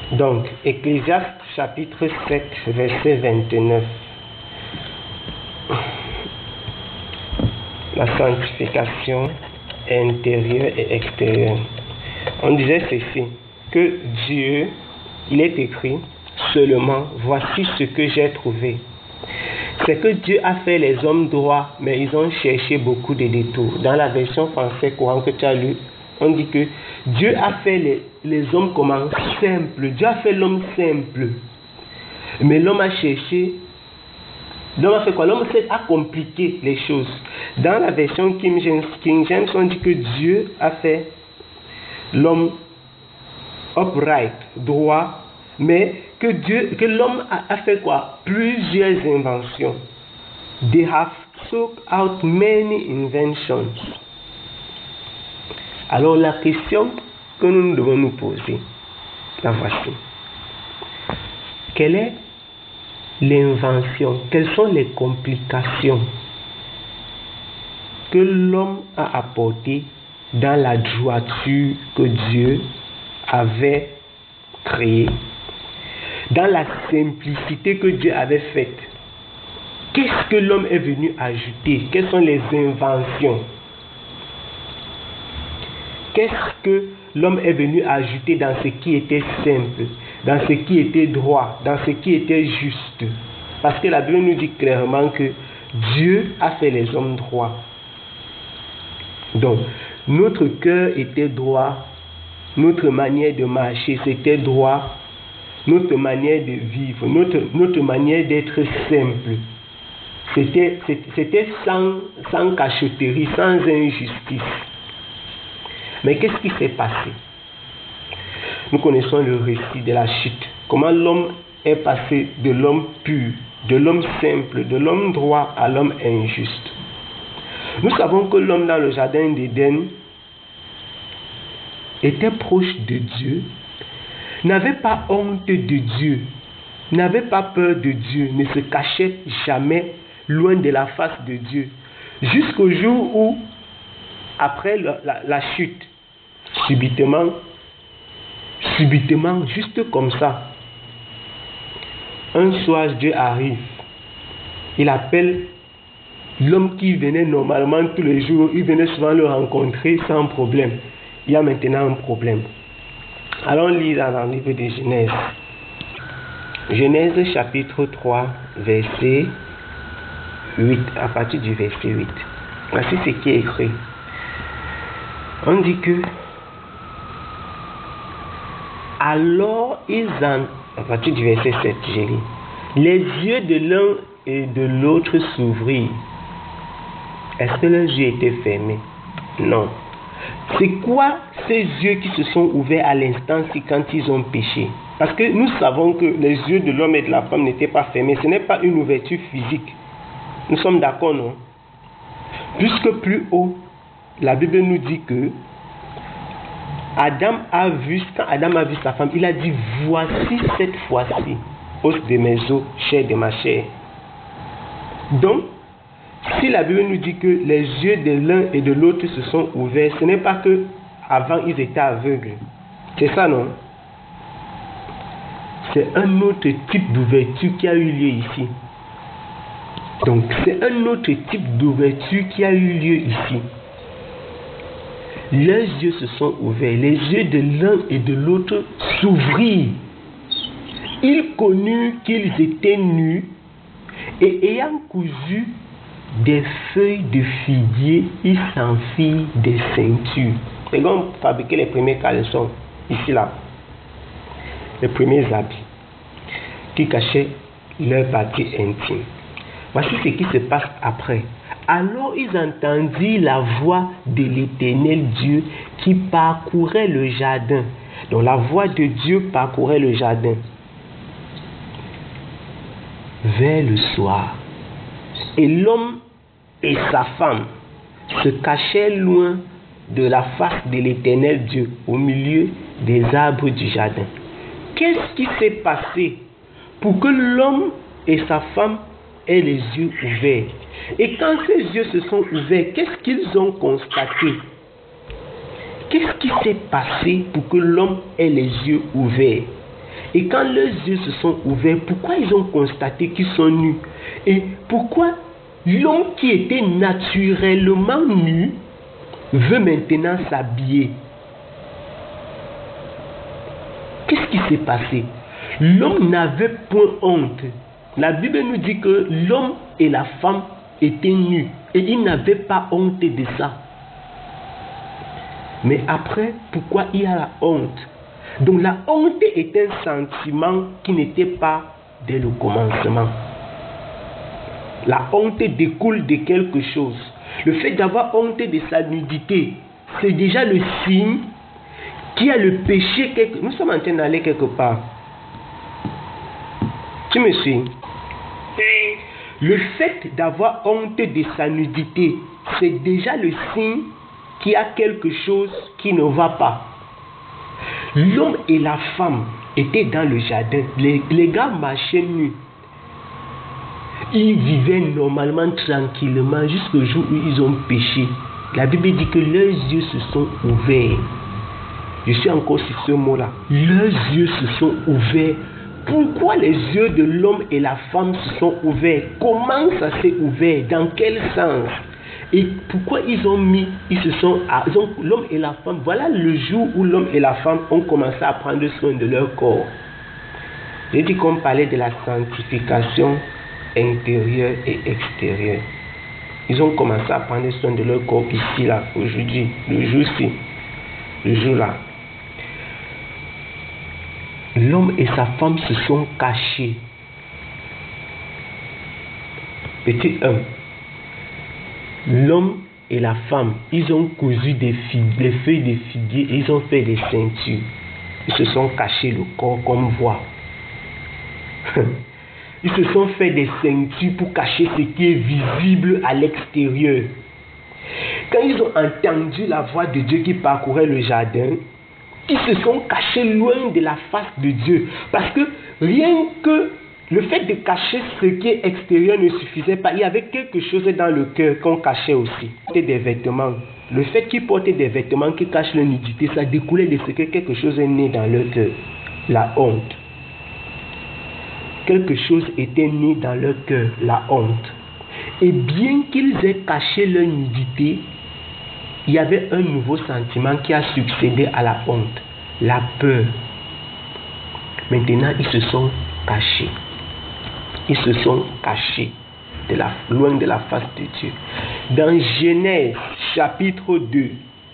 Donc, Ecclésiaste chapitre 7, verset 29. La sanctification intérieure et extérieure. On disait ceci, que Dieu, il est écrit seulement, voici ce que j'ai trouvé. C'est que Dieu a fait les hommes droits, mais ils ont cherché beaucoup de détours. Dans la version française courante que tu as lue, on dit que Dieu a fait les hommes comment? Simples. Dieu a fait l'homme simple. Mais l'homme a cherché. L'homme a fait quoi? L'homme a compliqué les choses. Dans la version King James, on dit que Dieu a fait l'homme upright, droit, mais que l'homme a fait quoi? Plusieurs inventions. They have sought out many inventions. Alors la question que nous devons nous poser, la voici. Quelle est l'invention? Quelles sont les complications que l'homme a apportées dans la droiture que Dieu avait créée, dans la simplicité que Dieu avait faite? Qu'est-ce que l'homme est venu ajouter? Quelles sont les inventions? Qu'est-ce que l'homme est venu ajouter dans ce qui était simple, dans ce qui était droit, dans ce qui était juste? Parce que la Bible nous dit clairement que Dieu a fait les hommes droits. Donc, notre cœur était droit, notre manière de marcher, c'était droit, notre manière de vivre, notre manière d'être simple. C'était sans cachotterie, sans injustice. Mais qu'est-ce qui s'est passé? Nous connaissons le récit de la chute. Comment l'homme est passé de l'homme pur, de l'homme simple, de l'homme droit à l'homme injuste. Nous savons que l'homme dans le jardin d'Éden était proche de Dieu, n'avait pas honte de Dieu, n'avait pas peur de Dieu, ne se cachait jamais loin de la face de Dieu. Jusqu'au jour où, après la chute, subitement, juste comme ça, un soir Dieu arrive, il appelle l'homme qui venait normalement tous les jours, il venait souvent le rencontrer sans problème. Il y a maintenant un problème. Allons lire dans le livre de Genèse. Genèse chapitre 3, verset 8, à partir du verset 8. Voici ce qui est écrit. On dit que alors à partir du verset 7, j'ai lu, les yeux de l'un et de l'autre s'ouvrirent. Est-ce que leurs yeux étaient fermés? Non. C'est quoi ces yeux qui se sont ouverts à l'instant quand ils ont péché? Parce que nous savons que les yeux de l'homme et de la femme n'étaient pas fermés. Ce n'est pas une ouverture physique. Nous sommes d'accord, non? Puisque plus haut, la Bible nous dit que quand Adam a vu sa femme, il a dit, voici cette fois-ci, os de mes os, chair de ma chair. Donc, si la Bible nous dit que les yeux de l'un et de l'autre se sont ouverts, ce n'est pas que avant ils étaient aveugles. C'est ça, non? C'est un autre type d'ouverture qui a eu lieu ici. Donc, c'est un autre type d'ouverture qui a eu lieu ici. Leurs yeux se sont ouverts, les yeux de l'un et de l'autre s'ouvrirent. Ils connurent qu'ils étaient nus et ayant cousu des feuilles de figuier, ils s'en firent des ceintures. C'est comme fabriquer les premiers caleçons, ici là. Les premiers habits qui cachaient leur partie intime. Voici ce qui se passe après. Alors ils entendirent la voix de l'Éternel Dieu qui parcourait le jardin. Donc la voix de Dieu parcourait le jardin. Vers le soir. Et l'homme et sa femme se cachaient loin de la face de l'Éternel Dieu, au milieu des arbres du jardin. Qu'est-ce qui s'est passé pour que l'homme et sa femme aient les yeux ouverts? Et quand ces yeux se sont ouverts, qu'est-ce qu'ils ont constaté? Qu'est-ce qui s'est passé pour que l'homme ait les yeux ouverts? Et quand leurs yeux se sont ouverts, pourquoi ils ont constaté qu'ils sont nus? Et pourquoi l'homme qui était naturellement nu veut maintenant s'habiller? Qu'est-ce qui s'est passé? L'homme n'avait point honte. La Bible nous dit que l'homme et la femme étaient nus et ils n'avaient pas honte de ça. Mais après, pourquoi il y a la honte? Donc la honte est un sentiment qui n'était pas dès le commencement. La honte découle de quelque chose. Le fait d'avoir honte de sa nudité, c'est déjà le signe qu'il y a le péché. Nous sommes en train d'aller quelque part. Tu me suis? Oui. Le fait d'avoir honte de sa nudité, c'est déjà le signe qu'il y a quelque chose qui ne va pas. L'homme et la femme étaient dans le jardin. Les gars marchaient nus. Ils vivaient normalement, tranquillement, jusqu'au jour où ils ont péché. La Bible dit que leurs yeux se sont ouverts. Je suis encore sur ce mot-là. Leurs yeux se sont ouverts. Pourquoi les yeux de l'homme et la femme se sont ouverts? Comment ça s'est ouvert? Dans quel sens? Et pourquoi l'homme et la femme, voilà le jour où l'homme et la femme ont commencé à prendre soin de leur corps. J'ai dit qu'on parlait de la sanctification intérieure et extérieure. Ils ont commencé à prendre soin de leur corps ici, là, aujourd'hui, le jour-ci, le jour-là. L'homme et sa femme se sont cachés. Petit 1. L'homme et la femme, ils ont cousu des feuilles de figuier et ils ont fait des ceintures. Ils se sont cachés le corps comme voix. Ils se sont fait des ceintures pour cacher ce qui est visible à l'extérieur. Quand ils ont entendu la voix de Dieu qui parcourait le jardin, ils se sont cachés loin de la face de Dieu. Parce que rien que le fait de cacher ce qui est extérieur ne suffisait pas. Il y avait quelque chose dans le cœur qu'on cachait aussi. Des vêtements. Le fait qu'ils portaient des vêtements qui cachent leur nudité, ça découlait de ce que quelque chose est né dans leur cœur. La honte. Quelque chose était né dans leur cœur, la honte. Et bien qu'ils aient caché leur nudité, il y avait un nouveau sentiment qui a succédé à la honte, la peur. Maintenant, ils se sont cachés. Ils se sont cachés loin de la face de Dieu. Dans Genèse chapitre 2,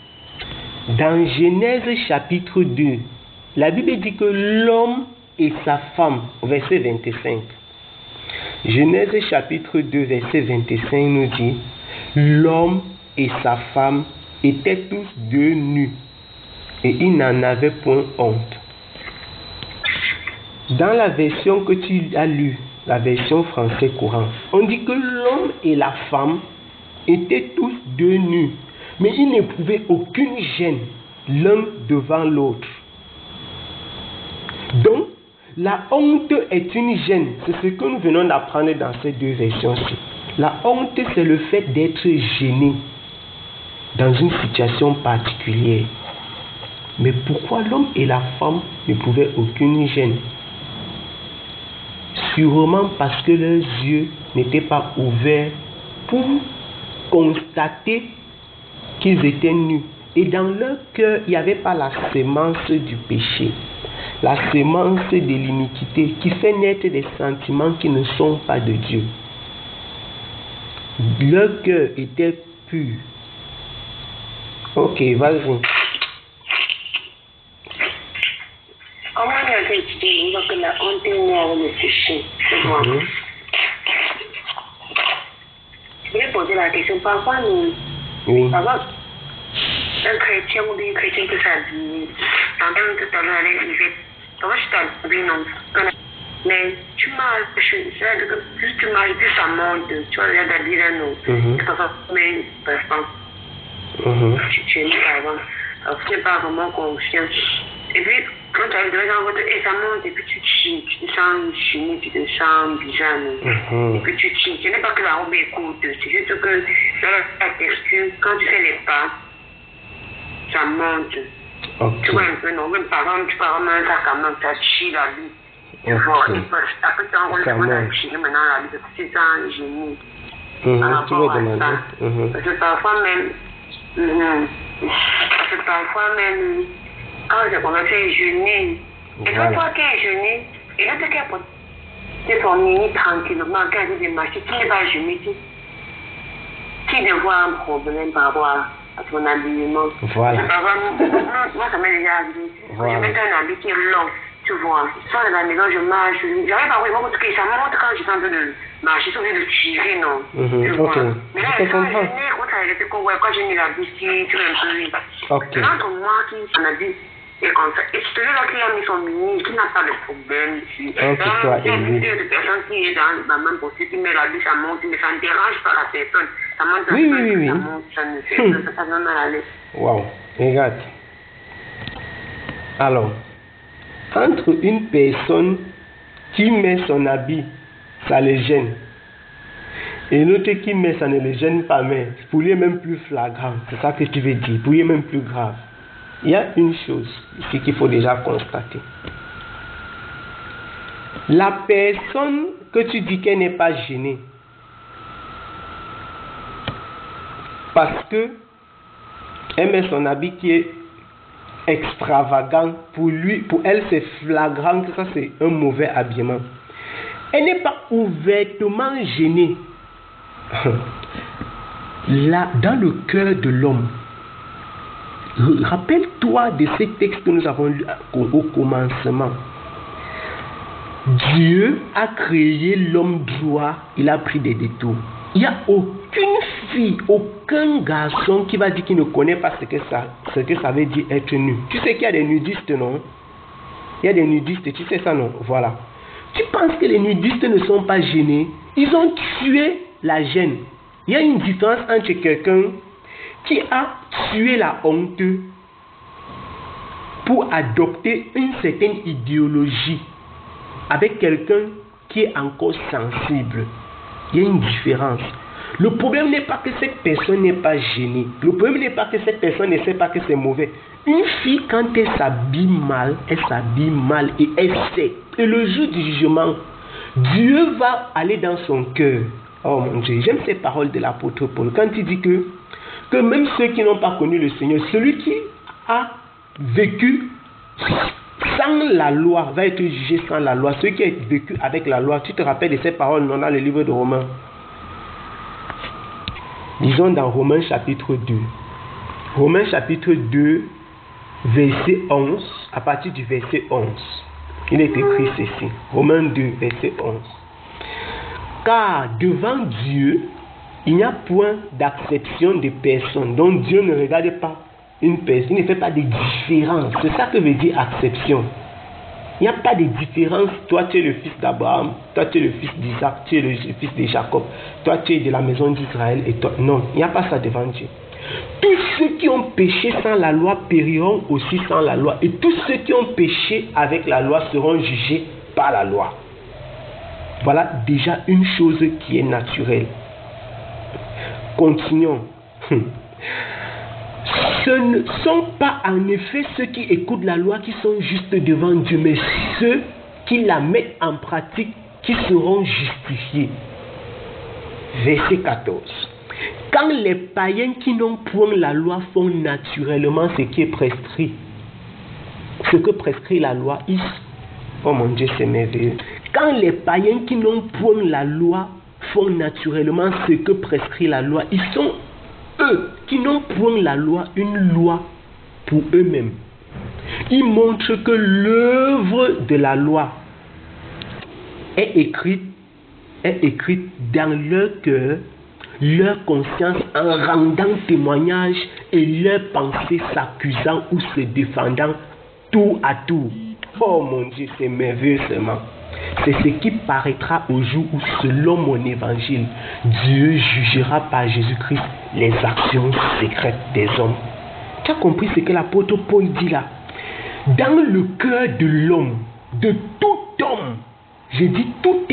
la Bible dit que l'homme et sa femme, verset 25. Genèse chapitre 2, verset 25 nous dit, l'homme et sa femme étaient tous deux nus et ils n'en avaient point honte. Dans la version que tu as lue, la version français courant, on dit que l'homme et la femme étaient tous deux nus, mais ils n'éprouvaient aucune gêne l'un devant l'autre. Donc, la honte est une gêne. C'est ce que nous venons d'apprendre dans ces deux versions-ci. La honte, c'est le fait d'être gêné dans une situation particulière. Mais pourquoi l'homme et la femme n'éprouvaient aucune gêne? Sûrement parce que leurs yeux n'étaient pas ouverts pour constater qu'ils étaient nus. Et dans leur cœur, il n'y avait pas la sémence du péché, la sémence de l'iniquité qui fait naître des sentiments qui ne sont pas de Dieu. Leur cœur était pur. Ok, vas-y. Comment on a expliqué que la honte est née avec le péché? Je voulais poser la question. Parfois, parfois, un chrétien ou une chrétienne peut s'habiller. J'entends tout à l'heure, il fait, parfois je t'habille, non. Mais tu marches, c'est-à-dire que plus tu marches, plus ça monte. Tu vois, il y a d'habiller là, non. C'est parfois, mais, tu es mis avant. Tu n'es pas vraiment conscient. Et puis, quand tu arrives devant votre et ça monte, et puis tu te sens chimique, tu te sens bizarre. Et puis tu chilles. Ce n'est pas que la robe est courte, c'est juste que dans la texture, quand tu fais les pas, ça monte. Okay. Tu vois un peu, non, même par exemple, tu peux avoir un sac à main, tu as chié la vie. Tu vois, après tu as encore chié maintenant la vie, c'est ça un génie. Par rapport à ça. Parce que parfois même, quand j'ai commencé à jeûner, et quand toi qui es jeûné, et là tu as porté son mini tranquillement, quand il dit de marcher, tu n'es pas jeûné, tu devais voir un problème par rapport à ton habillement. Voilà. Moi, ça m'est déjà arrivé. Voilà. Je mets un habit qui est long, tu vois. Je sors de la maison, je marche. J'arrive à voir, ça me montre quand je suis en train de marcher, sur de tirer, non. Tu vois. Mais là, quand j'ai mis l'habit, tu vois un peu. Quand on voit qu'il s'en habille, et comme ça. Et celui-là qui a mis son mini, qui n'a pas de problème ici. Il y a une personne qui est dans la même posture, qui met l'habit, ça monte, mais ça ne dérange pas la personne. Ça monte un peu, ça monte, ça ne fait pas mal aller. Wow, regarde. Alors, entre une personne qui met son habit, ça le gêne, et une autre qui met, ça ne le gêne pas, mais pour lui même plus flagrant, c'est ça que tu veux dire, pour lui même plus grave. Il y a une chose ici qu'il faut déjà constater. La personne que tu dis qu'elle n'est pas gênée, parce que elle met son habit qui est extravagant, pour elle c'est flagrant que ça c'est un mauvais habillement. Elle n'est pas ouvertement gênée. Là, dans le cœur de l'homme, rappelle-toi de ces textes que nous avons lus au commencement. Dieu a créé l'homme droit, il a pris des détours. Il n'y a aucune fille, aucun garçon qui va dire qu'il ne connaît pas ce que ça veut dire être nu. Tu sais qu'il y a des nudistes, non? Il y a des nudistes, tu sais ça, non? Voilà. Tu penses que les nudistes ne sont pas gênés? Ils ont tué la gêne. Il y a une différence entre quelqu'un qui a tué la honte pour adopter une certaine idéologie avec quelqu'un qui est encore sensible. Il y a une différence. Le problème n'est pas que cette personne n'est pas gênée. Le problème n'est pas que cette personne ne sait pas que c'est mauvais. Une fille, quand elle s'habille mal et elle sait. Et le jour du jugement, Dieu va aller dans son cœur. Oh mon Dieu, j'aime ces paroles de l'apôtre Paul. Quand il dit que même ceux qui n'ont pas connu le Seigneur, celui qui a vécu sans la loi va être jugé sans la loi. Celui qui a vécu avec la loi, tu te rappelles de ces paroles dans le livre de Romains. Disons dans Romains chapitre 2. Romains chapitre 2, verset 11, à partir du verset 11. Il est écrit ceci. Romains 2, verset 11. Car devant Dieu, il n'y a point d'acception de personne. Donc Dieu ne regarde pas une personne, il ne fait pas de différence. C'est ça que veut dire acception. Il n'y a pas de différence. Toi, tu es le fils d'Abraham, toi, tu es le fils d'Isaac, tu es le fils de Jacob, toi, tu es de la maison d'Israël et toi. Non, il n'y a pas ça devant Dieu. Tous ceux qui ont péché sans la loi périront aussi sans la loi. Et tous ceux qui ont péché avec la loi seront jugés par la loi. Voilà déjà une chose qui est naturelle. Continuons. Ce ne sont pas en effet ceux qui écoutent la loi qui sont justes devant Dieu, mais ceux qui la mettent en pratique qui seront justifiés. Verset 14. Quand les païens qui n'ont point la loi font naturellement ce qui est prescrit, ce que prescrit la loi, oh mon Dieu, c'est merveilleux. Quand les païens qui n'ont point la loi font naturellement ce que prescrit la loi, ils sont eux qui n'ont point la loi, une loi pour eux-mêmes. Ils montrent que l'œuvre de la loi est écrite dans leur cœur, leur conscience en rendant témoignage et leur pensée s'accusant ou se défendant tour à tour. Oh mon Dieu, c'est merveilleux seulement. C'est ce qui paraîtra au jour où, selon mon évangile, Dieu jugera par Jésus-Christ les actions secrètes des hommes. Tu as compris ce que l'apôtre Paul dit là? Dans le cœur de l'homme, de tout homme, je dis tout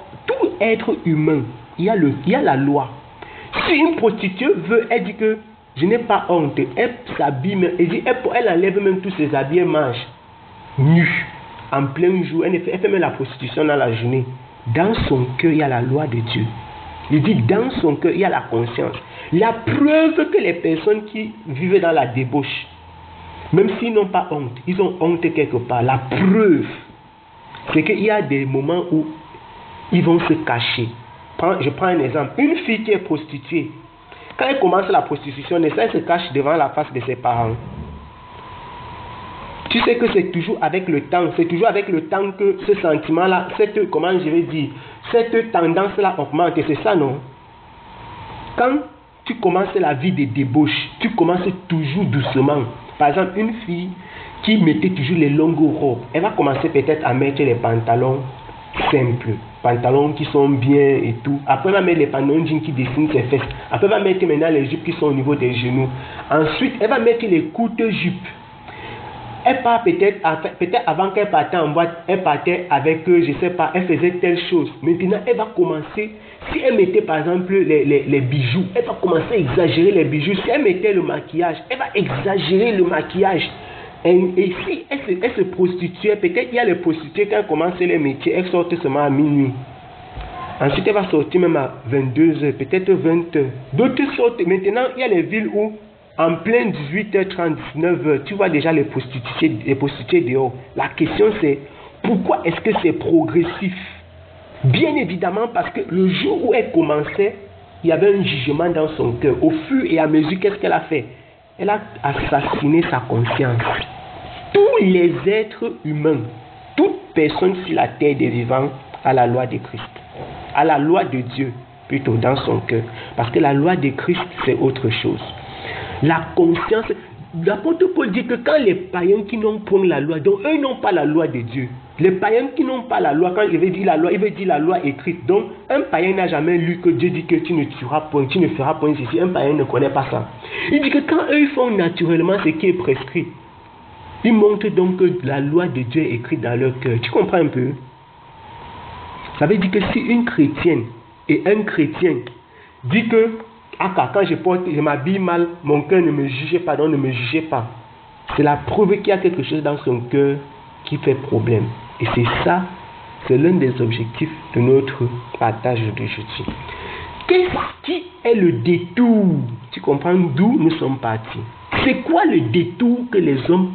être humain, il y a la loi. Si une prostituée veut, elle dit que je n'ai pas honte. Elle s'habille, elle enlève même tous ses habits, elle mange nue, en plein jour. Elle fait même la prostitution dans la journée. Dans son cœur, il y a la loi de Dieu. Il dit, dans son cœur, il y a la conscience. La preuve que les personnes qui vivent dans la débauche, même s'ils n'ont pas honte, ils ont honte quelque part. La preuve, c'est qu'il y a des moments où ils vont se cacher. Je prends un exemple. Une fille qui est prostituée, quand elle commence la prostitution, elle se cache devant la face de ses parents. Tu sais que c'est toujours avec le temps, que ce sentiment-là, cette tendance-là augmente, et c'est ça, non? Quand tu commences la vie de débauche, tu commences toujours doucement. Par exemple, une fille qui mettait toujours les longues robes, elle va commencer peut-être à mettre les pantalons simples, pantalons qui sont bien et tout. Après, elle va mettre les pantalons jeans qui dessinent ses fesses. Après, elle va mettre maintenant les jupes qui sont au niveau des genoux. Ensuite, elle va mettre les courtes jupes. Elle part peut-être avant qu'elle partait en boîte, elle partait avec eux, je ne sais pas, elle faisait telle chose. Maintenant, elle va commencer, si elle mettait par exemple les bijoux, elle va commencer à exagérer les bijoux. Si elle mettait le maquillage, elle va exagérer le maquillage. Et si elle se prostituait, peut-être il y a les prostituées quand elles commencent les métiers, elles sortent seulement à minuit. Ensuite, elle va sortir même à 22h, peut-être 20h. D'autres sortent. Maintenant, il y a les villes où en plein 18h30, 19h, tu vois déjà les prostituées dehors. La question c'est, pourquoi est-ce que c'est progressif? Bien évidemment parce que le jour où elle commençait, il y avait un jugement dans son cœur. Au fur et à mesure, qu'est-ce qu'elle a fait? Elle a assassiné sa conscience. Tous les êtres humains, toute personne sur la terre des vivants a la loi de Christ. A la loi de Dieu, plutôt, dans son cœur. Parce que la loi de Christ, c'est autre chose. La conscience, l'apôtre Paul dit que quand les païens qui n'ont point la loi, donc eux n'ont pas la loi de Dieu. Les païens qui n'ont pas la loi, quand il veut dire la loi, il veut dire la loi écrite. Donc un païen n'a jamais lu que Dieu dit que tu ne tueras point, tu ne feras point ceci. Un païen ne connaît pas ça. Il dit que quand eux ils font naturellement ce qui est prescrit, ils montrent donc que la loi de Dieu est écrite dans leur cœur. Tu comprends un peu? Ça veut dire que si une chrétienne et un chrétien dit que quand je m'habille mal, mon cœur ne me jugeait pas, donc ne me jugez pas. C'est la preuve qu'il y a quelque chose dans son cœur qui fait problème. Et c'est ça, c'est l'un des objectifs de notre partage d'aujourd'hui. Qu'est-ce qui est le détour? Tu comprends d'où nous sommes partis? C'est quoi le détour que les hommes...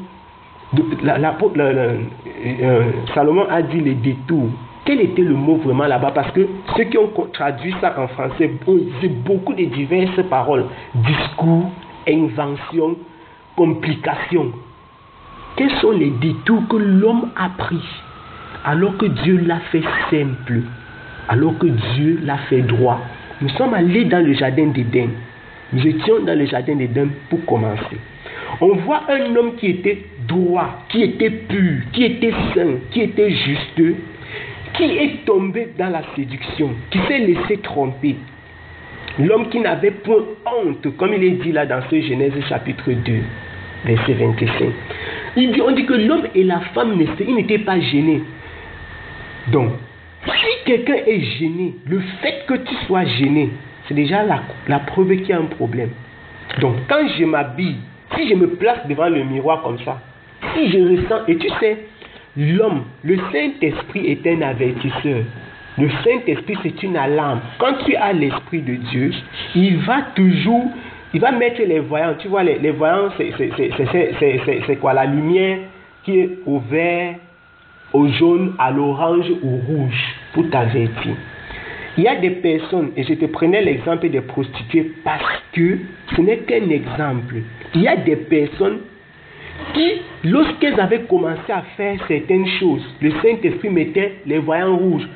Salomon a dit le détour. Quel était le mot vraiment là-bas? Parce que ceux qui ont traduit ça en français, c'est beaucoup de diverses paroles. Discours, invention, complication. Quels sont les détours que l'homme a pris alors que Dieu l'a fait simple, alors que Dieu l'a fait droit? Nous sommes allés dans le jardin d'Éden. Nous étions dans le jardin d'Éden pour commencer. On voit un homme qui était droit, qui était pur, qui était saint, qui était juste, qui est tombé dans la séduction, qui s'est laissé tromper. L'homme qui n'avait point honte, comme il est dit là dans ce Genèse chapitre 2, verset 25. On dit que l'homme et la femme, ils n'étaient pas gênés. Donc, si quelqu'un est gêné, le fait que tu sois gêné, c'est déjà la preuve qu'il y a un problème. Donc, quand je m'habille, si je me place devant le miroir comme ça, si je ressens, et tu sais, l'homme, le Saint-Esprit est un avertisseur. Le Saint-Esprit, c'est une alarme. Quand tu as l'Esprit de Dieu, il va mettre les voyants. Tu vois, les voyants, c'est quoi? La lumière qui est au vert, au jaune, à l'orange, au rouge, pour t'avertir. Il y a des personnes, et je te prenais l'exemple des prostituées parce que ce n'est qu'un exemple. Il y a des personnes qui, lorsqu'elles avaient commencé à faire certaines choses, le Saint-Esprit mettait les voyants rouges.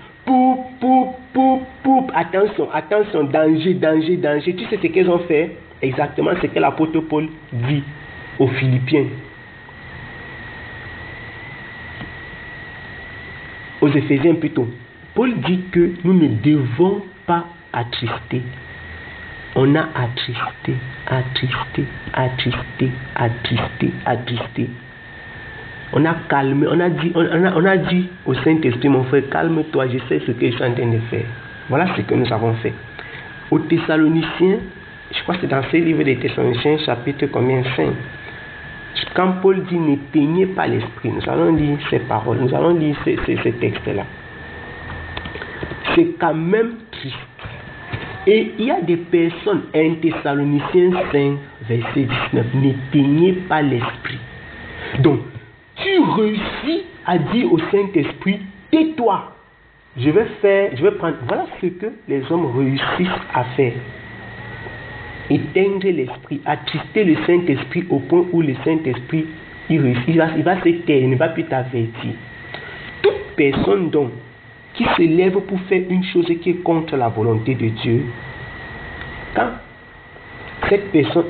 Attention, attention, danger, danger, danger. Tu sais ce qu'elles ont fait? Exactement ce que l'apôtre Paul dit aux Philippiens. Aux Éphésiens plutôt. Paul dit que nous ne devons pas attrister. On a attristé, attristé, attristé, attristé, attristé. On a calmé, on a dit au Saint-Esprit, mon frère, calme-toi, je sais ce que je suis en train de faire. Voilà ce que nous avons fait. Aux Thessaloniciens, je crois que c'est dans ce livre des Thessaloniciens, chapitre combien 5. Quand Paul dit n'éteignez pas l'esprit, nous allons lire ces paroles, nous allons lire ces textes-là. C'est quand même triste. Et il y a des personnes, 1 Thessaloniciens 5, verset 19, n'éteignez pas l'esprit. Donc, tu réussis à dire au Saint-Esprit, tais-toi. Je vais prendre, voilà ce que les hommes réussissent à faire. Éteindre l'esprit, attrister le Saint-Esprit au point où le Saint-Esprit, il va se taire, il ne va plus t'avertir. Toute personne donc qui se lève pour faire une chose qui est contre la volonté de Dieu, quand cette personne,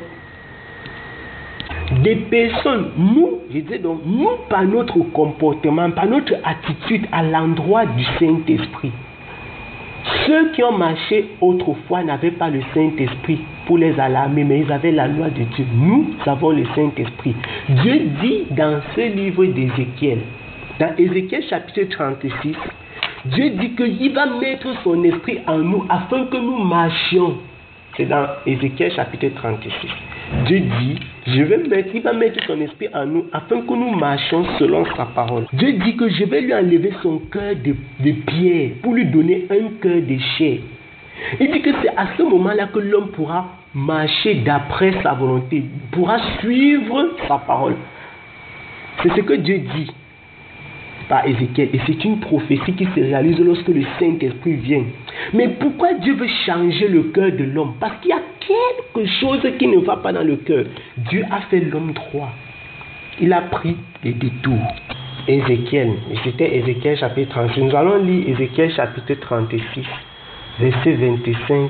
des personnes, nous, je dis donc, nous par notre comportement, par notre attitude à l'endroit du Saint-Esprit, ceux qui ont marché autrefois n'avaient pas le Saint-Esprit pour les alarmer, mais ils avaient la loi de Dieu. Nous avons le Saint-Esprit. Dieu dit dans ce livre d'Ézéchiel, dans Ézéchiel chapitre 36, Dieu dit qu'il va mettre son esprit en nous afin que nous marchions. C'est dans Ézéchiel chapitre 36. Dieu dit, il va mettre son esprit en nous afin que nous marchions selon sa parole. Dieu dit que je vais lui enlever son cœur de pierre pour lui donner un cœur de chair. Il dit que c'est à ce moment-là que l'homme pourra marcher d'après sa volonté, pourra suivre sa parole. C'est ce que Dieu dit par Ézéchiel, et c'est une prophétie qui se réalise lorsque le Saint-Esprit vient. Mais pourquoi Dieu veut changer le cœur de l'homme? Parce qu'il y a quelque chose qui ne va pas dans le cœur. Dieu a fait l'homme droit. Il a pris les détours. Ézéchiel, c'était Ézéchiel chapitre 36. Nous allons lire Ézéchiel chapitre 36, verset 25.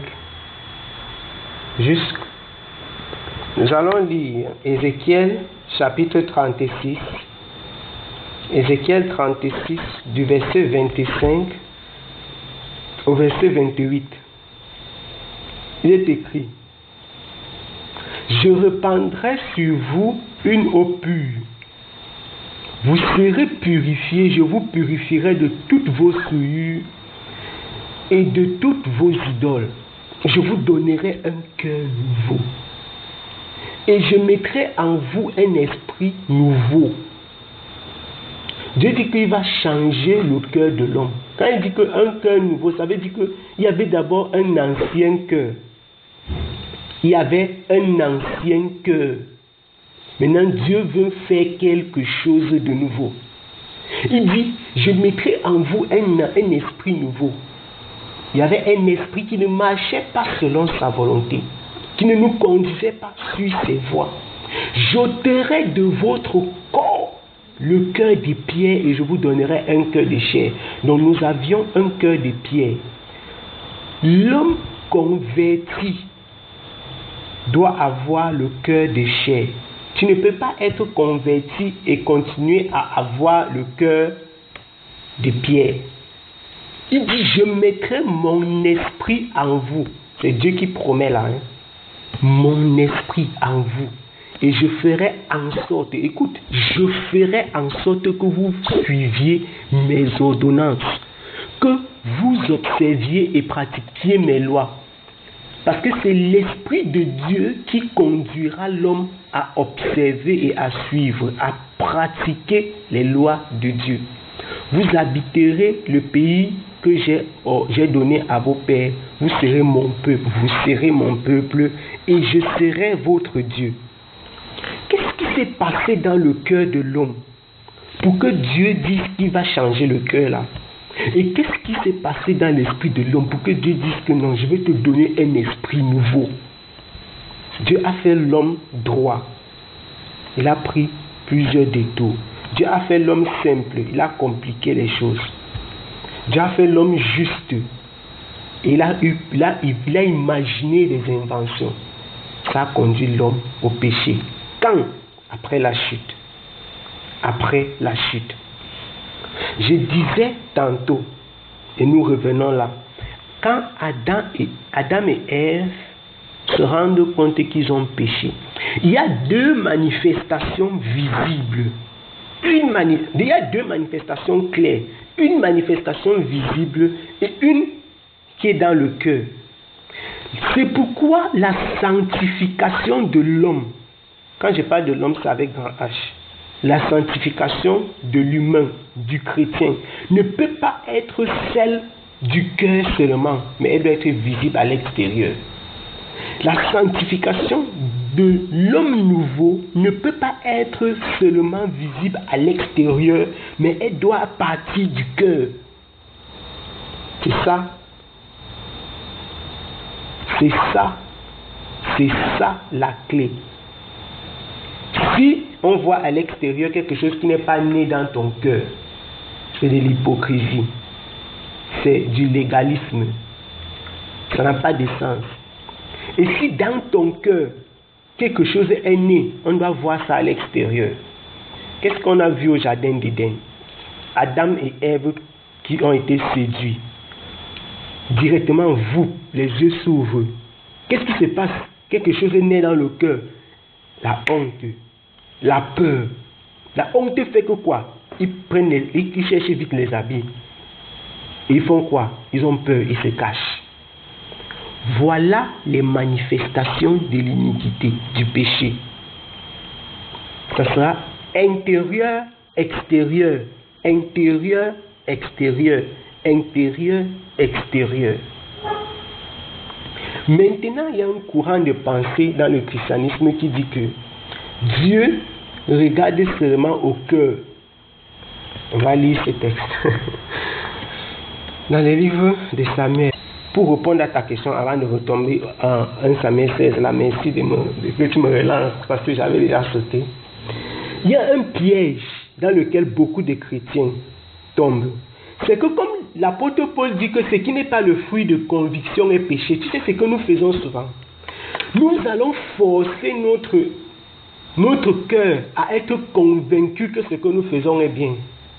Nous allons lire Ézéchiel chapitre 36. Ézéchiel 36, du verset 25 au verset 28. Il est écrit: je répandrai sur vous une eau pure. Vous serez purifiés, je vous purifierai de toutes vos souillures et de toutes vos idoles. Je vous donnerai un cœur nouveau. Et je mettrai en vous un esprit nouveau. Dieu dit qu'il va changer le cœur de l'homme. Quand il dit qu'un cœur nouveau, ça veut dire qu'il y avait d'abord un ancien cœur. Il y avait un ancien cœur. Maintenant, Dieu veut faire quelque chose de nouveau. Il dit, je mettrai en vous un esprit nouveau. Il y avait un esprit qui ne marchait pas selon sa volonté, qui ne nous conduisait pas sur ses voies. J'ôterai de votre corps le cœur de pierre et je vous donnerai un cœur de chair. Donc nous avions un cœur de pierre. L'homme converti doit avoir le cœur de chair. Tu ne peux pas être converti et continuer à avoir le cœur de pierre. Il dit, je mettrai mon esprit en vous. C'est Dieu qui promet là. Mon esprit en vous. Et je ferai en sorte, écoute, je ferai en sorte que vous suiviez mes ordonnances, que vous observiez et pratiquiez mes lois. Parce que c'est l'Esprit de Dieu qui conduira l'homme à observer et à suivre, à pratiquer les lois de Dieu. Vous habiterez le pays que j'ai donné à vos pères. Vous serez mon peuple, vous serez mon peuple et je serai votre Dieu. Qu'est-ce qui s'est passé dans le cœur de l'homme pour que Dieu dise qu'il va changer le cœur là? Et qu'est-ce qui s'est passé dans l'esprit de l'homme pour que Dieu dise que non, je vais te donner un esprit nouveau? Dieu a fait l'homme droit. Il a pris plusieurs détours. Dieu a fait l'homme simple. Il a compliqué les choses. Dieu a fait l'homme juste. Et il a imaginé des inventions. Ça a conduit l'homme au péché. Quand? Après la chute. Après la chute. Je disais tantôt, et nous revenons là, quand Adam et Ève se rendent compte qu'ils ont péché, il y a deux manifestations visibles. Il y a deux manifestations claires. Une manifestation visible et une qui est dans le cœur. C'est pourquoi la sanctification de l'homme, quand je parle de l'homme, c'est avec grand H, la sanctification de l'humain, du chrétien, ne peut pas être celle du cœur seulement, mais elle doit être visible à l'extérieur. La sanctification de l'homme nouveau ne peut pas être seulement visible à l'extérieur, mais elle doit partir du cœur. C'est ça. C'est ça la clé. Si on voit à l'extérieur quelque chose qui n'est pas né dans ton cœur, c'est de l'hypocrisie, c'est du légalisme, ça n'a pas de sens. Et si dans ton cœur, quelque chose est né, on doit voir ça à l'extérieur. Qu'est-ce qu'on a vu au jardin d'Éden? Adam et Ève qui ont été séduits. Directement, vous, les yeux s'ouvrent. Qu'est-ce qui se passe? Quelque chose est né dans le cœur. La honte, la peur. La honte fait que quoi? Ils cherchent vite les habits. Et ils font quoi? Ils ont peur, ils se cachent. Voilà les manifestations de l'iniquité, du péché. Ça sera intérieur, extérieur, intérieur, extérieur, intérieur, extérieur. Maintenant, il y a un courant de pensée dans le christianisme qui dit que Dieu regarde seulement au cœur. On va lire ce texte. Dans le livre de Samuel, pour répondre à ta question avant de retomber en 1 Samuel 16, là, merci de que tu me relances parce que j'avais déjà sauté. Il y a un piège dans lequel beaucoup de chrétiens tombent. C'est que comme l'apôtre Paul dit que ce qui n'est pas le fruit de conviction est péché, tu sais ce que nous faisons souvent. Nous allons forcer notre cœur à être convaincu que ce que nous faisons est bien.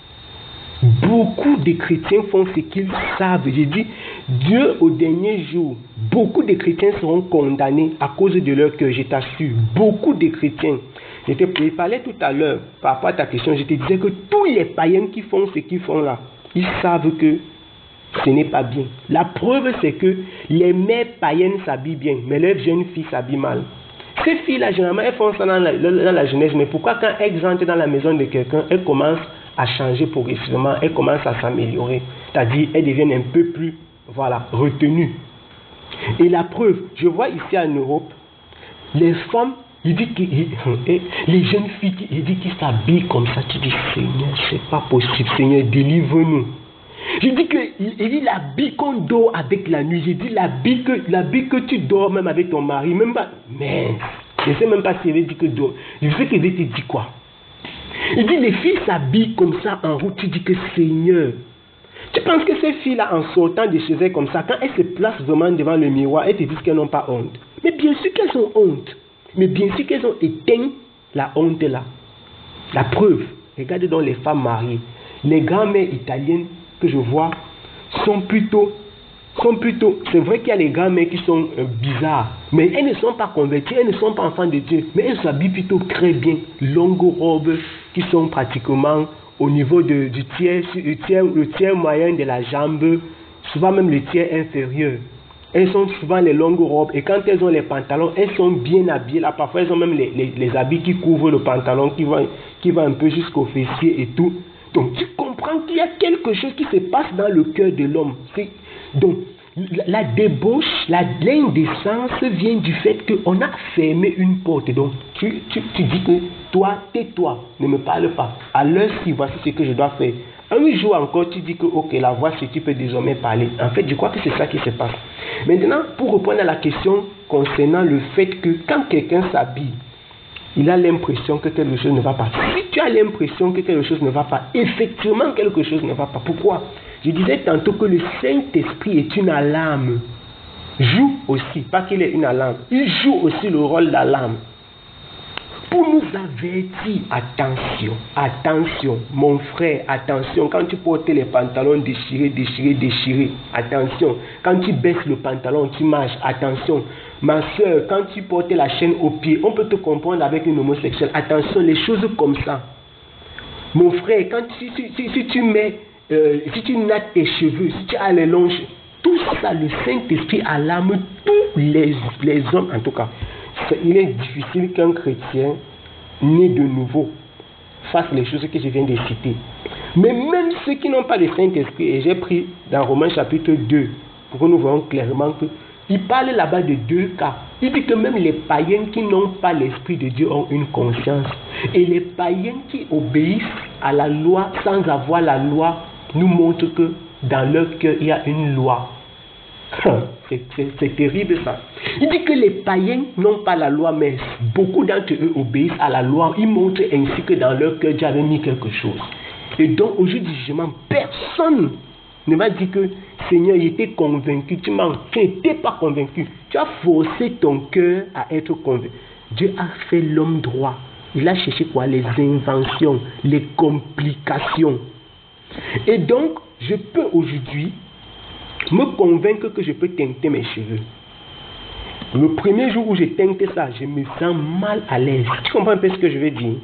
Beaucoup de chrétiens font ce qu'ils savent. J'ai dit, Dieu au dernier jour, beaucoup de chrétiens seront condamnés à cause de leur cœur, je t'assure. Beaucoup de chrétiens. Je parlais tout à l'heure par rapport à ta question, je te disais que tous les païens qui font ce qu'ils font là, ils savent que ce n'est pas bien. La preuve, c'est que les mères païennes s'habillent bien, mais leurs jeunes filles s'habillent mal. Ces filles-là, généralement, elles font ça dans la jeunesse, mais pourquoi quand elles entrent dans la maison de quelqu'un, elles commencent à changer progressivement, elles commencent à s'améliorer. C'est-à-dire, elles deviennent un peu plus, retenues. Et la preuve, je vois ici en Europe, les femmes, les jeunes filles, qui s'habillent comme ça, tu dis, Seigneur, c'est pas possible, Seigneur, délivre-nous. Je dis que l'habit qu'on dort avec la nuit, j'ai dit l'habit que tu dors même avec ton mari, même pas, mais je ne sais même pas si elle dit que dort. Je sais qu'elle te dit quoi. Il dit les filles s'habillent comme ça en route, tu dis que Seigneur. Tu penses que ces filles-là, en sortant de chez elles comme ça, quand elles se placent vraiment devant le miroir, elles te disent qu'elles n'ont pas honte. Mais bien sûr qu'elles ont honte. Mais bien sûr qu'elles ont éteint la honte là. La preuve, regardez donc les femmes mariées. Les grand-mères italiennes que je vois sont plutôt, c'est vrai qu'il y a les grand-mères qui sont bizarres, mais elles ne sont pas converties, elles ne sont pas enfants de Dieu, mais elles s'habillent plutôt très bien, longues robes qui sont pratiquement au niveau le tiers moyen de la jambe, souvent même le tiers inférieur. Elles sont souvent les longues robes et quand elles ont les pantalons, elles sont bien habillées. Là, parfois, elles ont même les habits qui couvrent le pantalon, qui va un peu jusqu'au fessier et tout. Donc, tu comprends qu'il y a quelque chose qui se passe dans le cœur de l'homme. Donc, la débauche, l'indécence vient du fait qu'on a fermé une porte. Donc, tu dis que toi, tais-toi, ne me parle pas. À l'heure-ci, voici ce que je dois faire. Un jour encore, tu dis que, ok, la voix, tu peux désormais parler. En fait, je crois que c'est ça qui se passe. Maintenant, pour répondre à la question concernant le fait que quand quelqu'un s'habille, il a l'impression que quelque chose ne va pas. Si tu as l'impression que quelque chose ne va pas, effectivement quelque chose ne va pas. Pourquoi? Je disais tantôt que le Saint-Esprit est une alarme. Joue aussi, pas qu'il est une alarme, il joue aussi le rôle d'alarme. Pour nous avertir, attention, mon frère, attention, quand tu portes les pantalons déchirés, attention, quand tu baisses le pantalon, tu marches, attention, ma soeur, quand tu portes la chaîne au pied, on peut te comprendre avec une homosexuelle, attention, les choses comme ça. Mon frère, quand si tu mets, si tu nattes tes cheveux, si tu as les longs cheveux, tout ça, le Saint-Esprit alarme tout les hommes, en tout cas, il est difficile qu'un chrétien né de nouveau fasse les choses que je viens de citer. Mais même ceux qui n'ont pas le Saint-Esprit, et j'ai pris dans Romains chapitre 2, pour que nous voyons clairement qu'il parle là-bas de 2 cas. Il dit que même les païens qui n'ont pas l'Esprit de Dieu ont une conscience. Et les païens qui obéissent à la loi sans avoir la loi nous montrent que dans leur cœur, il y a une loi. C'est terrible ça. Il dit que les païens n'ont pas la loi, mais beaucoup d'entre eux obéissent à la loi. Ils montrent ainsi que dans leur cœur, Dieu avait mis quelque chose. Et donc, au jour du jugement, personne ne va dire que Seigneur, il était convaincu. Tu n'étais pas convaincu. Tu as forcé ton cœur à être convaincu. Dieu a fait l'homme droit. Il a cherché quoi? Les inventions, les complications. Et donc, je peux aujourd'hui me convaincre que je peux teinter mes cheveux. Le premier jour où j'ai teinté ça, je me sens mal à l'aise. Tu comprends un peu ce que je veux dire?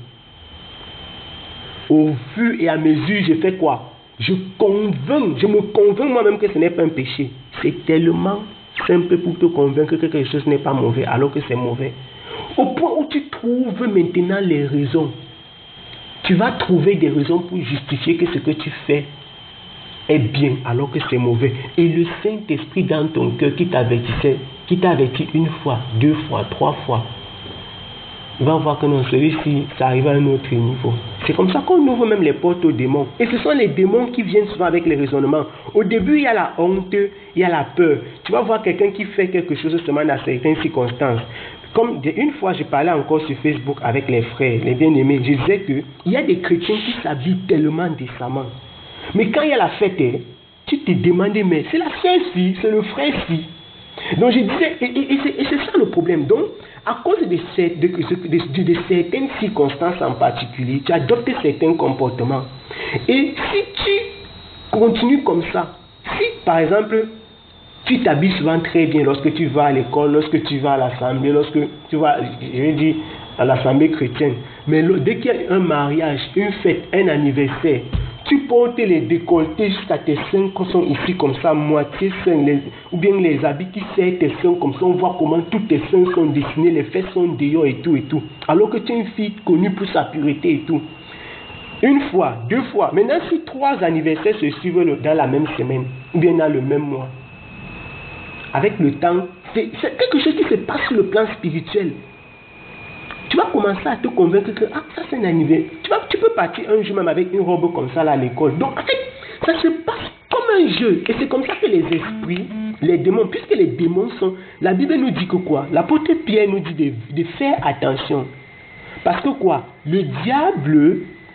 Au fur et à mesure, je fais quoi? Je me convainc moi-même que ce n'est pas un péché. C'est tellement simple pour te convaincre que quelque chose n'est pas mauvais alors que c'est mauvais. Au point où tu trouves maintenant les raisons. Tu vas trouver des raisons pour justifier que ce que tu fais est bien alors que c'est mauvais. Et le Saint-Esprit dans ton cœur qui t'avertissait, qui t'a averti 1 fois, 2 fois, 3 fois, il va voir que non, celui-ci, ça arrive à un autre niveau. C'est comme ça qu'on ouvre même les portes aux démons. Et ce sont les démons qui viennent souvent avec les raisonnements. Au début, il y a la honte, il y a la peur. Tu vas voir quelqu'un qui fait quelque chose seulement dans certaines circonstances. Comme une fois, je parlais encore sur Facebook avec les frères, les bien-aimés. Je disais qu'il y a des chrétiens qui s'habillent tellement décemment. Mais quand il y a la fête, tu te demandes, mais c'est la sœur-ci, c'est le frère-ci. Donc je disais, et c'est ça le problème. Donc, à cause de certaines circonstances en particulier, tu adoptes certains comportements. Et si tu continues comme ça, si par exemple, tu t'habilles souvent très bien lorsque tu vas à l'école, lorsque tu vas à l'assemblée, lorsque tu vas, je vais dire, à l'assemblée chrétienne, mais dès qu'il y a un mariage, une fête, un anniversaire, tu portes les décolletés jusqu'à tes seins qui sont ici comme ça, moitié seins, ou bien les habits qui serrent tes seins comme ça, on voit comment tous tes seins sont dessinés, les fesses sont dehors et tout et tout. Alors que tu es une fille connue pour sa pureté et tout. 1 fois, 2 fois, maintenant si 3 anniversaires se suivent dans la même semaine, ou bien dans le même mois, avec le temps, c'est quelque chose qui se passe sur le plan spirituel. Tu vas commencer à te convaincre que ça c'est un anniversaire. Tu peux partir un jour même avec une robe comme ça là, à l'école. Donc en fait, ça se passe comme un jeu. Et c'est comme ça que les esprits, les démons, puisque les démons sont... La Bible nous dit que quoi? L'apôtre Pierre nous dit de faire attention. Parce que quoi? Le diable,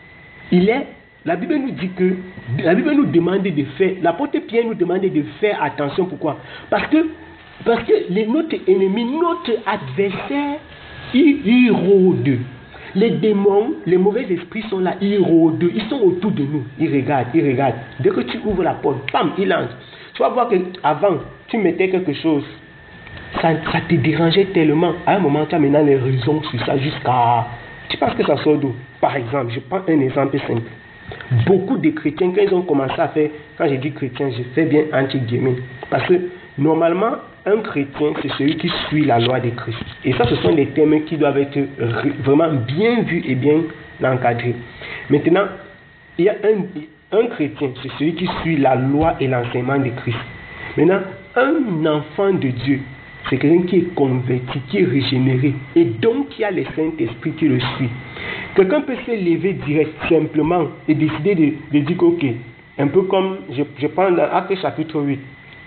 la Bible nous dit que... La Bible nous demande de faire... L'apôtre Pierre nous demande de faire attention. Pourquoi? Parce que notre ennemi, notre adversaire, il rôde. Les démons, les mauvais esprits sont là, ils rôdent, ils sont autour de nous. Ils regardent. Dès que tu ouvres la porte, bam, ils lancent. Tu vas voir qu'avant, tu mettais quelque chose, ça te dérangeait tellement. À un moment, tu as maintenant les raisons sur ça jusqu'à... Tu penses que ça sort d'où? Par exemple, je prends un exemple simple. Beaucoup de chrétiens, quand ils ont commencé à faire, quand je dis chrétien, je fais bien anti-guillemets. Parce que normalement, un chrétien, c'est celui qui suit la loi de Christ. Et ça, ce sont des thèmes qui doivent être vraiment bien vus et bien encadrés. Maintenant, il y a un chrétien, c'est celui qui suit la loi et l'enseignement de Christ. Maintenant, un enfant de Dieu, c'est quelqu'un qui est converti, qui est régénéré, et donc qui a le Saint-Esprit qui le suit. Quelqu'un peut se lever direct, simplement, et décider de dire que, ok, un peu comme, je prends dans Actes chapitre 8,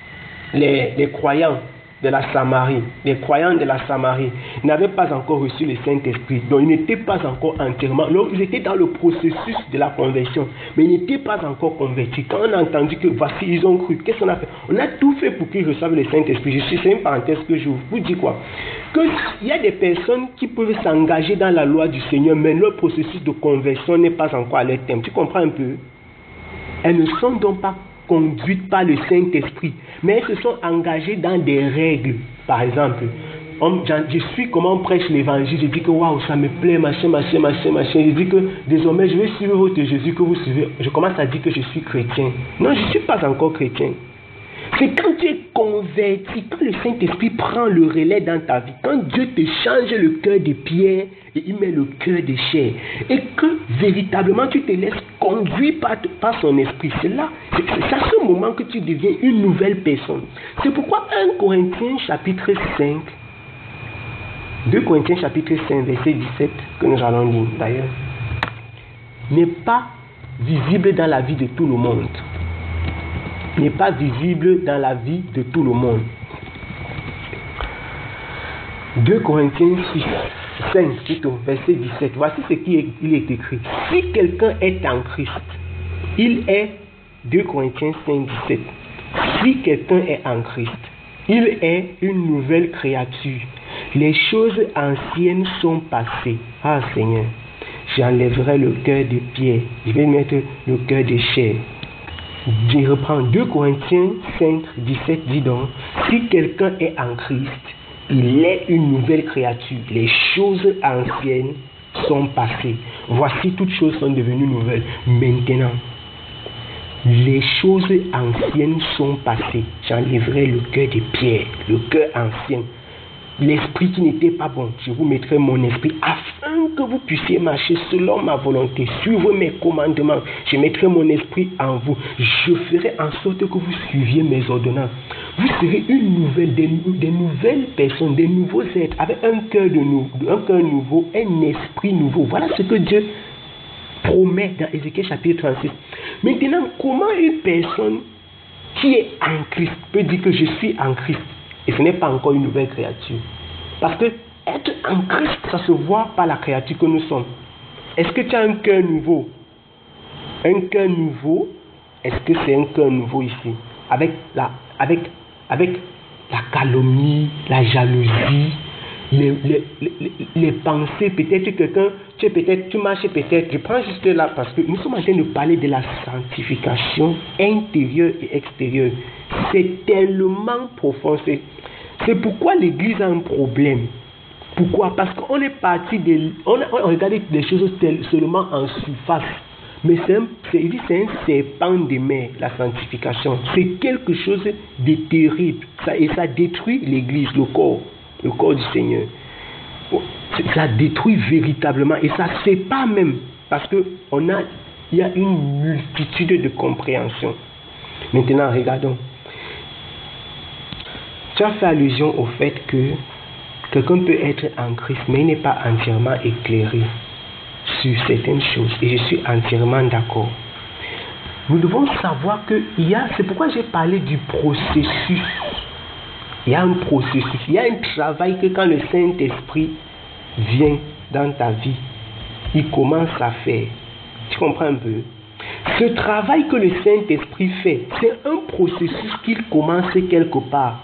les croyants de la Samarie, n'avaient pas encore reçu le Saint-Esprit. Donc ils n'étaient pas encore entièrement. Donc ils étaient dans le processus de la conversion, mais ils n'étaient pas encore convertis. Quand on a entendu que voici, ils ont cru, qu'est-ce qu'on a fait? On a tout fait pour qu'ils reçoivent le Saint-Esprit. C'est une parenthèse que je vous dis quoi? Qu'il y a des personnes qui peuvent s'engager dans la loi du Seigneur, mais leur processus de conversion n'est pas encore à leur terme. Tu comprends un peu? Elles ne sont donc pas conduites par le Saint-Esprit, mais elles se sont engagées dans des règles. Par exemple, je suis comment on prêche l'évangile, je dis que waouh, ça me plaît, machin. Je dis que désormais je vais suivre votre Jésus que vous suivez. Je commence à dire que je suis chrétien. Non, je ne suis pas encore chrétien. C'est quand tu es converti, quand le Saint-Esprit prend le relais dans ta vie, quand Dieu te change le cœur de pierre et il met le cœur de chair, et que véritablement tu te laisses conduire par son esprit. C'est à ce moment que tu deviens une nouvelle personne. C'est pourquoi 1 Corinthiens chapitre 5, 2 Corinthiens chapitre 5, verset 17, que nous allons lire d'ailleurs, n'est pas visible dans la vie de tout le monde. N'est pas visible dans la vie de tout le monde. 2 Corinthiens 5, plutôt, verset 17. Voici ce qu'il est écrit. Si quelqu'un est en Christ, il est, 2 Corinthiens 5, 17. Si quelqu'un est en Christ, il est une nouvelle créature. Les choses anciennes sont passées. Ah Seigneur, j'enlèverai le cœur de pierre. Je vais mettre le cœur de chair. Je reprends 2 Corinthiens 5, 17 dit donc, si quelqu'un est en Christ, il est une nouvelle créature. Les choses anciennes sont passées. Voici, toutes choses sont devenues nouvelles. Maintenant, les choses anciennes sont passées. J'enlèverai le cœur de pierre, le cœur ancien. L'esprit qui n'était pas bon, je vous mettrai mon esprit afin que vous puissiez marcher selon ma volonté, suivre mes commandements. Je mettrai mon esprit en vous. Je ferai en sorte que vous suiviez mes ordonnances. Vous serez une nouvelle, des nouvelles personnes, des nouveaux êtres, avec un cœur nouveau, un esprit nouveau. Voilà ce que Dieu promet dans Ézéchiel chapitre 36. Maintenant, comment une personne qui est en Christ peut dire que je suis en Christ? Et ce n'est pas encore une nouvelle créature. Parce que être en Christ, ça se voit par la créature que nous sommes. Est-ce que tu as un cœur nouveau? Un cœur nouveau, est-ce que c'est un cœur nouveau ici? Avec la calomnie, la jalousie, les pensées, peut-être quelqu'un, tu marches peut-être, je prends juste là parce que nous sommes en train de parler de la sanctification intérieure et extérieure. C'est tellement profond. C'est pourquoi l'Église a un problème. Pourquoi? Parce qu'on est parti on regarde les choses seulement en surface. Mais c'est un serpent de mer, la sanctification. C'est quelque chose de terrible. Et ça détruit l'Église, le corps du Seigneur. Ça détruit véritablement. Et ça sépare même. Parce qu'il y a une multitude de compréhensions. Maintenant, regardons. Tu as fait allusion au fait que quelqu'un peut être en Christ, mais il n'est pas entièrement éclairé sur certaines choses. Et je suis entièrement d'accord. Nous devons savoir c'est pourquoi j'ai parlé du processus. Il y a un processus, il y a un travail que quand le Saint-Esprit vient dans ta vie, il commence à faire. Tu comprends un peu? Ce travail que le Saint-Esprit fait, c'est un processus qu'il commence quelque part.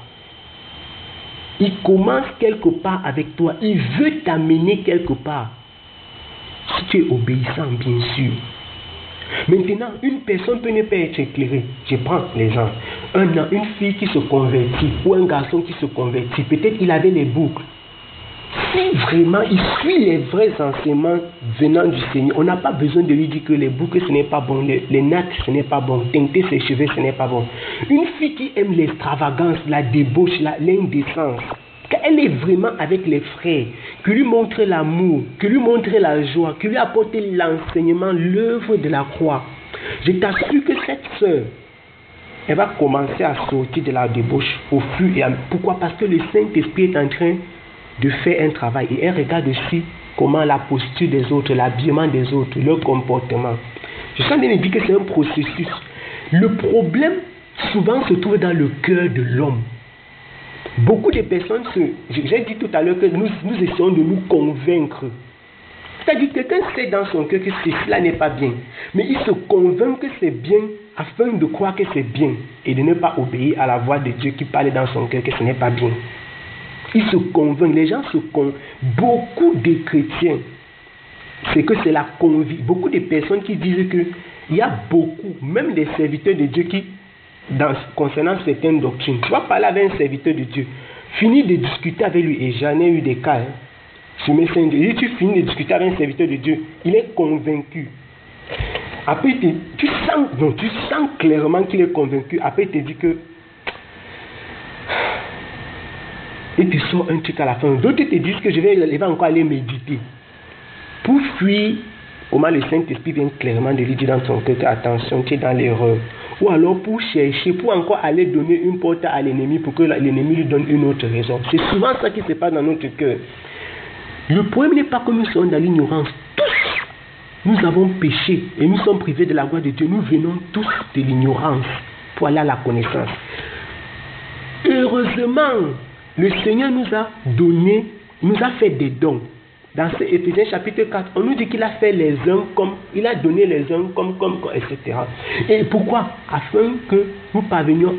Il commence quelque part avec toi. Il veut t'amener quelque part. Si tu es obéissant, bien sûr. Maintenant, une personne peut ne pas être éclairée. Je prends l'exemple. Une fille qui se convertit ou un garçon qui se convertit, peut-être il avait les boucles. Si vraiment il suit les vrais enseignements venant du Seigneur, on n'a pas besoin de lui dire que les boucles ce n'est pas bon, les nattes ce n'est pas bon, teinter ses cheveux ce n'est pas bon. Une fille qui aime l'extravagance, la débauche, l'indécence, qu'elle est vraiment avec les frères, qui lui montre l'amour, qui lui montre la joie, qui lui apporte l'enseignement, l'œuvre de la croix, je t'assure que cette sœur, elle va commencer à sortir de la débauche au fur et à mesure. Pourquoi? Parce que le Saint-Esprit est en train de faire un travail et elle regarde aussi comment la posture des autres, l'habillement des autres, leur comportement. Je suis en train de dire que c'est un processus. Le problème souvent se trouve dans le cœur de l'homme. Beaucoup de personnes, j'ai dit tout à l'heure que nous essayons de nous convaincre. C'est-à-dire que quelqu'un sait dans son cœur que cela n'est pas bien, mais il se convainc que c'est bien afin de croire que c'est bien et de ne pas obéir à la voix de Dieu qui parle dans son cœur que ce n'est pas bien. Ils se convainquent, les gens se convainquent. Beaucoup de chrétiens, c'est que c'est la conviction. Beaucoup de personnes qui disent qu'il y a beaucoup, même des serviteurs de Dieu qui, concernant certaines doctrines, tu vas parler avec un serviteur de Dieu, finis de discuter avec lui, et j'en ai eu des cas, et tu finis de discuter avec un serviteur de Dieu, il est convaincu. Après, tu sens clairement qu'il est convaincu. Après, il te dit que sors un truc à la fin. D'autres te disent que je vais encore aller méditer. Pour fuir, comment le Saint-Esprit vient clairement de lui dire dans ton cœur que attention, tu es dans l'erreur. Ou alors pour chercher, pour encore aller donner une porte à l'ennemi pour que l'ennemi lui donne une autre raison. C'est souvent ça qui se passe dans notre cœur. Le problème n'est pas que nous sommes dans l'ignorance. Tous, nous avons péché et nous sommes privés de la gloire de Dieu. Nous venons tous de l'ignorance pour aller à la connaissance. Heureusement, le Seigneur nous a donné, nous a fait des dons. Dans Éphésiens chapitre 4, on nous dit qu'il a fait les uns comme, il a donné les uns comme, etc. Et pourquoi? Afin que nous parvenions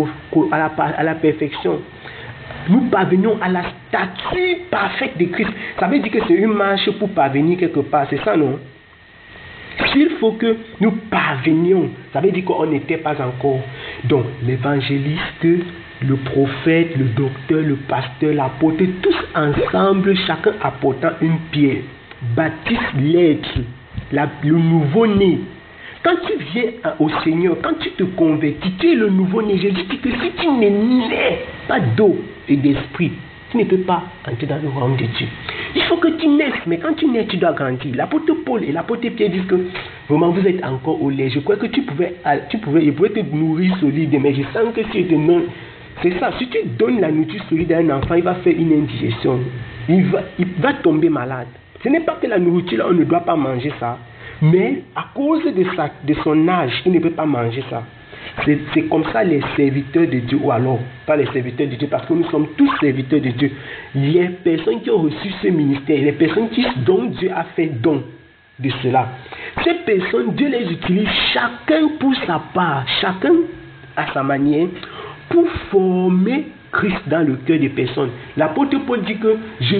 à la perfection. Nous parvenions à la stature parfaite de Christ. Ça veut dire que c'est une marche pour parvenir quelque part, c'est ça, non? S'il faut que nous parvenions, ça veut dire qu'on n'était pas encore. Donc, l'évangéliste, le prophète, le docteur, le pasteur, l'apôtre, tous ensemble, chacun apportant une pierre, bâtissent l'être, le nouveau-né. Quand tu viens au Seigneur, quand tu te convertis, tu es le nouveau-né. Jésus dit que si tu n'es né pas d'eau et d'esprit, tu ne peux pas entrer dans le royaume de Dieu. Il faut que tu naisses, mais quand tu nais, tu dois grandir. L'apôtre Paul et l'apôtre Pierre disent que vraiment vous êtes encore au lait. Je crois que il pouvait te nourrir solide, mais je sens que si tu te donnes, c'est ça, si tu donnes la nourriture solide à un enfant, il va faire une indigestion. Il va tomber malade. Ce n'est pas que la nourriture, là, on ne doit pas manger ça. Mais à cause de son âge, il ne peut pas manger ça. C'est comme ça les serviteurs de Dieu, ou alors, pas les serviteurs de Dieu, parce que nous sommes tous serviteurs de Dieu. Les personnes qui ont reçu ce ministère, les personnes dont Dieu a fait don de cela. Ces personnes, Dieu les utilise chacun pour sa part, chacun à sa manière, pour former Christ dans le cœur des personnes. L'apôtre Paul dit que je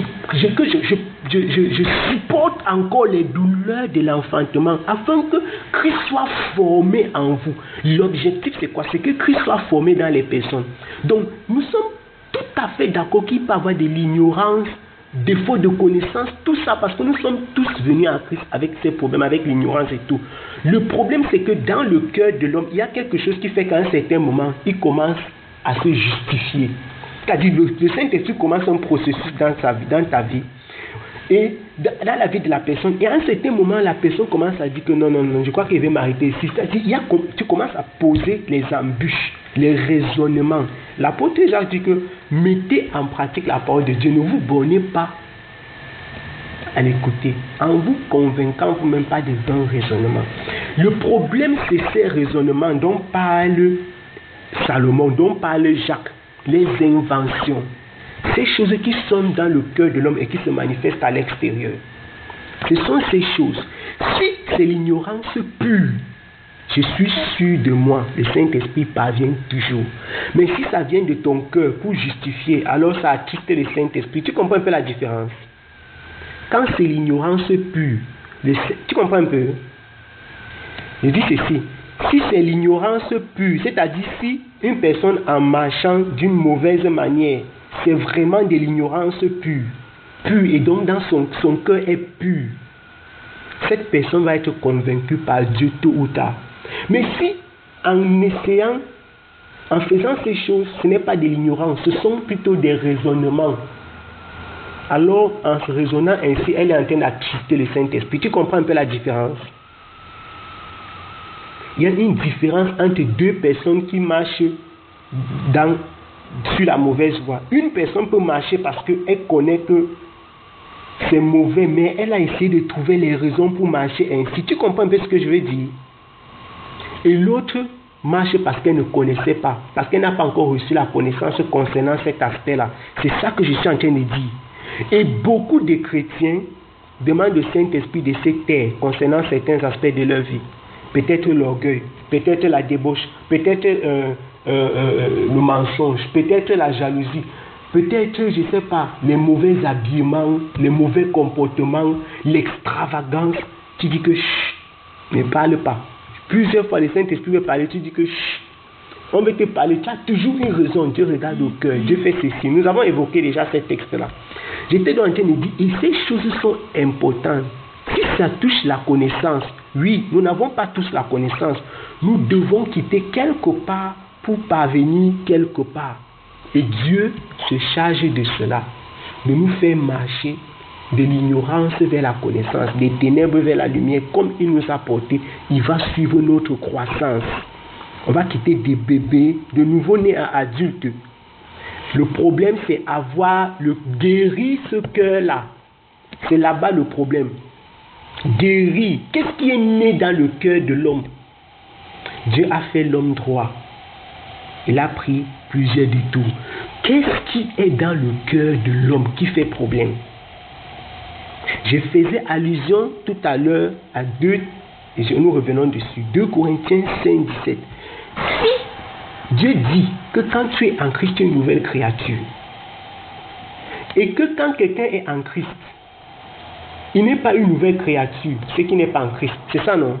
supporte encore les douleurs de l'enfantement afin que Christ soit formé en vous. L'objectif c'est quoi? C'est que Christ soit formé dans les personnes. Donc nous sommes tout à fait d'accord qu'il peut y avoir de l'ignorance, défaut de connaissance, tout ça parce que nous sommes tous venus à Christ avec ces problèmes, avec l'ignorance et tout. Le problème c'est que dans le cœur de l'homme, il y a quelque chose qui fait qu'à un certain moment, il commence à se justifier. C'est-à-dire le Saint-Esprit commence un processus dans ta vie et dans la vie de la personne. Et à un certain moment, la personne commence à dire que non, je crois qu'il va m'arrêter ici. C'est-à-dire, tu commences à poser les embûches, les raisonnements. L'apôtre Jacques dit que mettez en pratique la parole de Dieu. Ne vous bornez pas à l'écouter, en vous convainquant vous-même pas des vains raisonnements. Le problème, c'est ces raisonnements dont parle Salomon, dont parle Jacques, les inventions, ces choses qui sont dans le cœur de l'homme et qui se manifestent à l'extérieur. Ce sont ces choses. Si c'est l'ignorance pure, je suis sûr de moi, le Saint-Esprit parvient toujours. Mais si ça vient de ton cœur pour justifier, alors ça attriste le Saint-Esprit. Tu comprends un peu la différence? Quand c'est l'ignorance pure, tu comprends un peu? Je dis ceci. Si c'est l'ignorance pure, c'est-à-dire si une personne en marchant d'une mauvaise manière, c'est vraiment de l'ignorance pure, et donc dans son cœur est pur, cette personne va être convaincue par Dieu tôt ou tard. Mais si en faisant ces choses, ce n'est pas de l'ignorance, ce sont plutôt des raisonnements, alors en se raisonnant ainsi, elle est en train d'attrister le Saint-Esprit. Tu comprends un peu la différence? Il y a une différence entre deux personnes qui marchent sur la mauvaise voie. Une personne peut marcher parce qu'elle connaît que c'est mauvais, mais elle a essayé de trouver les raisons pour marcher ainsi. Tu comprends un peu ce que je veux dire? Et l'autre marche parce qu'elle ne connaissait pas, parce qu'elle n'a pas encore reçu la connaissance concernant cet aspect-là. C'est ça que je suis en train de dire. Et beaucoup de chrétiens demandent au Saint-Esprit de se taire concernant certains aspects de leur vie. Peut-être l'orgueil, peut-être la débauche, peut-être le mensonge, peut-être la jalousie, peut-être, je ne sais pas, les mauvais habillements, les mauvais comportements, l'extravagance. Tu dis que chut, ne parle pas. Plusieurs fois, le Saint-Esprit veut parler, tu dis que chut, on veut te parler, tu as toujours une raison. Dieu regarde au cœur, Dieu fait ceci. Nous avons évoqué déjà ces textes-là. J'étais dans le train de dire, et ces choses sont importantes. Si ça touche la connaissance, oui, nous n'avons pas tous la connaissance. Nous devons quitter quelque part pour parvenir quelque part. Et Dieu se charge de cela, de nous faire marcher de l'ignorance vers la connaissance, des ténèbres vers la lumière, comme il nous a porté. Il va suivre notre croissance. On va quitter des bébés, de nouveau-nés à adultes. Le problème, c'est guérir ce cœur-là. C'est là-bas le problème. Guérir. Qu'est-ce qui est né dans le cœur de l'homme? Dieu a fait l'homme droit. Il a pris plusieurs détours. Qu'est-ce qui est dans le cœur de l'homme qui fait problème? Je faisais allusion tout à l'heure à nous revenons dessus, 2 Corinthiens 5, 17. Si Dieu dit que quand tu es en Christ, tu es une nouvelle créature, et que quand quelqu'un est en Christ, il n'est pas une nouvelle créature, c'est qu'il n'est pas en Christ. C'est ça, non?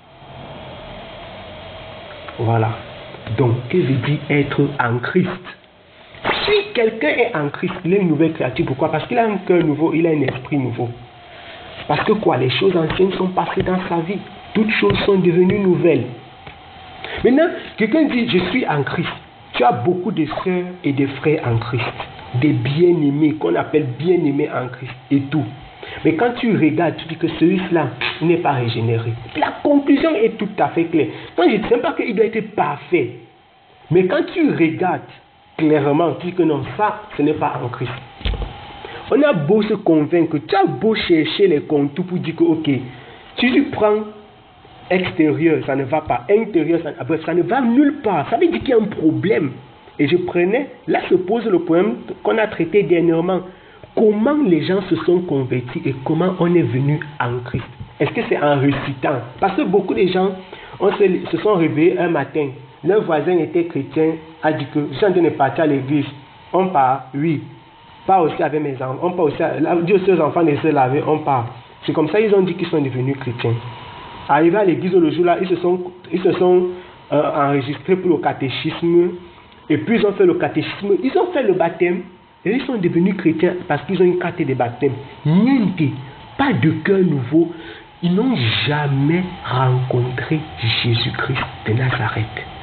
Voilà. Donc, que veut dire être en Christ? Si quelqu'un est en Christ, il est une nouvelle créature. Pourquoi? Parce qu'il a un cœur nouveau, il a un esprit nouveau. Parce que quoi? Les choses anciennes sont passées dans sa vie. Toutes choses sont devenues nouvelles. Maintenant, quelqu'un dit, je suis en Christ. Tu as beaucoup de sœurs et de frères en Christ. Des bien-aimés, qu'on appelle bien-aimés en Christ et tout. Mais quand tu regardes, tu dis que celui-là n'est pas régénéré. La conclusion est tout à fait claire. Moi, je ne dis même pas qu'il doit être parfait. Mais quand tu regardes clairement, tu dis que non, ça, ce n'est pas en Christ. On a beau se convaincre, tu as beau chercher les contours pour dire que, ok, si tu prends extérieur, ça ne va pas, intérieur, ça ne va nulle part. Ça veut dire qu'il y a un problème. Et là se pose le problème qu'on a traité dernièrement. Comment les gens se sont convertis et comment on est venu en Christ? Est-ce que c'est en récitant? Parce que beaucoup de gens se sont réveillés un matin. Leur voisin était chrétien, a dit que je suis en train de partir à l'église. On part, oui. Pas aussi avec mes enfants. On part aussi, Dieu sait aux enfants de se laver, on part. C'est comme ça ils ont dit qu'ils sont devenus chrétiens. Arrivés à l'église le jour-là, ils se sont enregistrés pour le catéchisme. Et puis ils ont fait le catéchisme, ils ont fait le baptême. Et ils sont devenus chrétiens parce qu'ils ont une carte de baptême. Niente, pas de cœur nouveau. Ils n'ont jamais rencontré Jésus-Christ de Nazareth.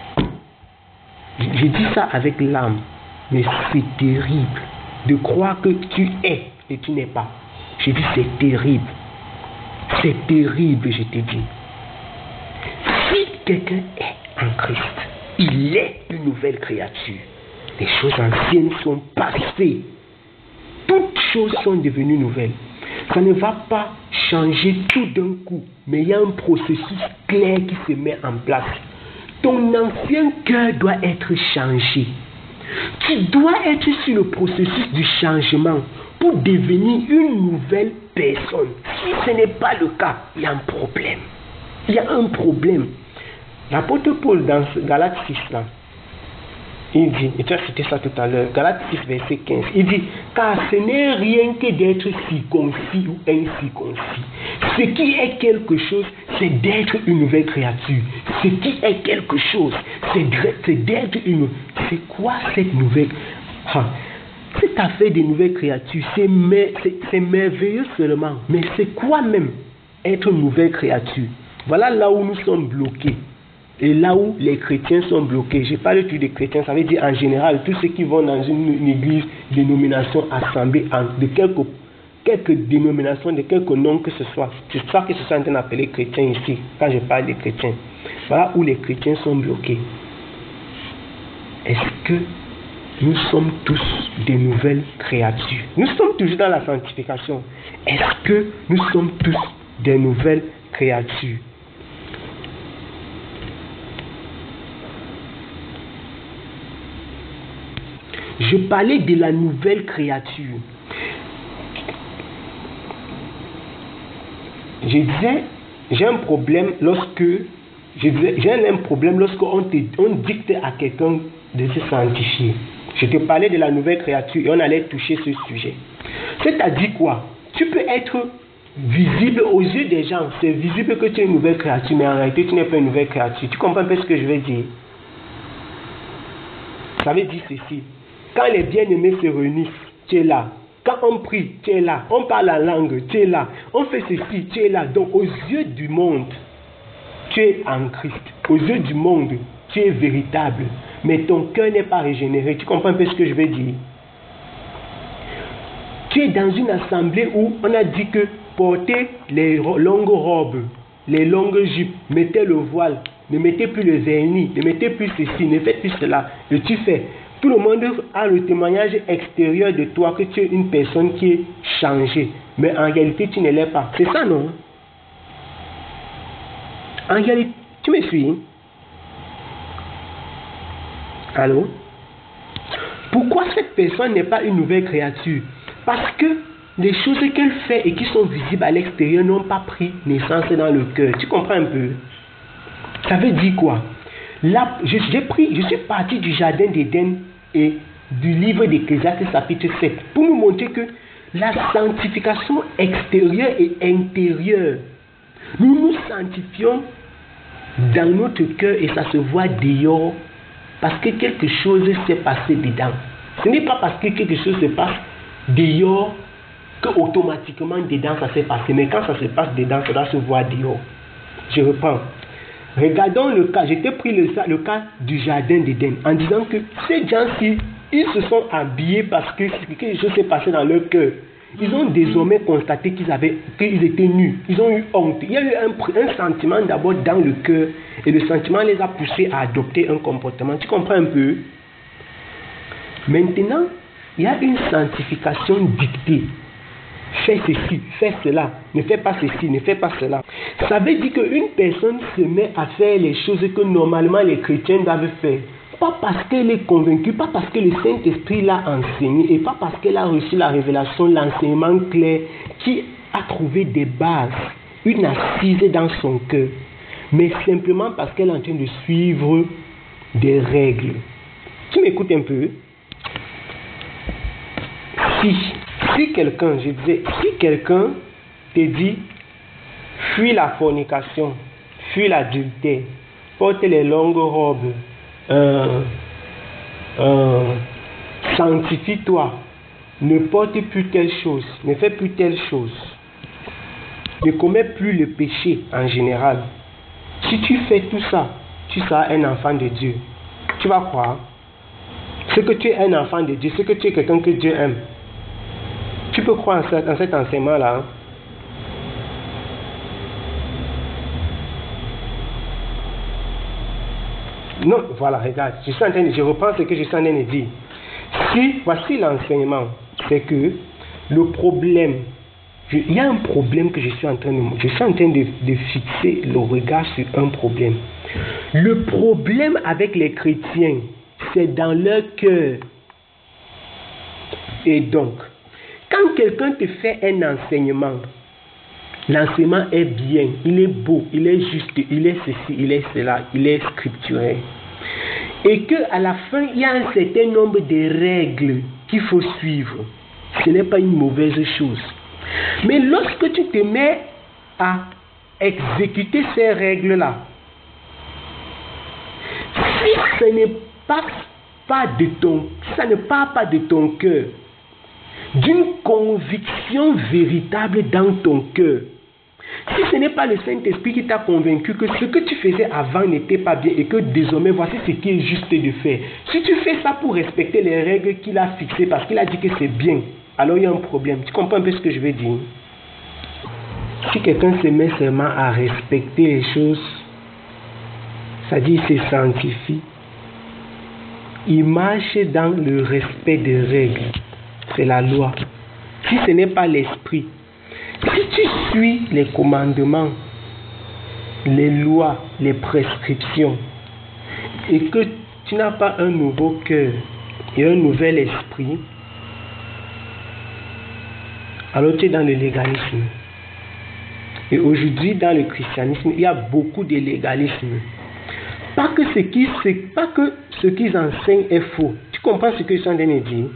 J'ai dit ça avec l'âme, mais c'est terrible de croire que tu es et tu n'es pas. J'ai dit c'est terrible. C'est terrible, je te dis. Si quelqu'un est en Christ, il est une nouvelle créature. Les choses anciennes sont passées. Toutes choses sont devenues nouvelles. Ça ne va pas changer tout d'un coup, mais il y a un processus clair qui se met en place. Ton ancien cœur doit être changé. Tu dois être sur le processus du changement pour devenir une nouvelle personne. Si ce n'est pas le cas, il y a un problème. Il y a un problème. L'apôtre Paul dans Galates 6 là, il dit, et tu as cité ça tout à l'heure, Galates 6 verset 15, il dit, car ce n'est rien que d'être circoncis ou incirconcis. Ce qui est quelque chose, c'est d'être une nouvelle créature. Ce qui est quelque chose, c'est d'être une... C'est quoi cette nouvelle... Cette affaire des nouvelles créatures, c'est merveilleux seulement. Mais c'est quoi même être une nouvelle créature? Voilà là où nous sommes bloqués. Et là où les chrétiens sont bloqués, je parle plus des chrétiens, ça veut dire en général, tous ceux qui vont dans une église, dénomination, assemblée, de quelques dénominations, de quelques noms que ce soit. C'est ça que ce sont en train d'appeler chrétiens ici, quand je parle des chrétiens. Voilà où les chrétiens sont bloqués. Est-ce que nous sommes tous des nouvelles créatures? Nous sommes toujours dans la sanctification. Est-ce que nous sommes tous des nouvelles créatures? Je parlais de la nouvelle créature. Je disais, j'ai un problème lorsqu'on dicte à quelqu'un de se sanctifier. Je te parlais de la nouvelle créature et on allait toucher ce sujet. C'est-à-dire quoi? Tu peux être visible aux yeux des gens. C'est visible que tu es une nouvelle créature, mais en réalité, tu n'es pas une nouvelle créature. Tu comprends un peu ce que je veux dire? Ça veut dire ceci. Quand les bien-aimés se réunissent, tu es là. Quand on prie, tu es là. On parle la langue, tu es là. On fait ceci, tu es là. Donc, aux yeux du monde, tu es en Christ. Aux yeux du monde, tu es véritable, mais ton cœur n'est pas régénéré. Tu comprends un peu ce que je veux dire? Tu es dans une assemblée où on a dit que porter les longues robes, les longues jupes, mettez le voile, ne mettez plus le vernis, ne mettez plus ceci, ne faites plus cela. Et tu fais. Tout le monde a le témoignage extérieur de toi que tu es une personne qui est changée. Mais en réalité, tu ne l'es pas. C'est ça, non? En réalité, tu me suis? Allô? Pourquoi cette personne n'est pas une nouvelle créature? Parce que les choses qu'elle fait et qui sont visibles à l'extérieur n'ont pas pris naissance dans le cœur. Tu comprends un peu? Ça veut dire quoi? Là, je suis parti du jardin d'Éden et du livre d'Ecclésiaste chapitre 7 pour nous montrer que la sanctification extérieure et intérieure, nous nous sanctifions dans notre cœur et ça se voit dehors parce que quelque chose s'est passé dedans. Ce n'est pas parce que quelque chose se passe dehors que automatiquement dedans ça s'est passé, mais quand ça se passe dedans, ça doit se voir dehors. Je reprends. Regardons le cas, j'ai pris le cas du jardin d'Éden en disant que ces gens-ci, ils se sont habillés parce que quelque chose s'est passé dans leur cœur. Ils ont désormais constaté qu'ils étaient nus. Ils ont eu honte. Il y a eu un sentiment d'abord dans le cœur et le sentiment les a poussés à adopter un comportement. Tu comprends un peu? Maintenant, il y a une sanctification dictée. Fais ceci, fais cela, ne fais pas ceci, ne fais pas cela. Ça veut dire qu'une personne se met à faire les choses que normalement les chrétiens doivent faire. Pas parce qu'elle est convaincue, pas parce que le Saint-Esprit l'a enseigné et pas parce qu'elle a reçu la révélation, l'enseignement clair qui a trouvé des bases, une assise dans son cœur, mais simplement parce qu'elle est en train de suivre des règles. Tu m'écoutes un peu? Si quelqu'un te dit fuis la fornication, fuis l'adultère, porte les longues robes, sanctifie-toi, ne porte plus telle chose, ne fais plus telle chose, ne commets plus le péché en général. Si tu fais tout ça, tu seras un enfant de Dieu. Tu vas croire. Ce que tu es un enfant de Dieu, ce que tu es quelqu'un que Dieu aime. Tu peux croire en cet enseignement-là. Hein? Non, voilà, regarde, je reprends ce que je suis en train de dire. Voici l'enseignement, c'est que le problème, il y a un problème que je suis en train de fixer le regard sur un problème. Le problème avec les chrétiens, c'est dans leur cœur. Et donc, quand quelqu'un te fait un enseignement, l'enseignement est bien, il est beau, il est juste, il est ceci, il est cela, il est scripturel. Et qu'à la fin, il y a un certain nombre de règles qu'il faut suivre. Ce n'est pas une mauvaise chose. Mais lorsque tu te mets à exécuter ces règles-là, si ça ne part pas de ton cœur, d'une conviction véritable dans ton cœur. Si ce n'est pas le Saint-Esprit qui t'a convaincu que ce que tu faisais avant n'était pas bien et que désormais voici ce qui est juste de faire. Si tu fais ça pour respecter les règles qu'il a fixées parce qu'il a dit que c'est bien, alors il y a un problème. Tu comprends un peu ce que je veux dire? Si quelqu'un se met seulement à respecter les choses, c'est-à-dire il se sanctifie, il marche dans le respect des règles. C'est la loi. Si ce n'est pas l'esprit, si tu suis les commandements, les lois, les prescriptions, et que tu n'as pas un nouveau cœur et un nouvel esprit, alors tu es dans le légalisme. Et aujourd'hui, dans le christianisme, il y a beaucoup de légalisme. Pas que ce qu'ils enseignent est faux. Tu comprends ce que je suis en train de dire?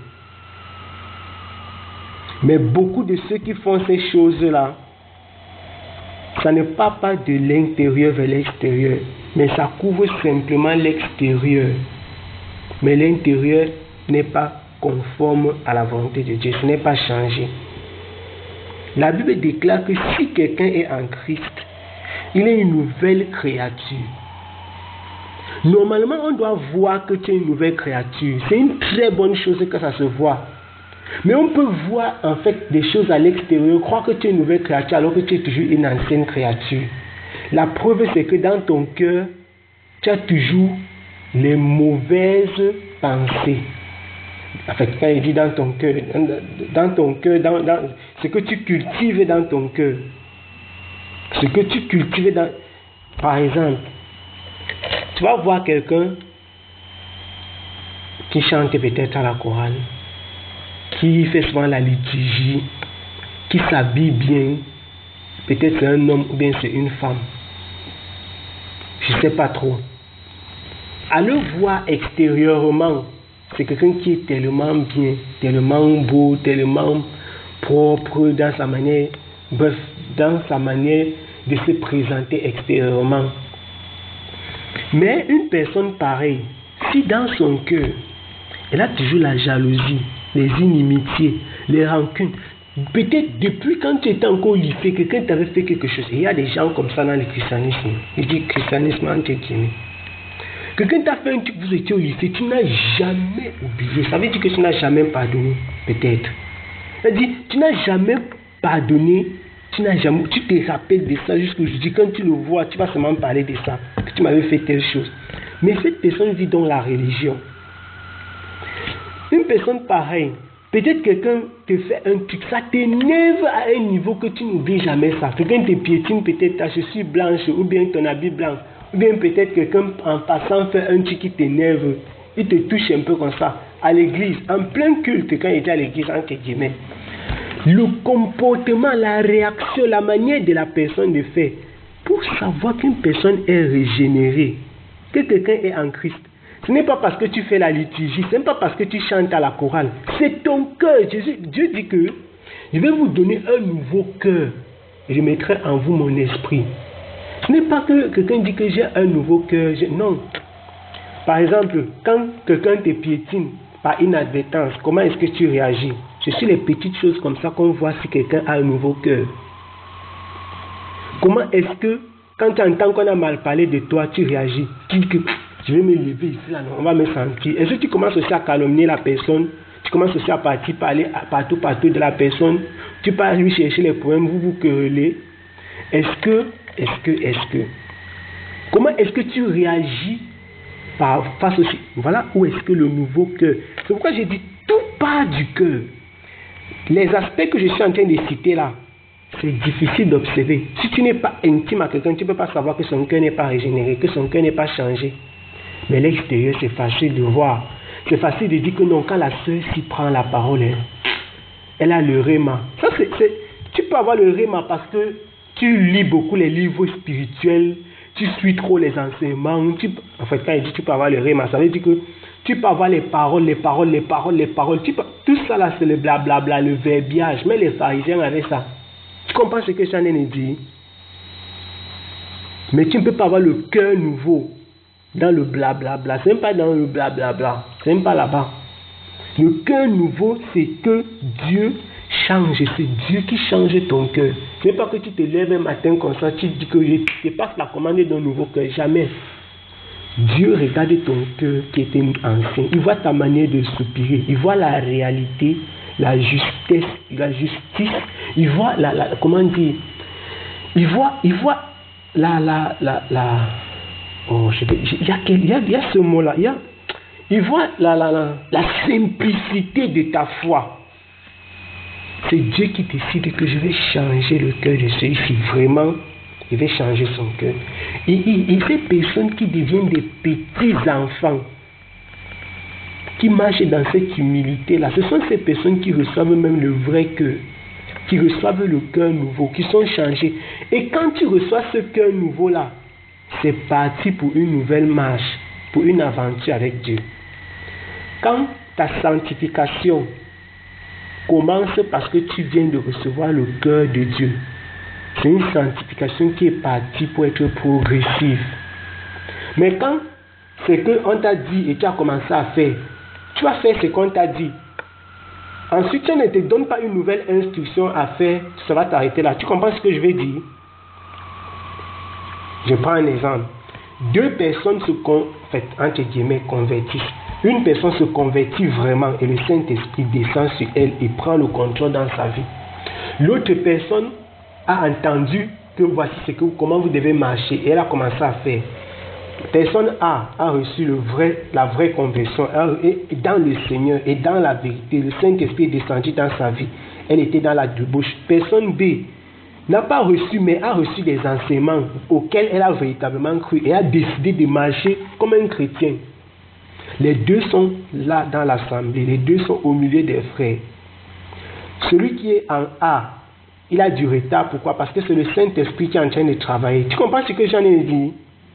Mais beaucoup de ceux qui font ces choses-là, ça ne part pas de l'intérieur vers l'extérieur, mais ça couvre simplement l'extérieur. Mais l'intérieur n'est pas conforme à la volonté de Dieu, ce n'est pas changé. La Bible déclare que si quelqu'un est en Christ, il est une nouvelle créature. Normalement, on doit voir que tu es une nouvelle créature. C'est une très bonne chose que ça se voit. Mais on peut voir en fait des choses à l'extérieur, croire que tu es une nouvelle créature alors que tu es toujours une ancienne créature. La preuve, c'est que dans ton cœur, tu as toujours les mauvaises pensées. En fait, quand il dit dans ton cœur, ce que tu cultives dans ton cœur, ce que tu cultives dans... Par exemple, tu vas voir quelqu'un qui chante peut-être à la chorale, qui fait souvent la liturgie, qui s'habille bien, peut-être c'est un homme ou bien c'est une femme. Je ne sais pas trop. À le voir extérieurement, c'est quelqu'un qui est tellement bien, tellement beau, tellement propre dans sa manière, bref, dans sa manière de se présenter extérieurement. Mais une personne pareille, si dans son cœur, elle a toujours la jalousie, les inimitiés, les rancunes, peut-être depuis quand tu étais encore au lycée, quelqu'un t'avait fait quelque chose. Et il y a des gens comme ça dans le christianisme. Je dis christianisme entre guillemets. Quelqu'un t'a fait un truc, vous étiez au lycée, tu n'as jamais oublié. Ça veut dire que tu n'as jamais pardonné, peut-être. C'est-à-dire, tu n'as jamais pardonné, tu te rappelles de ça jusqu'aujourd'hui. Quand tu le vois, tu vas seulement parler de ça, que tu m'avais fait telle chose. Mais cette personne vit dans la religion. Une personne pareille, peut-être quelqu'un te fait un truc, ça t'énerve à un niveau que tu n'oublies jamais ça. Quelqu'un te piétine peut-être ta chaussure blanche ou bien ton habit blanc. Ou bien peut-être quelqu'un en passant fait un truc qui t'énerve. Il te touche un peu comme ça. À l'église, en plein culte, quand il était à l'église, entre guillemets. Le comportement, la réaction, la manière de la personne de faire. Pour savoir qu'une personne est régénérée, que quelqu'un est en Christ. Ce n'est pas parce que tu fais la liturgie, ce n'est pas parce que tu chantes à la chorale. C'est ton cœur. Dieu dit que je vais vous donner un nouveau cœur. Et je mettrai en vous mon esprit. Ce n'est pas que quelqu'un dit que j'ai un nouveau cœur. Non. Par exemple, quand quelqu'un te piétine par inadvertance, comment est-ce que tu réagis? Ce sont les petites choses comme ça qu'on voit si quelqu'un a un nouveau cœur. Comment est-ce que, quand tu entends qu'on a mal parlé de toi, tu réagis? Tu dis que je vais me lever ici, là, on va me sentir. Est-ce que tu commences aussi à calomnier la personne? Tu commences aussi à parler partout de la personne? Tu pars lui chercher les problèmes, vous vous querellez? Est-ce que comment est-ce que tu réagis face aussi? Voilà où est-ce que le nouveau cœur. C'est pourquoi j'ai dit tout part du cœur. Les aspects que je suis en train de citer là, c'est difficile d'observer. Si tu n'es pas intime à quelqu'un, tu ne peux pas savoir que son cœur n'est pas régénéré, que son cœur n'est pas changé. Mais l'extérieur, c'est facile de voir. C'est facile de dire que non, quand la sœur s'y prend la parole, elle a le réma. Ça, tu peux avoir le réma parce que tu lis beaucoup les livres spirituels, tu suis trop les enseignements. En fait, quand il dit tu peux avoir le réma, ça veut dire que tu peux avoir les paroles. Tout ça là, c'est le blablabla, le verbiage. Mais les pharisiens avaient ça. Tu comprends ce que Chanel dit? Mais tu ne peux pas avoir le cœur nouveau dans le blablabla. C'est même pas dans le blablabla. C'est même pas là-bas. Le cœur nouveau, c'est que Dieu change. C'est Dieu qui change ton cœur. Ce n'est pas que tu te lèves un matin comme ça, tu dis que je te passe la commande d'un nouveau cœur. Jamais. Dieu regarde ton cœur qui était ancien. Il voit ta manière de soupirer. Il voit la réalité, la justice. Il voit comment dire. Il voit oh, il y a ce mot-là. Il voit la simplicité de ta foi. C'est Dieu qui décide que je vais changer le cœur de celui-ci. Vraiment, je vais changer son cœur. Et ces personnes qui deviennent des petits enfants, qui marchent dans cette humilité-là, ce sont ces personnes qui reçoivent même le vrai cœur, qui reçoivent le cœur nouveau, qui sont changés. Et quand tu reçois ce cœur nouveau-là, c'est parti pour une nouvelle marche, pour une aventure avec Dieu. Quand ta sanctification commence parce que tu viens de recevoir le cœur de Dieu, c'est une sanctification qui est partie pour être progressive. Mais quand c'est qu'on t'a dit et tu as commencé à faire, tu vas faire ce qu'on t'a dit. Ensuite, tu ne te donnes pas une nouvelle instruction à faire, ça va t'arrêter là. Tu comprends ce que je vais dire? Je prends un exemple. deux personnes entre guillemets, convertissent. Une personne se convertit vraiment et le Saint-Esprit descend sur elle et prend le contrôle dans sa vie. L'autre personne a entendu que voici comment vous devez marcher et elle a commencé à faire. Personne A a reçu la vraie conversion et dans le Seigneur et dans la vérité. Le Saint-Esprit est descendu dans sa vie. Elle était dans la débauche. Personne B n'a pas reçu, mais a reçu des enseignements auxquels elle a véritablement cru et a décidé de marcher comme un chrétien. Les deux sont là dans l'assemblée, les deux sont au milieu des frères. Celui qui est en A, il a du retard. Pourquoi? Parce que c'est le Saint-Esprit qui est en train de travailler. Tu comprends ce que j'en ai dit?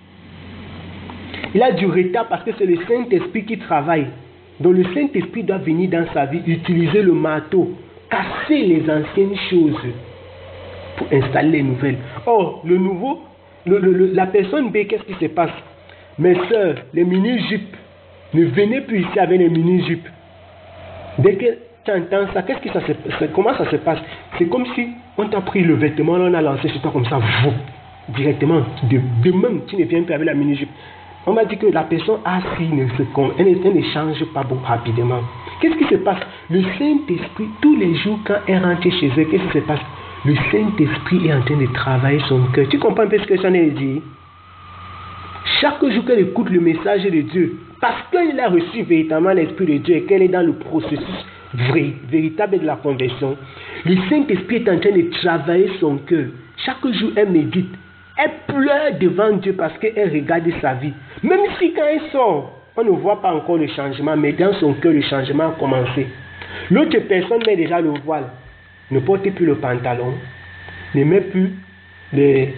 Il a du retard parce que c'est le Saint-Esprit qui travaille. Donc le Saint-Esprit doit venir dans sa vie, utiliser le marteau, casser les anciennes choses pour installer les nouvelles. Or, le nouveau, la personne B, qu'est-ce qui se passe? Mes soeurs, les mini-jupes, ne venez plus ici avec les mini-jupes. Dès que tu entends ça, comment ça se passe? C'est comme si on t'a pris le vêtement, on a lancé sur toi comme ça, directement. Demain, tu ne viens plus avec la mini-jupe. On m'a dit que la personne assise elle ne change pas beaucoup rapidement. Qu'est-ce qui se passe? Le Saint-Esprit, tous les jours, quand elle rentre chez elle, qu'est-ce qui se passe? Le Saint-Esprit est en train de travailler son cœur. Tu comprends un peu ce que j'en ai dit? Chaque jour qu'elle écoute le message de Dieu, parce qu'elle a reçu véritablement l'Esprit de Dieu et qu'elle est dans le processus véritable de la conversion, le Saint-Esprit est en train de travailler son cœur. Chaque jour, elle médite. Elle pleure devant Dieu parce qu'elle regarde sa vie. Même si quand elle sort, on ne voit pas encore le changement, mais dans son cœur, le changement a commencé. L'autre personne met déjà le voile, ne porte plus le pantalon, ne met plus les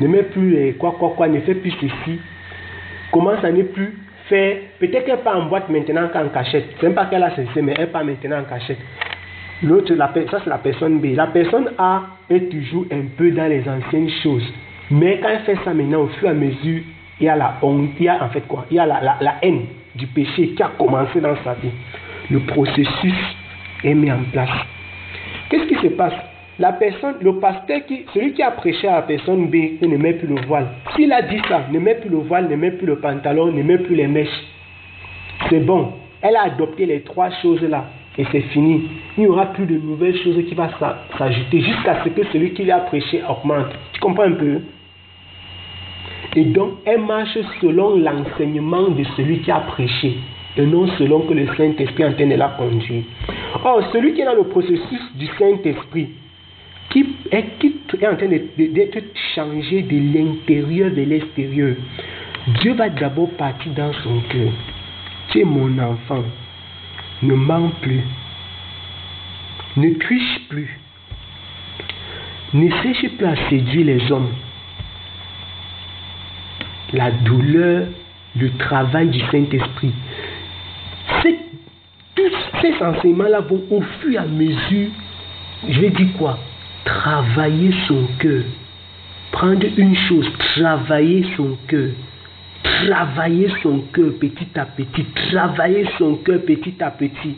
ne fait plus ceci, commence à ne plus faire, peut-être qu'elle part en boîte maintenant qu'en cachette. C'est même pas qu'elle a cessé, mais elle part maintenant en cachette. L'autre, ça c'est la personne B. La personne A est toujours un peu dans les anciennes choses. Mais quand elle fait ça maintenant, au fur et à mesure, il y a la honte, il y a en fait quoi? Il y a la haine du péché qui a commencé dans sa vie. Le processus est mis en place. Qu'est-ce qui se passe? La personne, le pasteur, celui qui a prêché à la personne B, il ne met plus le voile. S'il a dit ça, ne met plus le voile, ne met plus le pantalon, ne met plus les mèches. C'est bon. Elle a adopté les trois choses-là. Et c'est fini. Il n'y aura plus de nouvelles choses qui vont s'ajouter jusqu'à ce que celui qui l'a prêché augmente. Tu comprends un peu? Et donc, elle marche selon l'enseignement de celui qui a prêché et non selon que le Saint-Esprit est en train de la conduire. Or, celui qui est dans le processus du Saint-Esprit, qui est en train d'être changé de l'intérieur vers l'extérieur, Dieu va d'abord partir dans son cœur. Tu es mon enfant. Ne mens plus, ne triche plus, ne cherche plus à séduire les hommes. La douleur, le travail du Saint-Esprit, tous ces enseignements-là vont au fur et à mesure, je vais dire quoi? Travailler son cœur. Prendre une chose, travailler son cœur. Travailler son cœur petit à petit. Travailler son cœur petit à petit.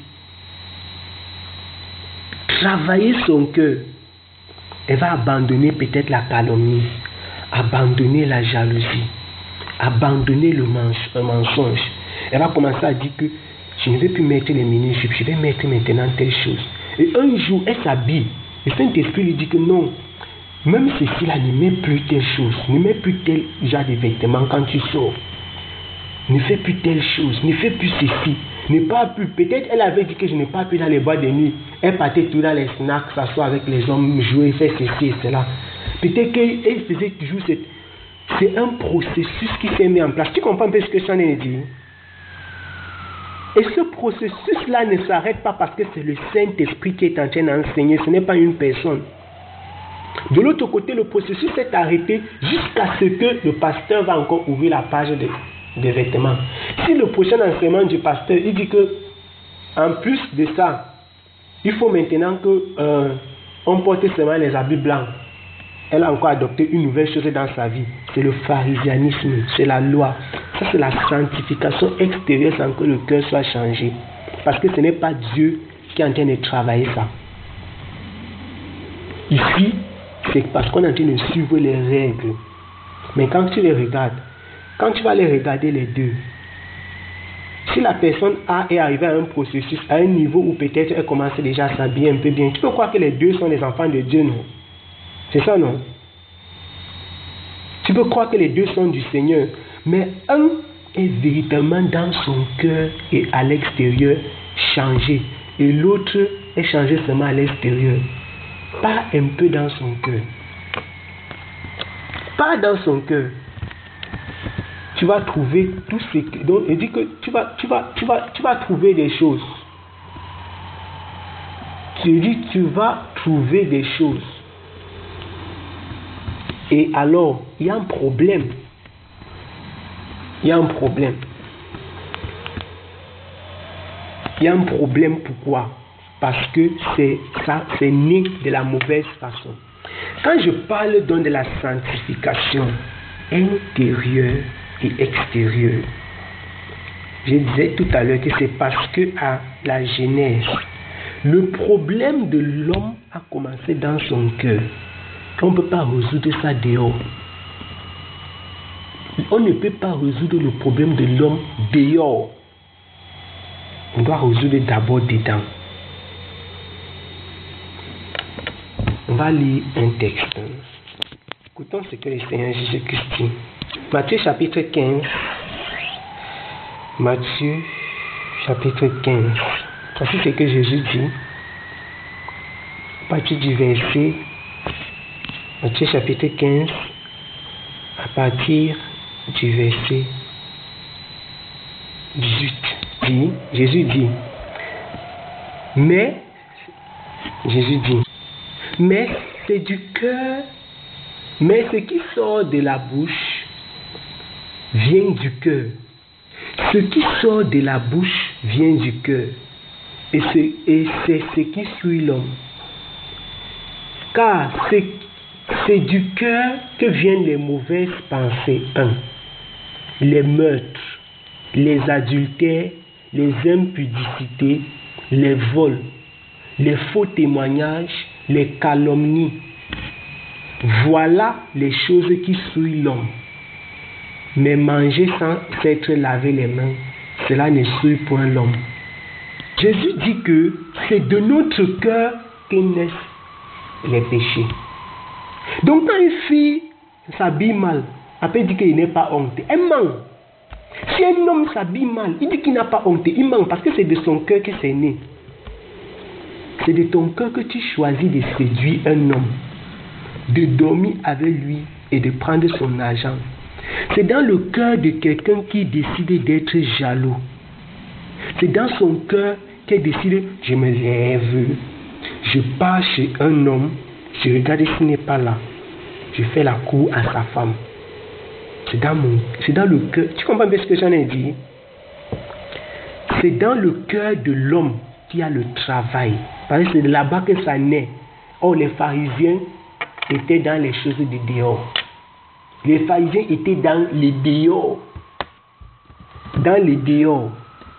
Travailler son cœur. Elle va abandonner peut-être la calomnie, abandonner la jalousie, abandonner le mensonge. Elle va commencer à dire que je ne vais plus mettre les mini-jupes, je vais mettre maintenant telle chose. Et un jour, elle s'habille. Le Saint-Esprit lui dit que non, même ceci-là, ne met plus telle chose, ne met plus tel genre de vêtements quand tu sors. Ne fais plus telle chose, ne fais plus ceci. Ne pas plus. Peut-être elle avait dit que je ne pars plus dans les boîtes de nuit. Elle partait tout dans les snacks, s'asseoir avec les hommes, jouer, faire ceci et cela. Peut-être qu'elle faisait toujours cette... C'est un processus qui s'est mis en place. Tu comprends un peu ce que j'en ai dit? Et ce processus-là ne s'arrête pas parce que c'est le Saint-Esprit qui est en train d'enseigner. Ce n'est pas une personne. De l'autre côté, le processus s'est arrêté jusqu'à ce que le pasteur va encore ouvrir la page des vêtements. Si le prochain enseignement du pasteur, il dit que, en plus de ça, il faut maintenant que on porte seulement les habits blancs. Elle a encore adopté une nouvelle chose dans sa vie. C'est le pharisianisme, c'est la loi. Ça, c'est la sanctification extérieure sans que le cœur soit changé. Parce que ce n'est pas Dieu qui est en train de travailler ça. Ici, c'est parce qu'on est en train de suivre les règles. Mais quand tu les regardes, quand tu vas les regarder les deux, si la personne est arrivée à un processus, à un niveau où peut-être elle commence déjà à s'habiller un peu bien, tu peux croire que les deux sont les enfants de Dieu, non? C'est ça, non? Tu peux croire que les deux sont du Seigneur, mais un est véritablement dans son cœur et à l'extérieur changé, et l'autre est changé seulement à l'extérieur, pas un peu dans son cœur. Pas dans son cœur. Tu vas trouver tout ce que... Donc, il dit que tu vas trouver des choses. Tu dis tu vas trouver des choses. Et alors, il y a un problème. Il y a un problème. Il y a un problème, pourquoi? Parce que c'est né de la mauvaise façon. Quand je parle donc de la sanctification intérieure et extérieure, je disais tout à l'heure que c'est parce que à la Genèse, le problème de l'homme a commencé dans son cœur. On ne peut pas résoudre ça dehors. On ne peut pas résoudre le problème de l'homme dehors. On doit résoudre d'abord dedans. On va lire un texte. Écoutons ce que le Seigneur Jésus-Christ dit. Matthieu chapitre 15. Matthieu chapitre 15. Voici ce que Jésus dit. À partir du verset. Matthieu chapitre 15. À partir du verset 18. Jésus dit. Mais c'est du cœur, mais ce qui sort de la bouche vient du cœur. Ce qui sort de la bouche vient du cœur. Et c'est ce qui suit l'homme. Car c'est du cœur que viennent les mauvaises pensées. 1. Les meurtres, les adultères, les impudicités, les vols, les faux témoignages, les calomnies. Voilà les choses qui souillent l'homme. Mais manger sans s'être lavé les mains, cela ne souille point l'homme. Jésus dit que c'est de notre cœur que naissent les péchés. Donc quand une fille s'habille mal, elle peut dire qu'il n'est pas honte. Elle ment. Si un homme s'habille mal, il dit qu'il n'a pas honte. Il ment parce que c'est de son cœur que c'est né. C'est de ton cœur que tu choisis de séduire un homme, de dormir avec lui et de prendre son argent. C'est dans le cœur de quelqu'un qui décide d'être jaloux. C'est dans son cœur qu'il décide, je me lève, je pars chez un homme, je regarde s'il n'est pas là, je fais la cour à sa femme. C'est dans le cœur. Tu comprends bien ce que j'en ai dit? C'est dans le cœur de l'homme qu'il y a le travail. Parce que c'est là-bas que ça naît. Or, les pharisiens étaient dans les choses de dehors. Les pharisiens étaient dans les dehors. Dans les dehors.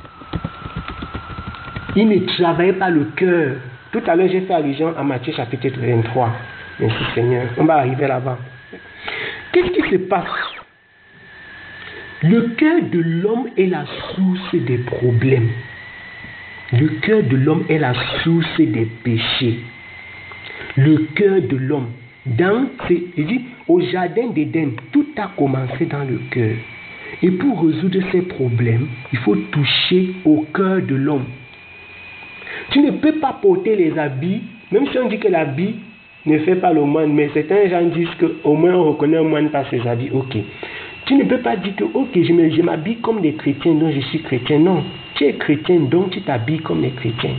Ils ne travaillaient pas le cœur. Tout à l'heure, j'ai fait allusion à Matthieu chapitre 23. Merci Seigneur. On va arriver là-bas. Qu'est-ce qui se passe? Le cœur de l'homme est la source des problèmes. Le cœur de l'homme est la source des péchés. Le cœur de l'homme. Il dit, au jardin d'Éden, tout a commencé dans le cœur. Et pour résoudre ces problèmes, il faut toucher au cœur de l'homme. Tu ne peux pas porter les habits, même si on dit que l'habit ne fait pas le moine, mais certains gens disent qu'au moins on reconnaît un moine par ses habits. Ok. Tu ne peux pas dire que ok, je m'habille comme des chrétiens, donc je suis chrétien. Non, tu es chrétien, donc tu t'habilles comme des chrétiens.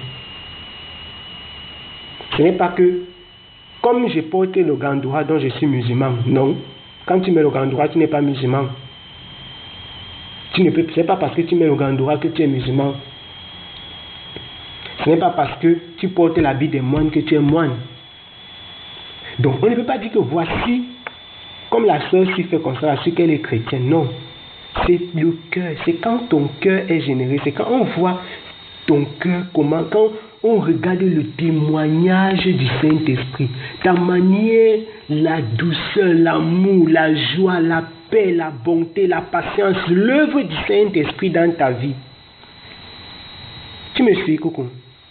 Ce n'est pas que, comme je porte le gandoura, donc je suis musulman. Non, quand tu mets le gandoura, tu n'es pas musulman. Ce n'est pas parce que tu mets le gandoura que tu es musulman. Ce n'est pas parce que tu portes l'habit des moines que tu es moine. Donc on ne peut pas dire que voici, comme la sœur s'y fait constatation qu'elle est chrétienne. Non. C'est le cœur. C'est quand ton cœur est généreux. C'est quand on voit ton cœur comment. Quand on regarde le témoignage du Saint-Esprit. Ta manière, la douceur, l'amour, la joie, la paix, la bonté, la patience, l'œuvre du Saint-Esprit dans ta vie. Tu me suis, Coucou?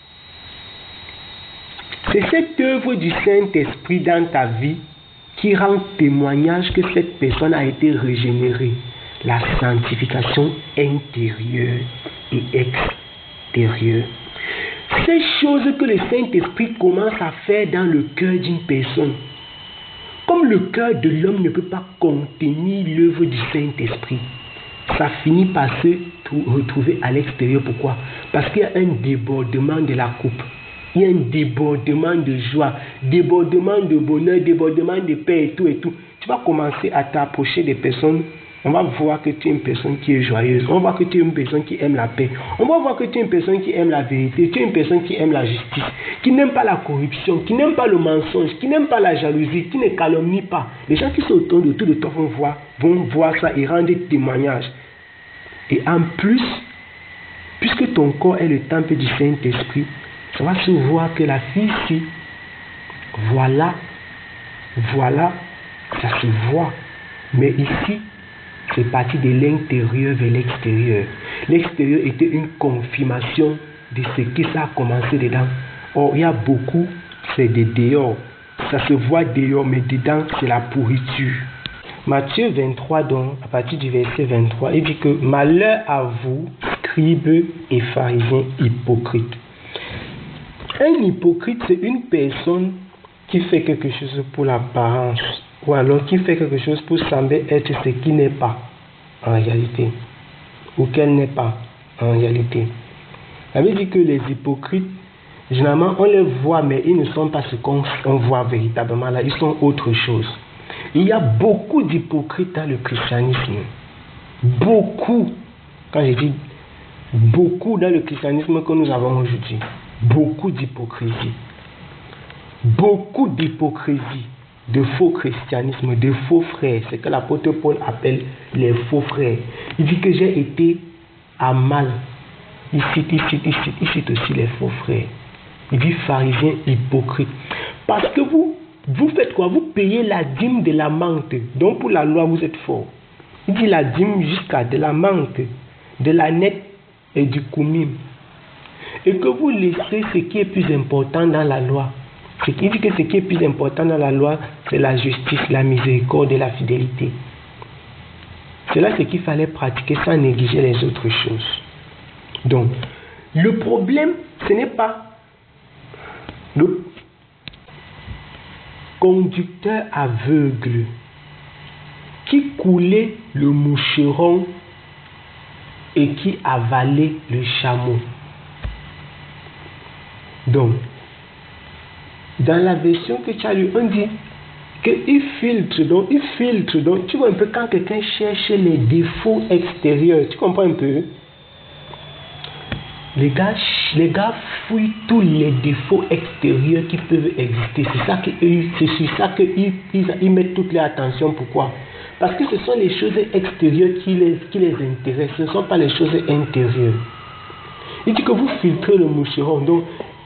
C'est cette œuvre du Saint-Esprit dans ta vie qui rend témoignage que cette personne a été régénérée. La sanctification intérieure et extérieure. Ces choses que le Saint-Esprit commence à faire dans le cœur d'une personne. Comme le cœur de l'homme ne peut pas contenir l'œuvre du Saint-Esprit, ça finit par se retrouver à l'extérieur. Pourquoi? Parce qu'il y a un débordement de la coupe. Il y a un débordement de joie, débordement de bonheur, débordement de paix et tout et tout. Tu vas commencer à t'approcher des personnes. On va voir que tu es une personne qui est joyeuse. On va voir que tu es une personne qui aime la paix. On va voir que tu es une personne qui aime la vérité. Tu es une personne qui aime la justice, qui n'aime pas la corruption, qui n'aime pas le mensonge, qui n'aime pas la jalousie, qui ne calomnie pas. Les gens qui sont autour de toi vont voir ça et rendre témoignage. Et en plus, puisque ton corps est le temple du Saint-Esprit, ça va se voir que la fille-ci, voilà, ça se voit. Mais ici, c'est parti de l'intérieur vers l'extérieur. L'extérieur était une confirmation de ce qui ça a commencé dedans. Or, il y a beaucoup, c'est de dehors. Ça se voit dehors, mais dedans, c'est la pourriture. Matthieu 23, donc, à partir du verset 23, il dit que « Malheur à vous, scribes et pharisiens hypocrites ». Un hypocrite, c'est une personne qui fait quelque chose pour l'apparence, ou alors qui fait quelque chose pour sembler être ce qui n'est pas en réalité, ou qu'elle n'est pas en réalité. Ça veut dire que les hypocrites, généralement, on les voit, mais ils ne sont pas ce qu'on voit véritablement là, ils sont autre chose. Il y a beaucoup d'hypocrites dans le christianisme. Beaucoup. Quand je dis beaucoup dans le christianisme que nous avons aujourd'hui. Beaucoup d'hypocrisie. Beaucoup d'hypocrisie. De faux christianisme, de faux frères. C'est ce que l'apôtre Paul appelle les faux frères. Il dit que j'ai été à mal. Il cite aussi les faux frères. Il dit pharisiens hypocrites. Parce que vous faites quoi? Vous payez la dîme de la menthe. Donc pour la loi, vous êtes fort. Il dit la dîme jusqu'à de la menthe, de la nette et du koumim. Et que vous laissez ce qui est plus important dans la loi. Il dit que ce qui est plus important dans la loi, c'est la justice, la miséricorde et la fidélité. C'est là ce qu'il fallait pratiquer sans négliger les autres choses. Donc, le problème, ce n'est pas le conducteur aveugle qui coulait le moucheron et qui avalait le chameau. Donc, dans la version que tu as lue, on dit qu'il filtre. Donc, tu vois un peu quand quelqu'un cherche les défauts extérieurs. Tu comprends un peu? Les gars fouillent tous les défauts extérieurs qui peuvent exister. C'est sur ça qu'ils mettent toute leur attention. Pourquoi? Parce que ce sont les choses extérieures qui les intéressent. Ce ne sont pas les choses intérieures. Il dit que vous filtrez le moucheron. Donc,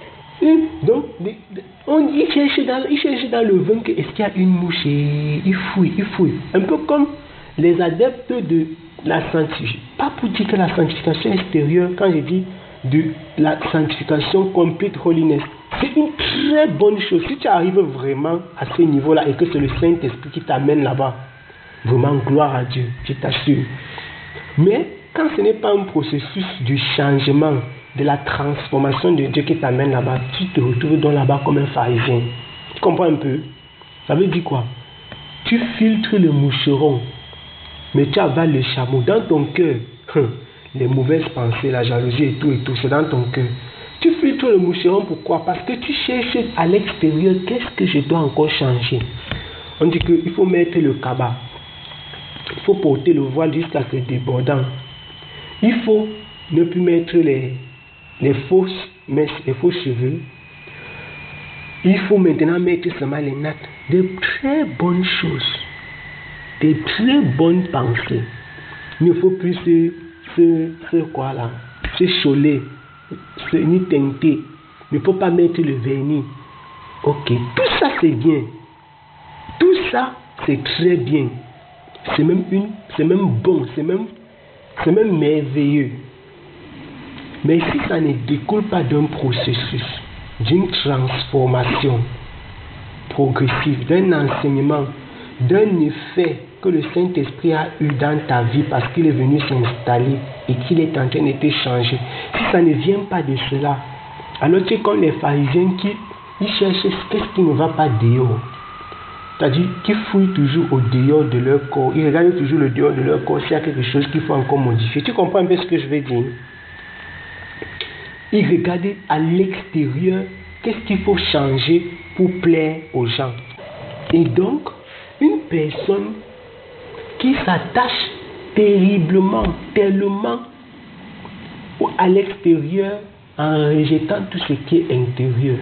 il cherche dans le vin que est-ce qu'il y a une mouche et il fouille. Un peu comme les adeptes de la sanctification. Pas pour dire que la sanctification extérieure, quand je dis de la sanctification complete holiness, c'est une très bonne chose. Si tu arrives vraiment à ce niveau-là et que c'est le Saint-Esprit qui t'amène là-bas, vraiment gloire à Dieu, je t'assure. Mais quand ce n'est pas un processus de changement, de la transformation de Dieu qui t'amène là-bas, tu te retrouves donc là-bas comme un pharisien. Tu comprends un peu? Ça veut dire quoi? Tu filtres le moucheron, mais tu avales le chameau. Dans ton cœur, les mauvaises pensées, la jalousie et tout, c'est dans ton cœur. Tu filtres le moucheron, pourquoi? Parce que tu cherches à l'extérieur, qu'est-ce que je dois encore changer? On dit qu'il faut mettre le cabas. Il faut porter le voile jusqu'à ce débordant. Il faut ne plus mettre les fausses mèches, les faux cheveux. Il faut maintenant mettre seulement les nattes. De très bonnes choses. De très bonnes pensées. Il ne faut plus se choler, se ni teinter. Il ne faut pas mettre le vernis. Ok, tout ça c'est bien. Tout ça c'est très bien. c'est même bon, c'est même merveilleux. Mais si ça ne découle pas d'un processus, d'une transformation progressive, d'un enseignement, d'un effet que le Saint-Esprit a eu dans ta vie parce qu'il est venu s'installer et qu'il est en train de te changer, si ça ne vient pas de cela, alors tu es comme les pharisiens qui cherchent qu'est-ce qui ne va pas dehors. C'est-à-dire qu'ils fouillent toujours au dehors de leur corps, ils regardent toujours le dehors de leur corps s'il y a quelque chose qu'il faut encore modifier. Tu comprends un peu ce que je veux dire? Ils regardent à l'extérieur qu'est-ce qu'il faut changer pour plaire aux gens. Et donc, une personne qui s'attache tellement à l'extérieur en rejetant tout ce qui est intérieur.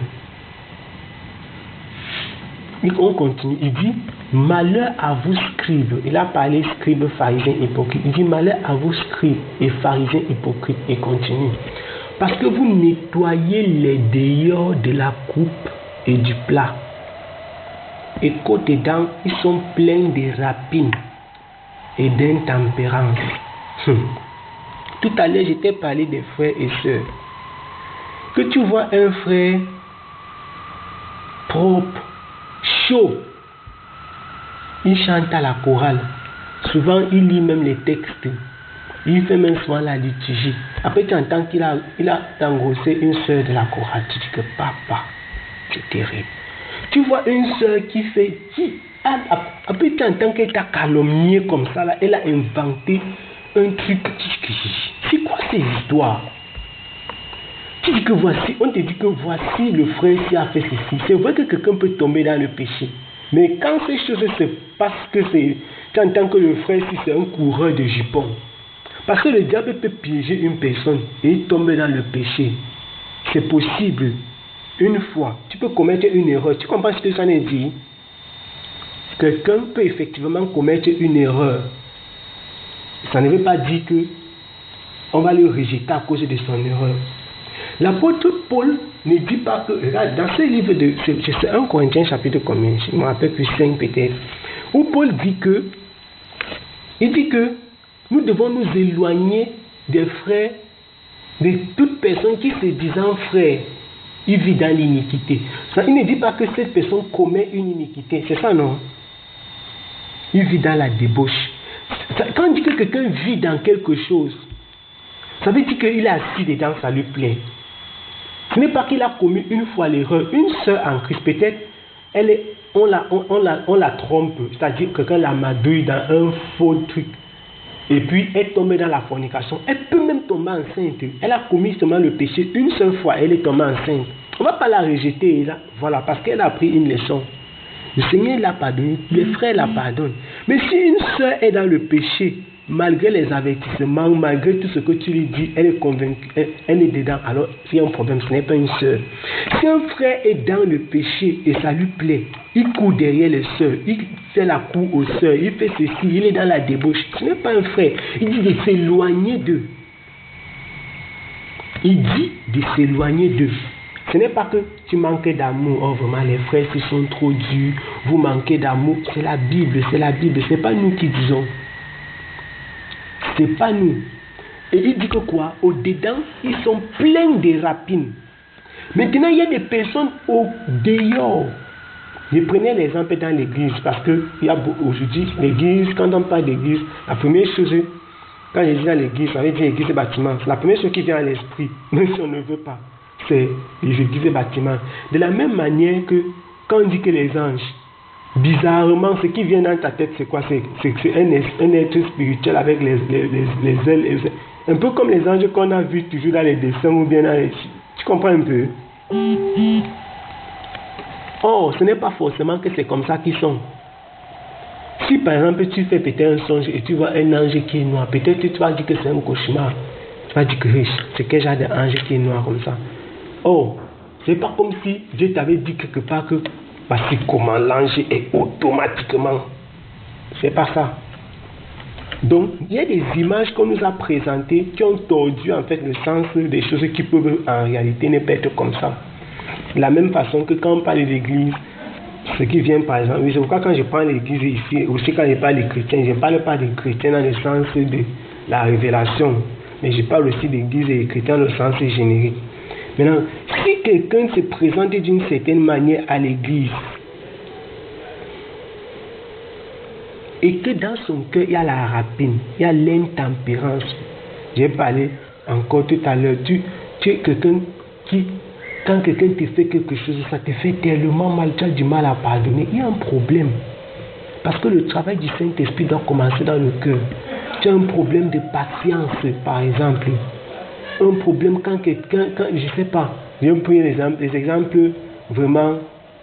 On continue, il dit, malheur à vous scribes. Il a parlé scribes, pharisiens, hypocrites. Il dit, malheur à vous scribes et pharisiens, hypocrites. Et continue. Parce que vous nettoyez les dehors de la coupe et du plat. Et qu'au-dedans, ils sont pleins de rapines et d'intempérance. Tout à l'heure, je t'ai parlé des frères et sœurs. Que tu vois un frère propre, chaud, il chante à la chorale. Souvent, il lit même les textes. Il fait même souvent la liturgie. Après, tu entends qu'il a engrossé une sœur de la chorale. Tu dis que papa, c'est terrible. Tu vois une sœur qui fait... Après, tu entends qu'elle t'a calomnié comme ça. Là, elle a inventé un truc. C'est quoi ces histoires? Tu dis que voici, on te dit que voici le frère qui a fait ceci. C'est vrai que quelqu'un peut tomber dans le péché. Mais quand ces choses se passent, tu entends que le frère, si c'est un coureur de jupons. Parce que le diable peut piéger une personne et tomber dans le péché. C'est possible. Une fois, tu peux commettre une erreur. Tu comprends ce que ça veut dire? Quelqu'un peut effectivement commettre une erreur. Ça ne veut pas dire que on va le rejeter à cause de son erreur. L'apôtre Paul ne dit pas que, regarde, dans ce livre de, c'est 1 Corinthiens chapitre combien, je ne me rappelle plus, 5 peut-être, où Paul dit que, nous devons nous éloigner des frères, de toute personne qui se disant frère, il vit dans l'iniquité. Il ne dit pas que cette personne commet une iniquité, c'est ça non? Il vit dans la débauche. Quand on dit que quelqu'un vit dans quelque chose, ça veut dire qu'il est assis dedans, ça lui plaît. Ce n'est pas qu'il a commis une fois l'erreur. Une sœur en Christ, peut-être, on la trompe, c'est-à-dire que quelqu'un la madouille dans un faux truc. Et puis, elle tombe dans la fornication. Elle peut même tomber enceinte. Elle a commis seulement le péché une seule fois, elle est tombée enceinte. On ne va pas la rejeter, là, voilà, parce qu'elle a appris une leçon. Le Seigneur l'a pardonné, les frères la pardonnent. Mais si une sœur est dans le péché, malgré les avertissements, malgré tout ce que tu lui dis, elle est convaincue, elle est dedans, alors il y a un problème, ce n'est pas une sœur. Si un frère est dans le péché et ça lui plaît, il court derrière les sœurs, il fait la cour aux sœurs, il fait ceci, il est dans la débauche, ce n'est pas un frère. Il dit de s'éloigner d'eux. Il dit de s'éloigner d'eux. Ce n'est pas que tu manques d'amour, oh vraiment les frères qui sont trop durs, vous manquez d'amour, c'est la Bible, c'est pas nous qui disons. C'est pas nous. Et il dit que quoi? Au-dedans, ils sont pleins de rapines. Maintenant, il y a des personnes au dehors. Je prenais l'exemple dans l'église parce que aujourd'hui, l'église, quand on parle d'église, la première chose, quand je dis dans l'église, ça veut dire église et bâtiment. La première chose qui vient à l'esprit, même si on ne veut pas, c'est les églises et bâtiments. De la même manière que quand on dit que les anges, bizarrement, ce qui vient dans ta tête, c'est quoi? C'est un être spirituel avec les ailes. Un peu comme les anges qu'on a vus toujours dans les dessins ou bien dans les... Tu comprends un peu? Or, ce n'est pas forcément que c'est comme ça qu'ils sont. Si par exemple tu fais peut-être un songe et tu vois un ange qui est noir, peut-être tu vas dire que c'est un cauchemar. Tu vas dire que c'est quel genre d'ange qui est noir comme ça. Or, c'est pas comme si Dieu t'avait dit quelque part que voici comment l'ange est automatiquement. C'est pas ça. Donc, il y a des images qu'on nous a présentées qui ont tordu en fait le sens des choses qui peuvent en réalité ne pas être comme ça. De la même façon que quand on parle d'église, ce qui vient par exemple, c'est pourquoi quand je prends l'église ici, aussi quand je parle des chrétiens, je ne parle pas des chrétiens dans le sens de la révélation, mais je parle aussi d'église et des chrétiens dans le sens générique. Maintenant, si quelqu'un se présente d'une certaine manière à l'église, et que dans son cœur, il y a la rapine, il y a l'intempérance. J'ai parlé encore tout à l'heure, tu es quelqu'un qui, quand quelqu'un te fait quelque chose, ça te fait tellement mal, tu as du mal à pardonner. Il y a un problème. Parce que le travail du Saint-Esprit doit commencer dans le cœur. Tu as un problème de patience, par exemple. Un problème quand quelqu'un, je ne sais pas, je vais prendre des exemples vraiment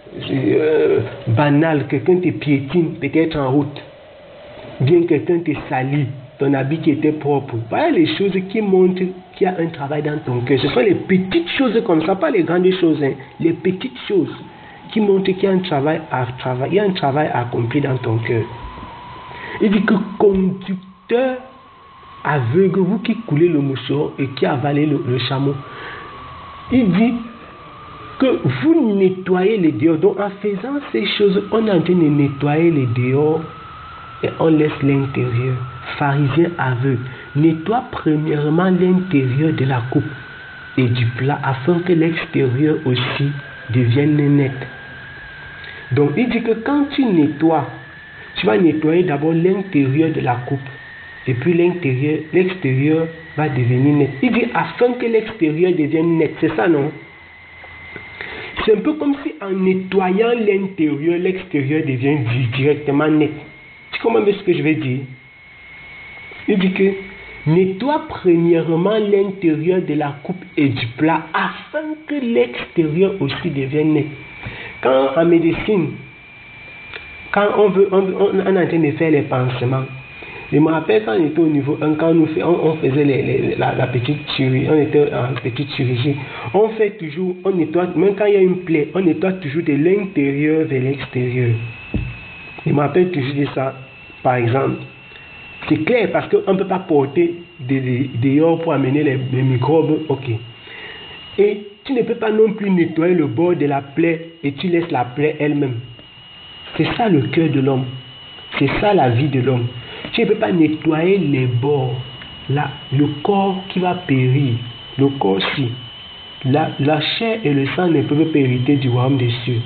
banals. Quelqu'un te piétine, peut-être en route. Bien quelqu'un te salit, ton habit qui était propre. Voilà les choses qui montrent qu'il y a un travail dans ton cœur. Ce sont les petites choses comme ça, pas les grandes choses, hein. Les petites choses qui montrent qu'il y a un travail à accomplir dans ton cœur. Il dit que conducteur aveugle, vous qui coulez le mousseau et qui avalez le chameau, il dit que vous nettoyez les dehors. Donc en faisant ces choses, on est en train de nettoyer les dehors et on laisse l'intérieur. Pharisien aveugle, nettoie premièrement l'intérieur de la coupe et du plat afin que l'extérieur aussi devienne net. Donc il dit que quand tu nettoies, tu vas nettoyer d'abord l'intérieur de la coupe et puis l'extérieur va devenir net. Il dit afin que l'extérieur devienne net, c'est ça non? C'est un peu comme si en nettoyant l'intérieur, l'extérieur devient directement net. Tu comprends bien ce que je veux dire? Il dit que nettoie premièrement l'intérieur de la coupe et du plat afin que l'extérieur aussi devienne net. Quand en médecine, quand on est en train de faire les pansements, je me rappelle quand on était au niveau 1, quand on faisait la petite chirurgie, on était en petite chirurgie, on fait toujours, on nettoie, même quand il y a une plaie, on nettoie toujours de l'intérieur vers l'extérieur. Je me rappelle toujours de ça, par exemple. C'est clair parce qu'on ne peut pas porter dehors pour amener les microbes, ok. Et tu ne peux pas non plus nettoyer le bord de la plaie et tu laisses la plaie elle-même. C'est ça le cœur de l'homme. C'est ça la vie de l'homme. Tu ne peux pas nettoyer les bords. Là, le corps qui va périr, le corps-ci, la chair et le sang ne peuvent pas hériter du royaume des cieux.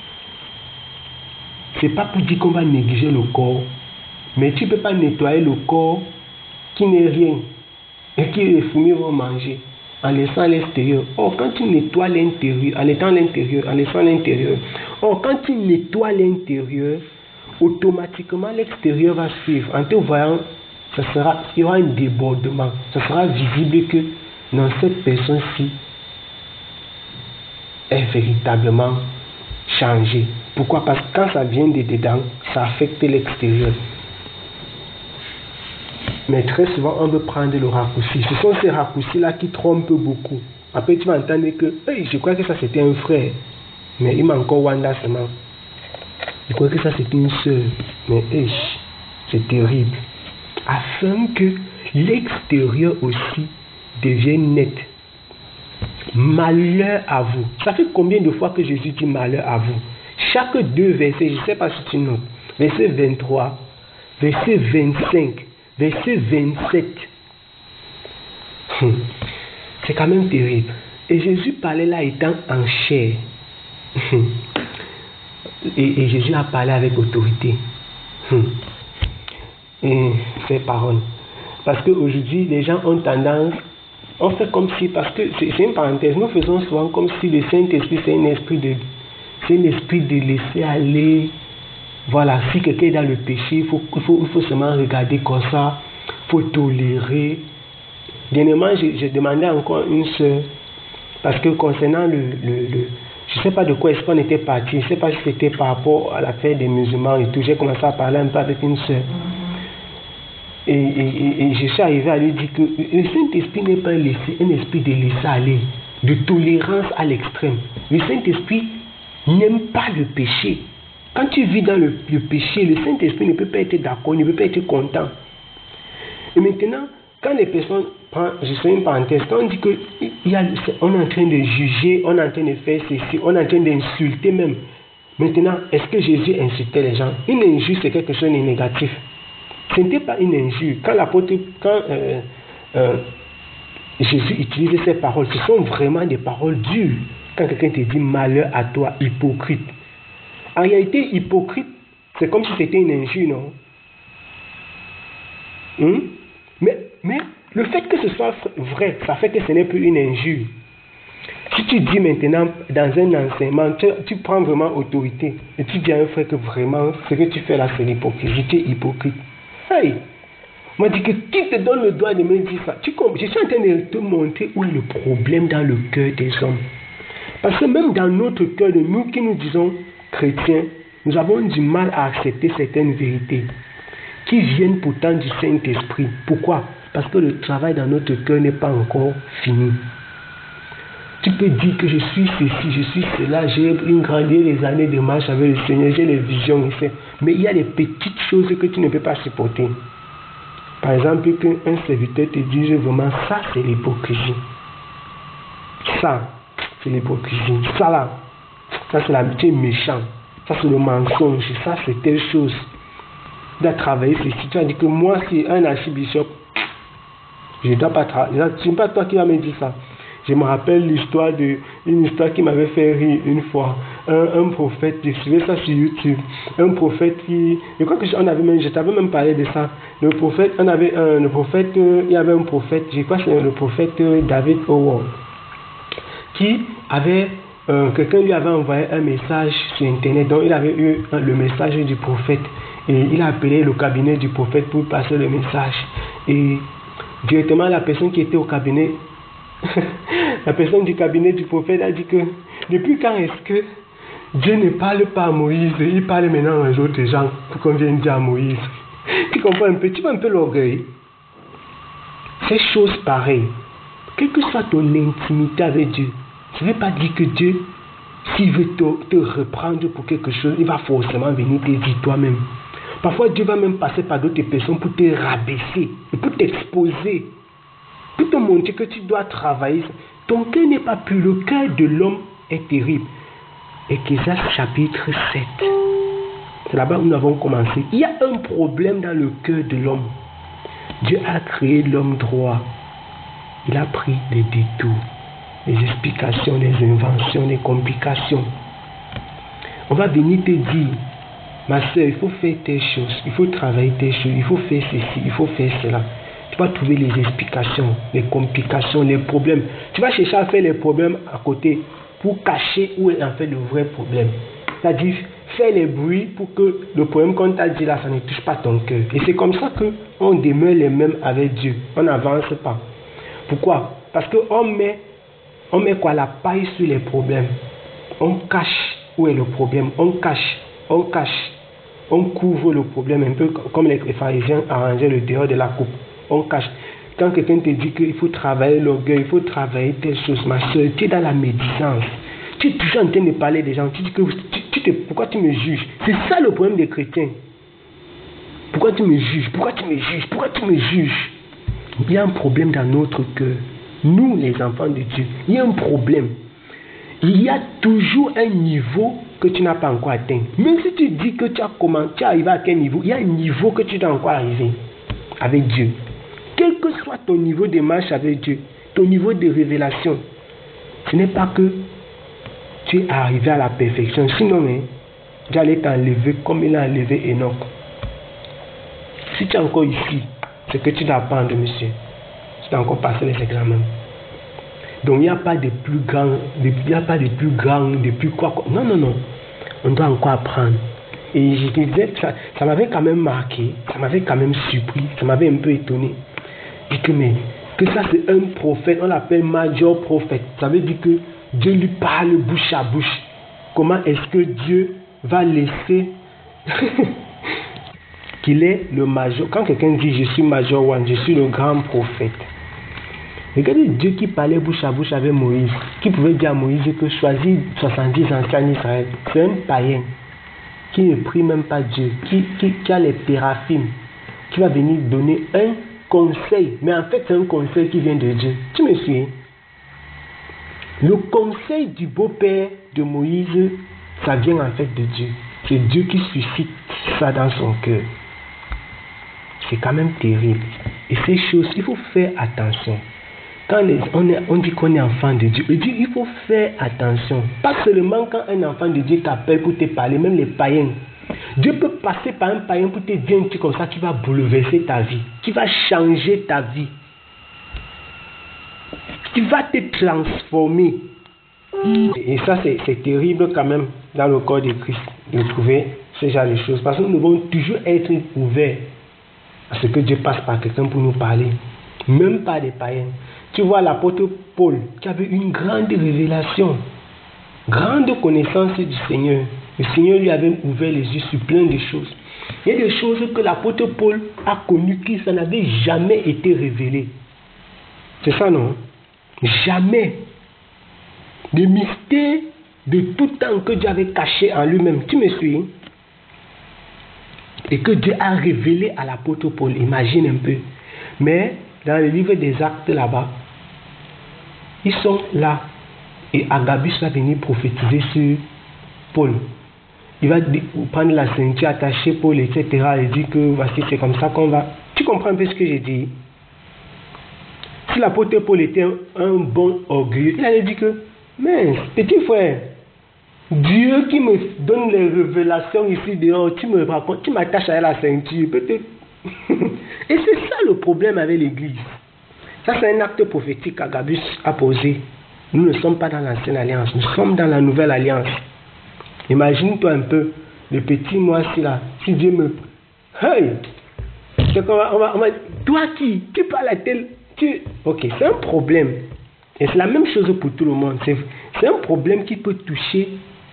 C'est pas pour dire qu'on va négliger le corps, mais tu ne peux pas nettoyer le corps qui n'est rien et que les fourmis vont manger en laissant l'extérieur. Or, quand tu nettoies l'intérieur, en laissant l'intérieur, quand tu nettoies l'intérieur, automatiquement l'extérieur va suivre. En te voyant, il y aura un débordement. Ce sera visible que non, cette personne-ci est véritablement changée. Pourquoi? Parce que quand ça vient de dedans, ça affecte l'extérieur. Mais très souvent, on veut prendre le raccourci. Ce sont ces raccourcis-là qui trompent beaucoup. Après, tu vas entendre que je crois que ça c'était un frère, mais il m'a encore Wanda seulement. Je crois que ça c'était une soeur, mais c'est terrible. Afin que l'extérieur aussi devienne net. Malheur à vous. Ça fait combien de fois que Jésus dit malheur à vous? Chaque 2 versets, je ne sais pas si tu notes. Verset 23, verset 25, verset 27. C'est quand même terrible. Et Jésus parlait là étant en chair. Et Jésus a parlé avec autorité. Et ces paroles. Parce qu'aujourd'hui, les gens ont tendance, on fait comme si, parce que c'est une parenthèse, nous faisons souvent comme si le Saint-Esprit c'est un esprit de laisser aller. Voilà, si quelqu'un est dans le péché, il faut seulement regarder comme ça, il faut tolérer. Dernièrement, j'ai demandé encore une soeur, parce que concernant je ne sais pas de quoi est-ce qu'on était parti, je ne sais pas si c'était par rapport à l'affaire des musulmans et tout, j'ai commencé à parler un peu avec une soeur. Et je suis arrivé à lui dire que le Saint-Esprit n'est pas un esprit de laisser aller, de tolérance à l'extrême. Le Saint-Esprit n'aime pas le péché. Quand tu vis dans le péché, le Saint-Esprit ne peut pas être d'accord, ne peut pas être content. Et maintenant, quand les personnes prennent, je fais une parenthèse, quand on dit qu'on est en train de juger, on est en train de faire ceci, on est en train d'insulter même Maintenant, est-ce que Jésus insultait les gens? Une injure, c'est quelque chose de négatif. Ce n'était pas une injure. Quand Jésus utilisait ces paroles, ce sont vraiment des paroles dures. Quand quelqu'un te dit malheur à toi, hypocrite. En réalité, hypocrite, c'est comme si c'était une injure, non? Mais le fait que ce soit vrai, ça fait que ce n'est plus une injure. Si tu dis maintenant, dans un enseignement, tu prends vraiment autorité, et tu dis à un frère que vraiment, ce que tu fais là, c'est l'hypocrisie, tu es hypocrite. Hey! Moi, je dis que qui te donne le droit de me dire ça? Je suis en train de te montrer où est le problème dans le cœur des hommes. Parce que même dans notre cœur, de nous qui nous disons chrétiens, nous avons du mal à accepter certaines vérités qui viennent pourtant du Saint-Esprit. Pourquoi? Parce que le travail dans notre cœur n'est pas encore fini. Tu peux dire que je suis ceci, je suis cela, j'ai grandi les années de marche avec le Seigneur, j'ai les visions, mais il y a des petites choses que tu ne peux pas supporter. Par exemple, qu'un serviteur te dise vraiment, ça c'est l'hypocrisie. Ça, c'est l'hypocrisie. Ça là, ça c'est l'amitié méchante. Ça c'est le mensonge. Ça c'est telle chose. Tu dois travailler ceci. Tu as dit que moi, si un archibishop, je ne dois pas travailler. Ce n'est pas toi qui vas me dire ça. Je me rappelle une histoire qui m'avait fait rire une fois. Un prophète, j'ai suivi ça sur YouTube. Un prophète qui, je crois que je t'avais même parlé de ça. Le prophète, il y avait un prophète, je crois que c'est le prophète David Howard, qui avait, quelqu'un lui avait envoyé un message sur Internet, donc il avait eu le message du prophète. Et il a appelé le cabinet du prophète pour passer le message. Et directement, la personne qui était au cabinet, la personne du cabinet du prophète a dit que depuis quand est-ce que Dieu ne parle pas à Moïse, il parle maintenant aux autres gens pour qu'on vienne dire à Moïse. Tu comprends un peu, tu vois un peu l'orgueil. Ces choses pareilles, quelle que soit ton intimité avec Dieu, ça ne veut pas dire que Dieu, s'il veut te reprendre pour quelque chose, il va forcément venir te dire toi-même. Parfois Dieu va même passer par d'autres personnes pour te rabaisser, et pour t'exposer, pour te montrer que tu dois travailler. Ton cœur n'est pas pur, le cœur de l'homme est terrible. Ecclésiaste chapitre 7. C'est là-bas où nous avons commencé. Il y a un problème dans le cœur de l'homme. Dieu a créé l'homme droit. Il a pris des détours, des explications, des inventions, des complications. On va venir te dire, ma soeur, il faut faire telle chose, il faut travailler telle chose, il faut faire ceci, il faut faire cela. Tu vas trouver les explications, les complications, les problèmes. Tu vas chercher à faire les problèmes à côté pour cacher où est en fait le vrai problème. C'est-à-dire, faire les bruits pour que le problème qu'on t'a dit là, ça ne touche pas ton cœur. Et c'est comme ça qu'on demeure les mêmes avec Dieu. On n'avance pas. Pourquoi? Parce qu'on met quoi? La paille sur les problèmes. On cache où est le problème. On cache. On couvre le problème un peu comme les pharisiens arrangeaient le dehors de la coupe. On cache. Quand quelqu'un te dit qu'il faut travailler l'orgueil, il faut travailler telle chose, ma soeur, tu es dans la médisance. Tu es toujours en train de parler des gens. Tu dis que pourquoi tu me juges? C'est ça le problème des chrétiens. Pourquoi tu me juges? Pourquoi tu me juges? Pourquoi tu me juges? Il y a un problème dans notre cœur. Nous, les enfants de Dieu, il y a un problème. Il y a toujours un niveau que tu n'as pas encore atteint. Même si tu dis que tu es arrivé à quel niveau, il y a un niveau que tu dois encore arriver avec Dieu. Quel que soit ton niveau de marche avec Dieu, ton niveau de révélation, ce n'est pas que tu es arrivé à la perfection. Sinon, Dieu allait t'enlever comme il a enlevé Enoch. Si tu es encore ici, c'est que tu dois apprendre, monsieur. Tu dois encore passer les examens. Donc il n'y a pas de plus grand, de plus quoi. Non. On doit encore apprendre. Et je disais, ça m'avait quand même marqué, ça m'avait quand même surpris, ça m'avait un peu étonné. Je dis que ça c'est un prophète, on l'appelle major prophète. Ça veut dire que Dieu lui parle bouche à bouche. Comment est-ce que Dieu va laisser qu'il est le major? Quand quelqu'un dit je suis major one, je suis le grand prophète. Regardez Dieu qui parlait bouche à bouche avec Moïse, qui pouvait dire à Moïse que choisis 70 anciens en Israël. C'est un païen qui ne prie même pas Dieu, qui a les téraphim, qui va venir donner un conseil. Mais en fait, c'est un conseil qui vient de Dieu. Tu me suis? Le conseil du beau-père de Moïse ça vient en fait de Dieu. C'est Dieu qui suscite ça dans son cœur. C'est quand même terrible. Et ces choses, il faut faire attention. Quand on dit qu'on est enfant de Dieu, il faut faire attention. Pas seulement quand un enfant de Dieu t'appelle pour te parler, même les païens. Dieu peut passer par un païen pour te dire un truc comme ça qui va bouleverser ta vie, qui va changer ta vie, qui va te transformer. Et ça, c'est terrible quand même dans le corps de Christ de trouver ce genre de choses. Parce que nous devons toujours être ouverts à ce que Dieu passe par quelqu'un pour nous parler, même pas des païens. Tu vois l'apôtre Paul qui avait une grande révélation, grande connaissance du Seigneur. Le Seigneur lui avait ouvert les yeux sur plein de choses. Il y a des choses que l'apôtre Paul a connues qui ça n'avait jamais été révélé. C'est ça, non? Jamais. Des mystères de tout temps que Dieu avait cachés en lui-même. Tu me suis? Et que Dieu a révélé à l'apôtre Paul. Imagine un peu. Mais dans le livre des Actes là-bas, ils sont là. Et Agabus va venir prophétiser sur Paul. Il va prendre la ceinture, attacher Paul, etc. Et dire que voici, c'est comme ça qu'on va. Tu comprends un peu ce que j'ai dit? Si l'apôtre Paul était un bon orgueilleux, il allait dire que, mais petit frère, Dieu qui me donne les révélations ici dehors, tu me racontes, tu m'attaches à la ceinture, peut-être. Et c'est ça le problème avec l'église. Ça, c'est un acte prophétique qu'Agabus a posé. Nous ne sommes pas dans l'ancienne alliance, nous sommes dans la nouvelle alliance. Imagine-toi un peu, le petit moi-ci là, si Dieu me... Hey! C'est qu'on va... Toi qui parles à tel... Ok, c'est un problème. Et c'est la même chose pour tout le monde. C'est un problème qui peut toucher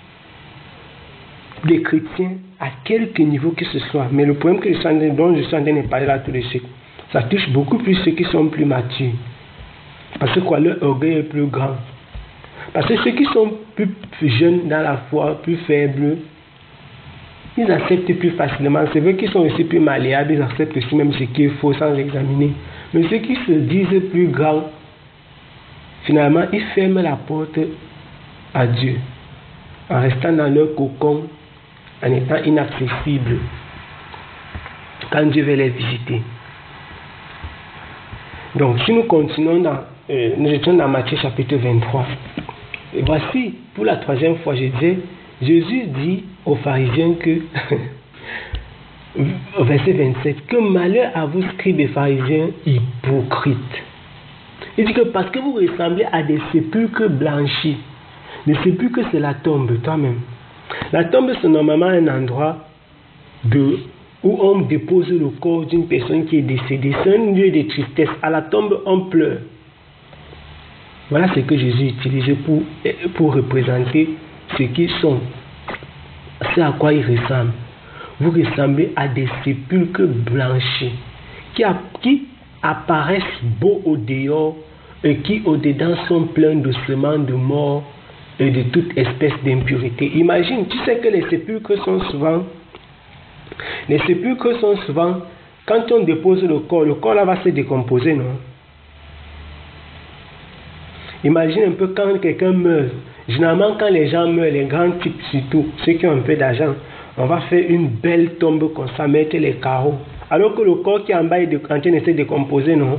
les chrétiens à quelque niveau que ce soit. Mais le problème dont je suis en train de parler là tout de suite, ça touche beaucoup plus ceux qui sont plus matures. Parce que quoi, leur orgueil est plus grand. Parce que ceux qui sont plus jeunes dans la foi, plus faibles, ils acceptent plus facilement. C'est vrai qu'ils sont aussi plus malléables, ils acceptent aussi même ce qui est faux sans examiner. Mais ceux qui se disent plus grands, finalement, ils ferment la porte à Dieu, en restant dans leur cocon, en étant inaccessibles, quand Dieu veut les visiter. Donc, si nous continuons nous étions dans Matthieu chapitre 23. Et voici, pour la troisième fois, je disais, Jésus dit aux pharisiens que, au verset 27, que malheur à vous, scribes et pharisiens hypocrites. Il dit que parce que vous ressemblez à des sépulcres blanchis. Les sépulcres, c'est la tombe, toi-même. La tombe, c'est normalement un endroit où on dépose le corps d'une personne qui est décédée. C'est un lieu de tristesse. À la tombe, on pleure. Voilà ce que Jésus utilisait pour représenter ce qu'ils sont. C'est à quoi ils ressemblent. Vous ressemblez à des sépulcres blanchis qui apparaissent beaux au dehors et qui au dedans sont pleins d'ossements, de morts et de toute espèce d'impureté. Imagine, tu sais que les sépulcres sont souvent, quand on dépose le corps là va se décomposer, non? Imagine un peu quand quelqu'un meurt. Généralement, quand les gens meurent, les grands types surtout, ceux qui ont un peu d'argent, on va faire une belle tombe comme ça, mettre les carreaux. Alors que le corps qui est en bas est en train de se décomposer, non?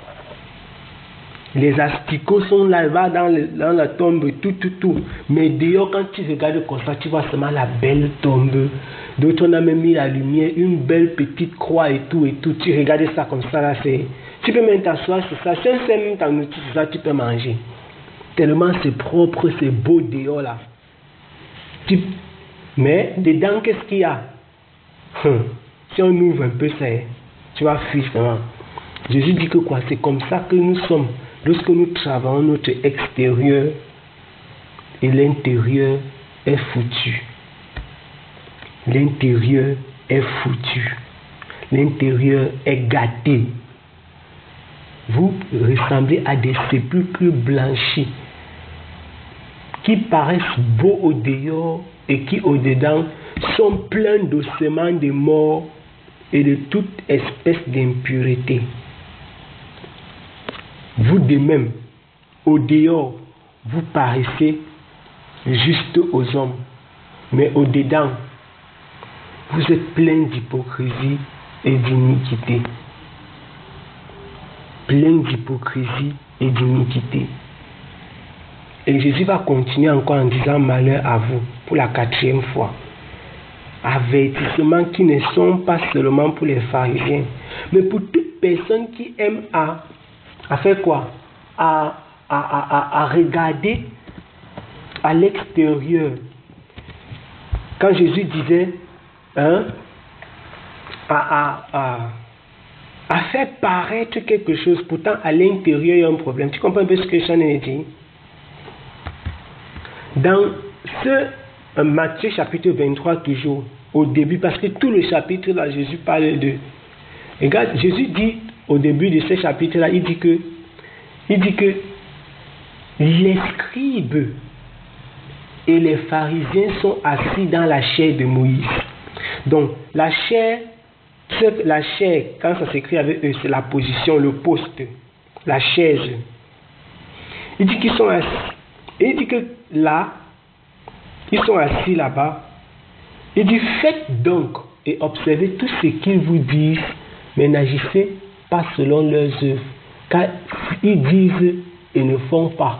Les asticots sont là, va dans la tombe, tout. Mais dehors, quand tu regardes comme ça, tu vois seulement la belle tombe. D'autres, on a même mis la lumière, une belle petite croix et tout. Tu regardes ça comme ça, là, tu peux même t'asseoir sur ça. Si un même ta nourriture, c'est ça, tu peux manger. Tellement c'est propre, c'est beau dehors, là. Mais dedans, qu'est-ce qu'il y a? Si on ouvre un peu ça, tu vas fuir vraiment. Jésus dit que quoi? C'est comme ça que nous sommes. Lorsque nous travaillons notre extérieur et l'intérieur est foutu. L'intérieur est foutu. L'intérieur est gâté. Vous ressemblez à des sépulcres blanchis qui paraissent beaux au dehors et qui au dedans sont pleins d'ossements de mort et de toute espèce d'impureté. Vous de même, au dehors, vous paraissez juste aux hommes. Mais au-dedans, vous êtes plein d'hypocrisie et d'iniquité. Plein d'hypocrisie et d'iniquité. Et Jésus va continuer encore en disant malheur à vous pour la 4e fois. Avertissements qui ne sont pas seulement pour les pharisiens, mais pour toute personne qui aime à faire quoi? À regarder à l'extérieur. Quand Jésus disait à faire paraître quelque chose, pourtant à l'intérieur il y a un problème. Tu comprends un peu ce que j'en ai dit? Dans ce Matthieu chapitre 23 toujours, au début, parce que tout le chapitre là, Jésus parle de... Regarde, Jésus dit au début de ce chapitre là, il dit que les scribes et les pharisiens sont assis dans la chair de Moïse. Donc, la chair, quand ça s'écrit avec eux, c'est la position, le poste, la chaise. Il dit qu'ils sont assis. Et il dit que là, ils sont assis là-bas. Il dit, faites donc et observez tout ce qu'ils vous disent, mais n'agissez pas selon leurs œuvres, car ils disent et ne font pas.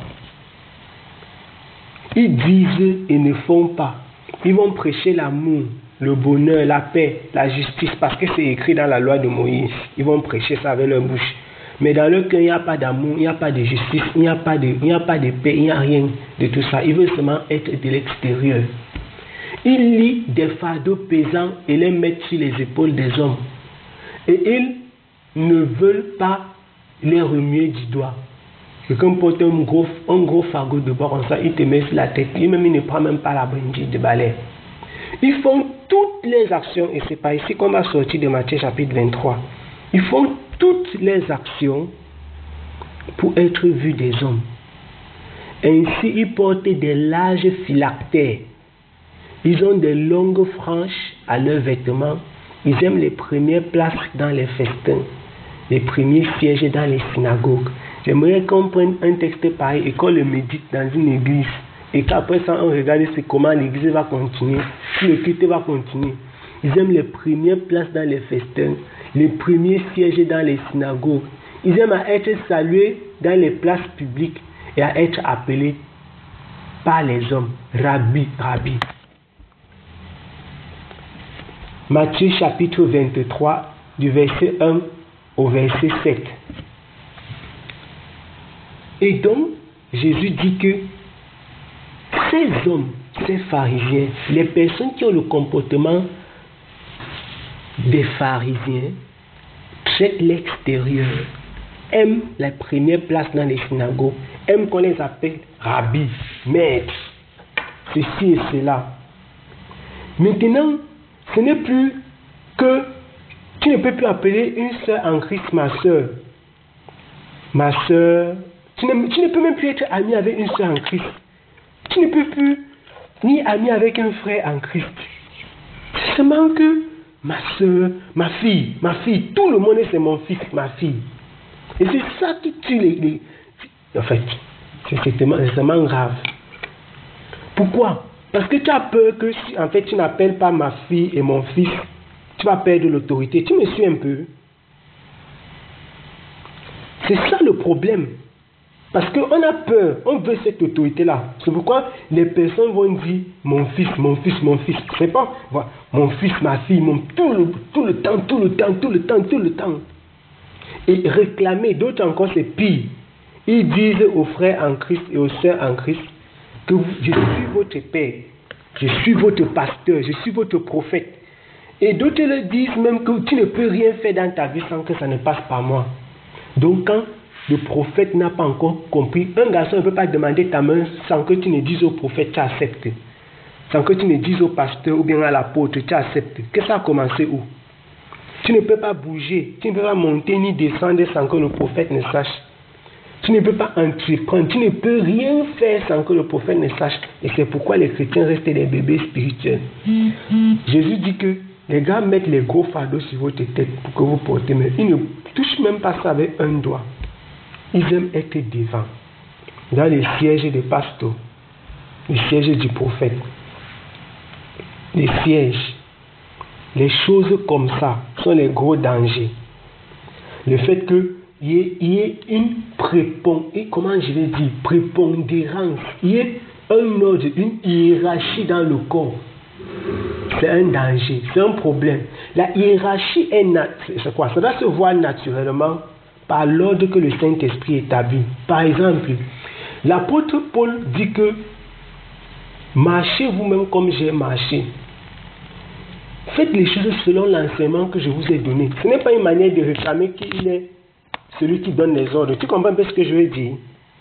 Ils disent et ne font pas. Ils vont prêcher l'amour, le bonheur, la paix, la justice, parce que c'est écrit dans la loi de Moïse. Ils vont prêcher ça avec leur bouche. Mais dans leur cœur, il n'y a pas d'amour, il n'y a pas de justice, il n'y a pas de paix, il n'y a rien de tout ça. Ils veulent seulement être de l'extérieur. Ils lient des fardeaux pesants et les mettent sur les épaules des hommes. Et ils ne veulent pas les remuer du doigt. Quelqu'un porte un gros fardeau de bord comme ça, il te met sur la tête. Il ne prend même pas la brindille de balai. Ils font toutes les actions, et c'est pas ici qu'on va sortir de Matthieu chapitre 23. Ils font toutes les actions pour être vus des hommes. Ainsi, ils portent des larges phylactères. Ils ont des longues franges à leurs vêtements. Ils aiment les premières places dans les festins, les premiers sièges dans les synagogues. J'aimerais qu'on prenne un texte pareil et qu'on le médite dans une église. Et qu'après ça, on regarde comment l'église va continuer, si le culte va continuer. Ils aiment les premières places dans les festins, les premiers sièges dans les synagogues. Ils aiment à être salués dans les places publiques et à être appelés par les hommes. Rabbi, Rabbi. Matthieu chapitre 23, du verset 1 au verset 7. Et donc, Jésus dit que ces hommes, ces pharisiens, les personnes qui ont le comportement des pharisiens, traitent l'extérieur, aiment la première place dans les synagogues, aiment qu'on les appelle rabbi, maître, ceci et cela. Maintenant, ce n'est plus que tu ne peux plus appeler une sœur en Christ ma sœur. Ma sœur, tu ne peux même plus être ami avec une sœur en Christ. Tu ne peux plus ni ami avec un frère en Christ. C'est seulement que ma soeur, ma fille, tout le monde c'est mon fils, ma fille. Et c'est ça qui tue les... En fait, c'est tellement grave. Pourquoi? Parce que tu as peur que si en fait tu n'appelles pas ma fille et mon fils, tu vas perdre l'autorité. Tu me suis un peu? C'est ça le problème. Parce qu'on a peur, on veut cette autorité-là. C'est pourquoi les personnes vont dire mon fils, mon fils, mon fils. C'est pas voilà, mon fils, ma fille, tout le temps. Et réclamer, d'autres encore c'est pire. Ils disent aux frères en Christ et aux sœurs en Christ que je suis votre père, je suis votre pasteur, je suis votre prophète. Et d'autres leur disent même que tu ne peux rien faire dans ta vie sans que ça ne passe par moi. Donc quand le prophète n'a pas encore compris, un garçon ne peut pas demander ta main sans que tu ne dises au prophète tu acceptes. Sans que tu ne dises au pasteur ou bien à l'apôtre tu acceptes. Que ça a commencé où? Tu ne peux pas bouger, tu ne peux pas monter ni descendre sans que le prophète ne sache. Tu ne peux pas entreprendre, tu ne peux rien faire sans que le prophète ne sache. Et c'est pourquoi les chrétiens restent des bébés spirituels. Jésus dit que les gars mettent les gros fardeaux sur votre tête pour que vous portez, mais ils ne touchent même pas ça avec un doigt. Ils aiment être devant, dans les sièges des pasteurs, les sièges du prophète. les sièges, les choses comme ça sont les gros dangers. Le fait qu'il y ait une prépondérance, il y ait un ordre, une hiérarchie dans le corps. C'est un danger, c'est un problème. La hiérarchie c'est quoi? Ça doit se voir naturellement par l'ordre que le Saint-Esprit établit. Par exemple, l'apôtre Paul dit que marchez vous-même comme j'ai marché. Faites les choses selon l'enseignement que je vous ai donné. Ce n'est pas une manière de réclamer qu'il est celui qui donne les ordres. Tu comprends un peu ce que je veux dire?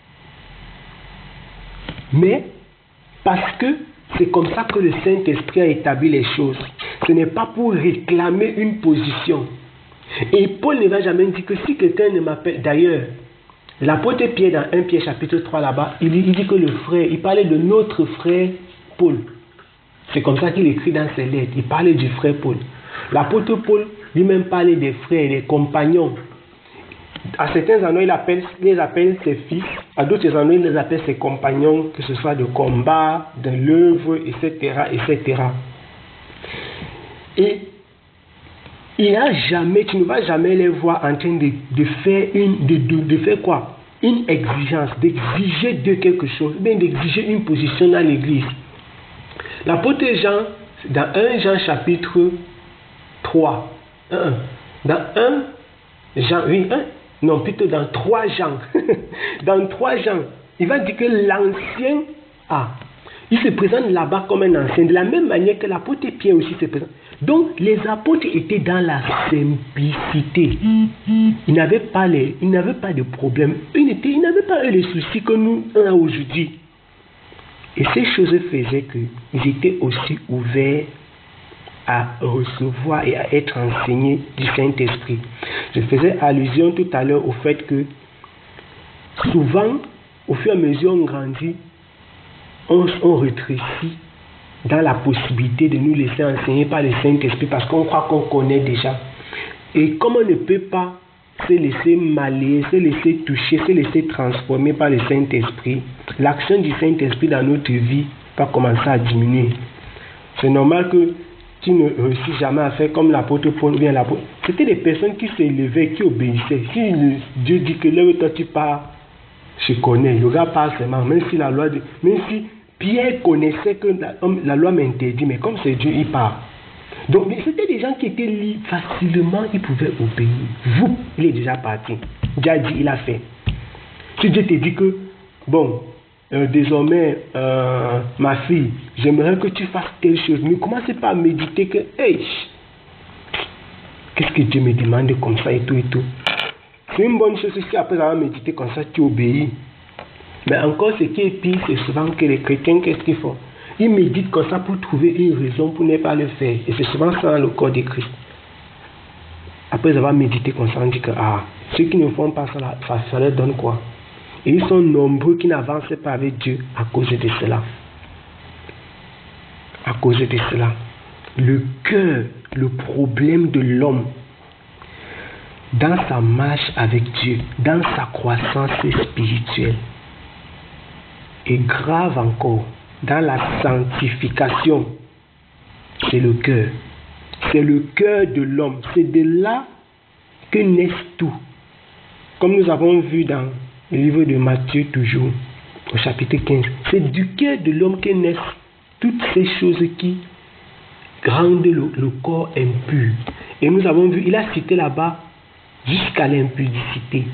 Mais parce que c'est comme ça que le Saint-Esprit a établi les choses. Ce n'est pas pour réclamer une position. Et Paul ne va jamais dire que si quelqu'un ne m'appelle... D'ailleurs, l'apôtre Pierre dans 1 Pierre chapitre 3 là-bas, il dit que le frère, il parlait de notre frère Paul. C'est comme ça qu'il écrit dans ses lettres. Il parlait du frère Paul. L'apôtre Paul lui-même parlait des frères, des compagnons. À certains endroits, il les appelle ses fils. À d'autres endroits, il les appelle ses compagnons, que ce soit de combat, de l'œuvre, etc., etc. Et il n'a jamais, tu ne vas jamais les voir en train de faire quoi? Une exigence, d'exiger de quelque chose, bien d'exiger une position dans l'église. L'apôtre Jean, dans 1 Jean chapitre 3, dans 3 Jean, dans 3 Jean, il va dire que l'ancien, il se présente là-bas comme un ancien, de la même manière que l'apôtre Pierre aussi se présente. Donc, les apôtres étaient dans la simplicité. Ils n'avaient pas de problème. Ils n'avaient pas les soucis que nous avons aujourd'hui. Et ces choses faisaient qu'ils étaient aussi ouverts à recevoir et à être enseignés du Saint-Esprit. Je faisais allusion tout à l'heure au fait que souvent, au fur et à mesure on grandit, on rétrécit dans la possibilité de nous laisser enseigner par le Saint-Esprit parce qu'on croit qu'on connaît déjà. Et comme on ne peut pas se laisser malayer, se laisser toucher, se laisser transformer par le Saint-Esprit, l'action du Saint-Esprit dans notre vie va commencer à diminuer. C'est normal que tu ne réussis jamais à faire comme l'apôtre Paul ou bien l'apôtre. C'était des personnes qui s'élevaient, qui obéissaient. Si Dieu dit que là où toi tu pars, je connais, le gars parle seulement, même si Pierre connaissait que la loi m'interdit, mais comme c'est Dieu, il part. Donc, c'était des gens qui étaient libres facilement, ils pouvaient obéir. Il est déjà parti. Dieu a dit, il a fait. Si Dieu te dit que, désormais, ma fille, j'aimerais que tu fasses telle chose, ne commencez pas à méditer que, qu'est-ce que Dieu me demande comme ça et tout et tout. C'est une bonne chose si après avoir médité comme ça, tu obéis. Mais encore, ce qui est pire, c'est souvent que les chrétiens, qu'est-ce qu'ils font? Ils méditent comme ça pour trouver une raison pour ne pas le faire. Et c'est souvent ça dans le corps de Christ. Après avoir médité comme ça, on dit que ceux qui ne font pas ça, ça leur donne quoi? Et ils sont nombreux qui n'avancent pas avec Dieu à cause de cela. À cause de cela. Le cœur, le problème de l'homme, dans sa marche avec Dieu, dans sa croissance spirituelle, et grave encore, dans la sanctification, c'est le cœur. C'est le cœur de l'homme. C'est de là que naît tout. Comme nous avons vu dans le livre de Matthieu toujours, au chapitre 15. C'est du cœur de l'homme que naissent toutes ces choses qui rendent le corps impur. Et nous avons vu, il a cité là-bas, jusqu'à l'impudicité.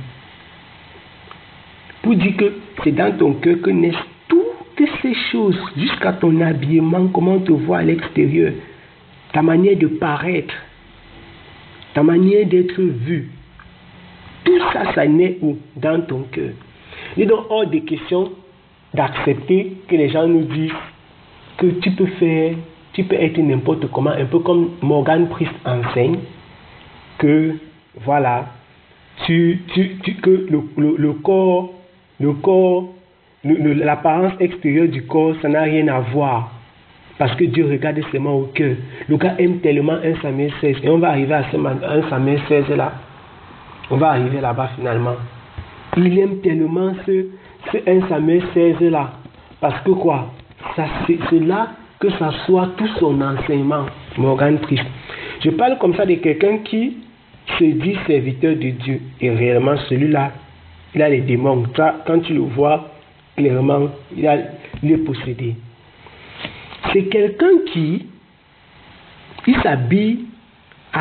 Pour dire que c'est dans ton cœur que naissent toutes ces choses, jusqu'à ton habillement, comment on te voit à l'extérieur, ta manière de paraître, ta manière d'être vu. Tout ça, ça naît où? Dans ton cœur. Il est donc hors de question d'accepter que les gens nous disent que tu peux être n'importe comment, un peu comme Morgan Priest enseigne, que voilà, que le corps, l'apparence extérieure du corps, ça n'a rien à voir. Parce que Dieu regarde seulement au cœur. Le gars aime tellement 1 Samuel 16. Et on va arriver à 1 Samuel 16 là. On va arriver là-bas finalement. Il aime tellement ce 1 Samuel 16 là. Parce que quoi? C'est là que ça soit tout son enseignement me rende triste. Je parle comme ça de quelqu'un qui se dit serviteur de Dieu et réellement celui-là, il a les démons. Quand tu le vois, clairement, il est possédé. C'est quelqu'un qui il s'habille à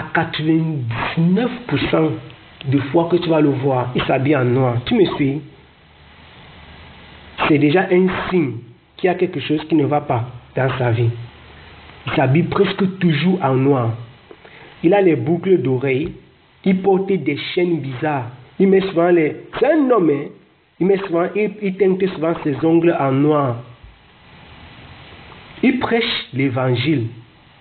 99% de fois que tu vas le voir, il s'habille en noir. Tu me suis? C'est déjà un signe qu'il y a quelque chose qui ne va pas dans sa vie. Il s'habille presque toujours en noir. Il a les boucles d'oreilles. Il porte des chaînes bizarres. Il met souvent c'est un homme, hein? Il teinte souvent ses ongles en noir. Il prêche l'évangile.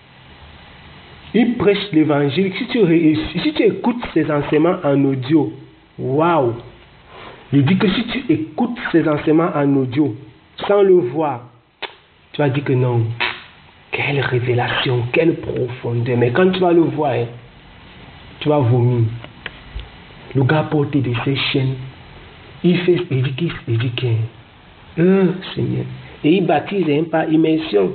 Si tu écoutes ses enseignements en audio, waouh! Je dis que si tu écoutes ses enseignements en audio, sans le voir, tu vas dire que non. Quelle révélation, quelle profondeur. Mais quand tu vas le voir, hein, tu vas vomir. Le gars porte de ses chaînes. Il dit que Seigneur. Et il baptise par immersion.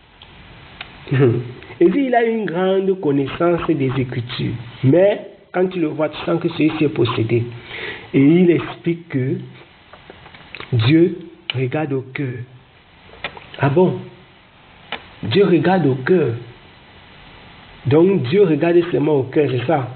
Et puis il a une grande connaissance des Écritures. Mais quand tu le vois, tu sens que celui-ci est possédé. Et il explique que Dieu regarde au cœur. Ah bon? Dieu regarde au cœur. Donc Dieu regarde seulement au cœur, c'est ça.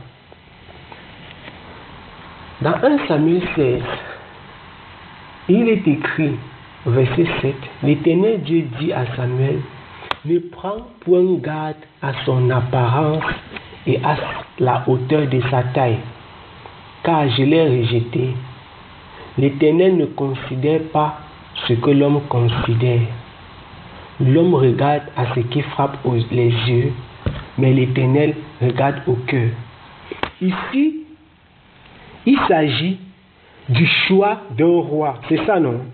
Dans 1 Samuel 16, il est écrit, verset 7, l'Éternel Dieu dit à Samuel, ne prends point garde à son apparence et à la hauteur de sa taille, car je l'ai rejeté. L'Éternel ne considère pas ce que l'homme considère. L'homme regarde à ce qui frappe les yeux, mais l'Éternel regarde au cœur. Ici, il s'agit du choix d'un roi. C'est ça, non?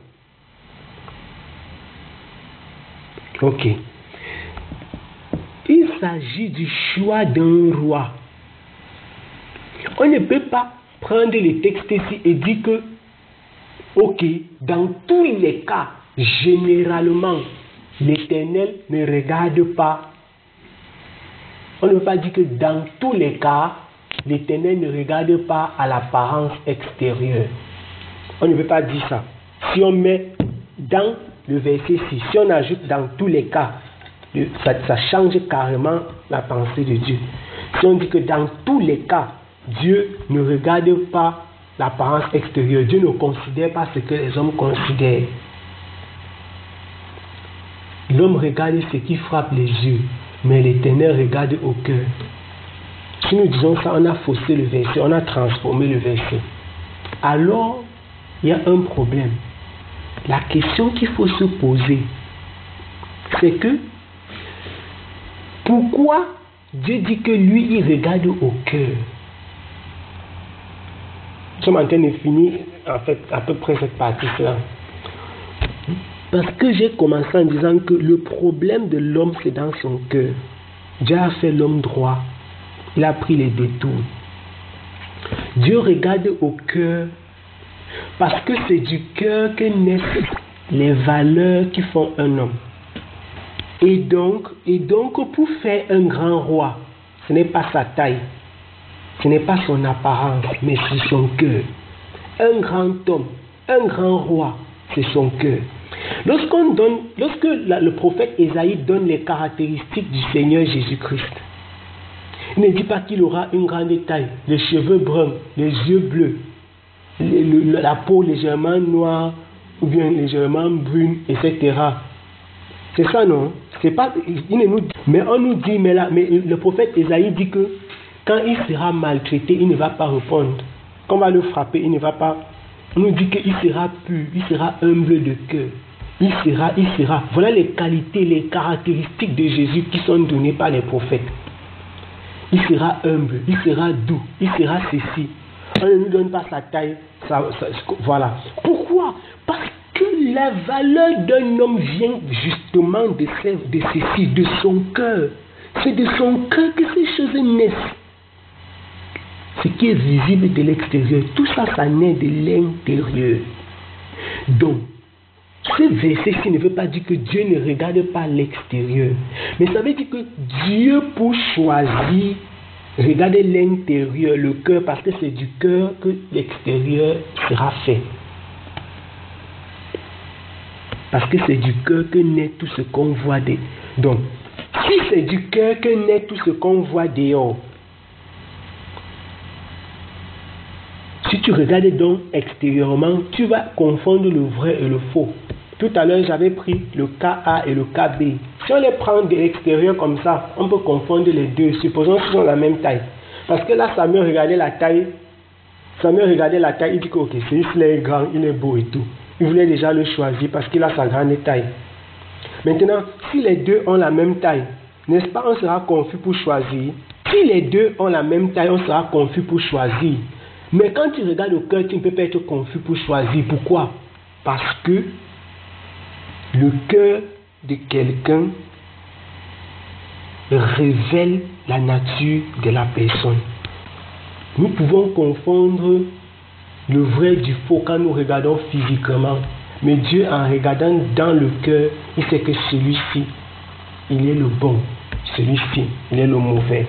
Ok. Il s'agit du choix d'un roi. On ne peut pas prendre les textes ici et dire que, ok, dans tous les cas, généralement, l'Éternel ne regarde pas. On ne peut pas dire que dans tous les cas, l'Éternel ne regarde pas à l'apparence extérieure. On ne peut pas dire ça. Si on met dans le verset 6, si on ajoute dans tous les cas, ça change carrément la pensée de Dieu. Si on dit que dans tous les cas, Dieu ne regarde pas l'apparence extérieure, Dieu ne considère pas ce que les hommes considèrent. L'homme regarde ce qui frappe les yeux, mais l'Éternel regarde au cœur. Si nous disons ça, on a faussé le verset, on a transformé le verset. Alors, il y a un problème. La question qu'il faut se poser, c'est que pourquoi Dieu dit que lui, il regarde au cœur? Nous sommes en train de finir, en fait, à peu près cette partie-là. Parce que j'ai commencé en disant que le problème de l'homme, c'est dans son cœur. Dieu a fait l'homme droit. Il a pris les détours. Dieu regarde au cœur parce que c'est du cœur que naissent les valeurs qui font un homme. Et donc, pour faire un grand roi, ce n'est pas sa taille, ce n'est pas son apparence, mais c'est son cœur. Un grand homme, un grand roi, c'est son cœur. Lorsque le prophète Ésaïe donne les caractéristiques du Seigneur Jésus-Christ, il ne dit pas qu'il aura une grande taille, les cheveux bruns, les yeux bleus, la peau légèrement noire ou bien légèrement brune, etc. C'est ça, non? C'est pas, mais on nous dit, mais le prophète Ésaïe dit que quand il sera maltraité, il ne va pas répondre. Quand on va le frapper, il ne va pas. On nous dit qu'il sera pur, il sera humble de cœur. Il sera. Voilà les qualités, les caractéristiques de Jésus qui sont données par les prophètes. Il sera humble, il sera doux, il sera ceci. On ne nous donne pas sa taille. Voilà. Pourquoi? Parce que la valeur d'un homme vient justement de ceci, de son cœur. C'est de son cœur que ces choses naissent. Ce qui est visible de l'extérieur, tout ça, ça naît de l'intérieur. Donc, ce verset-ci ne veut pas dire que Dieu ne regarde pas l'extérieur. Mais ça veut dire que Dieu, pour choisir, regarde l'intérieur, le cœur, parce que c'est du cœur que l'extérieur sera fait. Parce que c'est du cœur que naît tout ce qu'on voit. Donc, si c'est du cœur que naît tout ce qu'on voit dehors, si tu regardes donc extérieurement, tu vas confondre le vrai et le faux. Tout à l'heure, j'avais pris le cas A et le cas B. Si on les prend de l'extérieur comme ça, on peut confondre les deux. Supposons qu'ils ont la même taille. Parce que là, Samuel regardait la taille. Il dit que ok, celui-là est grand, il est beau et tout. Il voulait déjà le choisir parce qu'il a sa grande taille. Maintenant, si les deux ont la même taille, n'est-ce pas, on sera confus pour choisir. Si les deux ont la même taille, on sera confus pour choisir. Mais quand tu regardes au cœur, tu ne peux pas être confus pour choisir. Pourquoi? Parce que le cœur de quelqu'un révèle la nature de la personne. Nous pouvons confondre le vrai du faux quand nous regardons physiquement. Mais Dieu, en regardant dans le cœur, il sait que celui-ci, il est le bon. Celui-ci, il est le mauvais.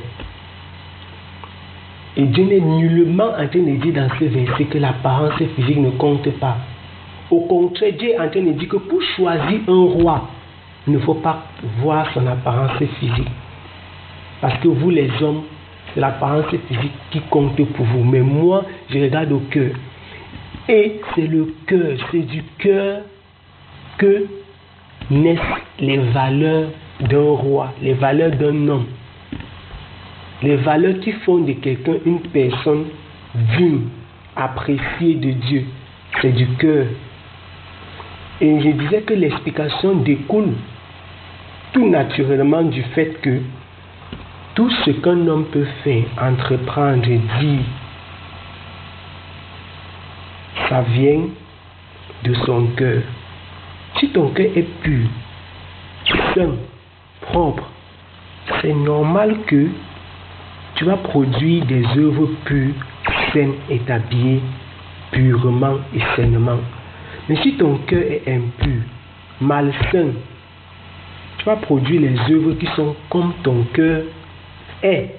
Et Dieu n'est nullement en train de dire dans ce verset que l'apparence physique ne compte pas. Au contraire, Dieu est en train de dire que pour choisir un roi, il ne faut pas voir son apparence physique. Parce que vous les hommes, c'est l'apparence physique qui compte pour vous. Mais moi, je regarde au cœur. Et c'est le cœur, c'est du cœur que naissent les valeurs d'un roi, les valeurs d'un homme. Les valeurs qui font de quelqu'un une personne digne, appréciée de Dieu, c'est du cœur. Et je disais que l'explication découle tout naturellement du fait que tout ce qu'un homme peut faire, entreprendre, dire, ça vient de son cœur. Si ton cœur est pur, sain, propre, c'est normal que tu vas produire des œuvres pures, saines, établies, purement et sainement. Mais si ton cœur est impur, malsain, tu vas produire les œuvres qui sont comme ton cœur est.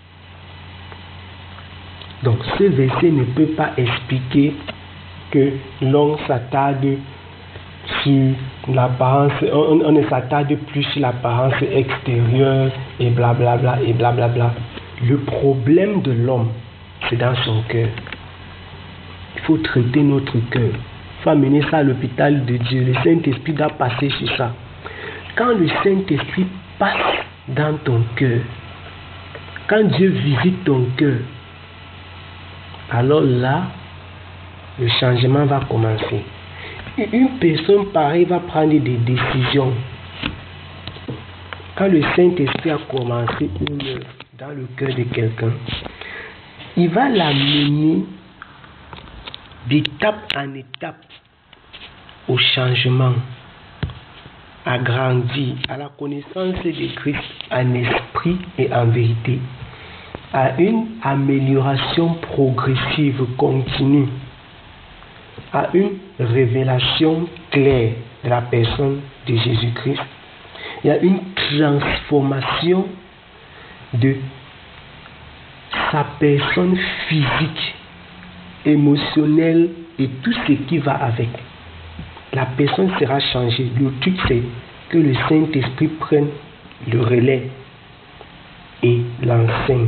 Donc ce verset ne peut pas expliquer que l'on s'attarde sur l'apparence, on ne s'attarde plus sur l'apparence extérieure et blablabla et blablabla. Le problème de l'homme, c'est dans son cœur. Il faut traiter notre cœur. Il faut amener ça à l'hôpital de Dieu. Le Saint-Esprit doit passer sur ça. Quand le Saint-Esprit passe dans ton cœur, quand Dieu visite ton cœur, alors là, le changement va commencer. Une personne pareille va prendre des décisions. Quand le Saint-Esprit a commencé une œuvre dans le cœur de quelqu'un, il va l'amener d'étape en étape au changement, à grandir, à la connaissance de Christ en esprit et en vérité, à une amélioration progressive, continue, à une révélation claire de la personne de Jésus-Christ. Il y a une transformation de sa personne physique, émotionnelle et tout ce qui va avec. La personne sera changée. Le truc, c'est que le Saint-Esprit prenne le relais et l'enseigne.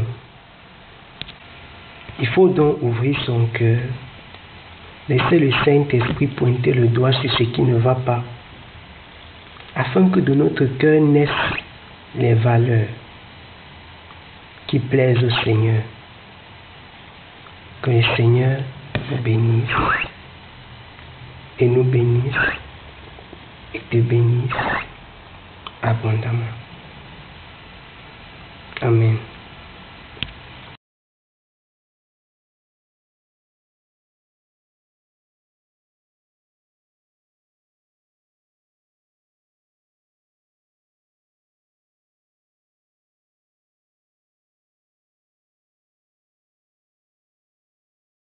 Il faut donc ouvrir son cœur, laisser le Saint-Esprit pointer le doigt sur ce qui ne va pas, afin que de notre cœur naissent les valeurs qui plaisent au Seigneur. Que le Seigneur nous bénisse et nous bénisse et te bénisse abondamment.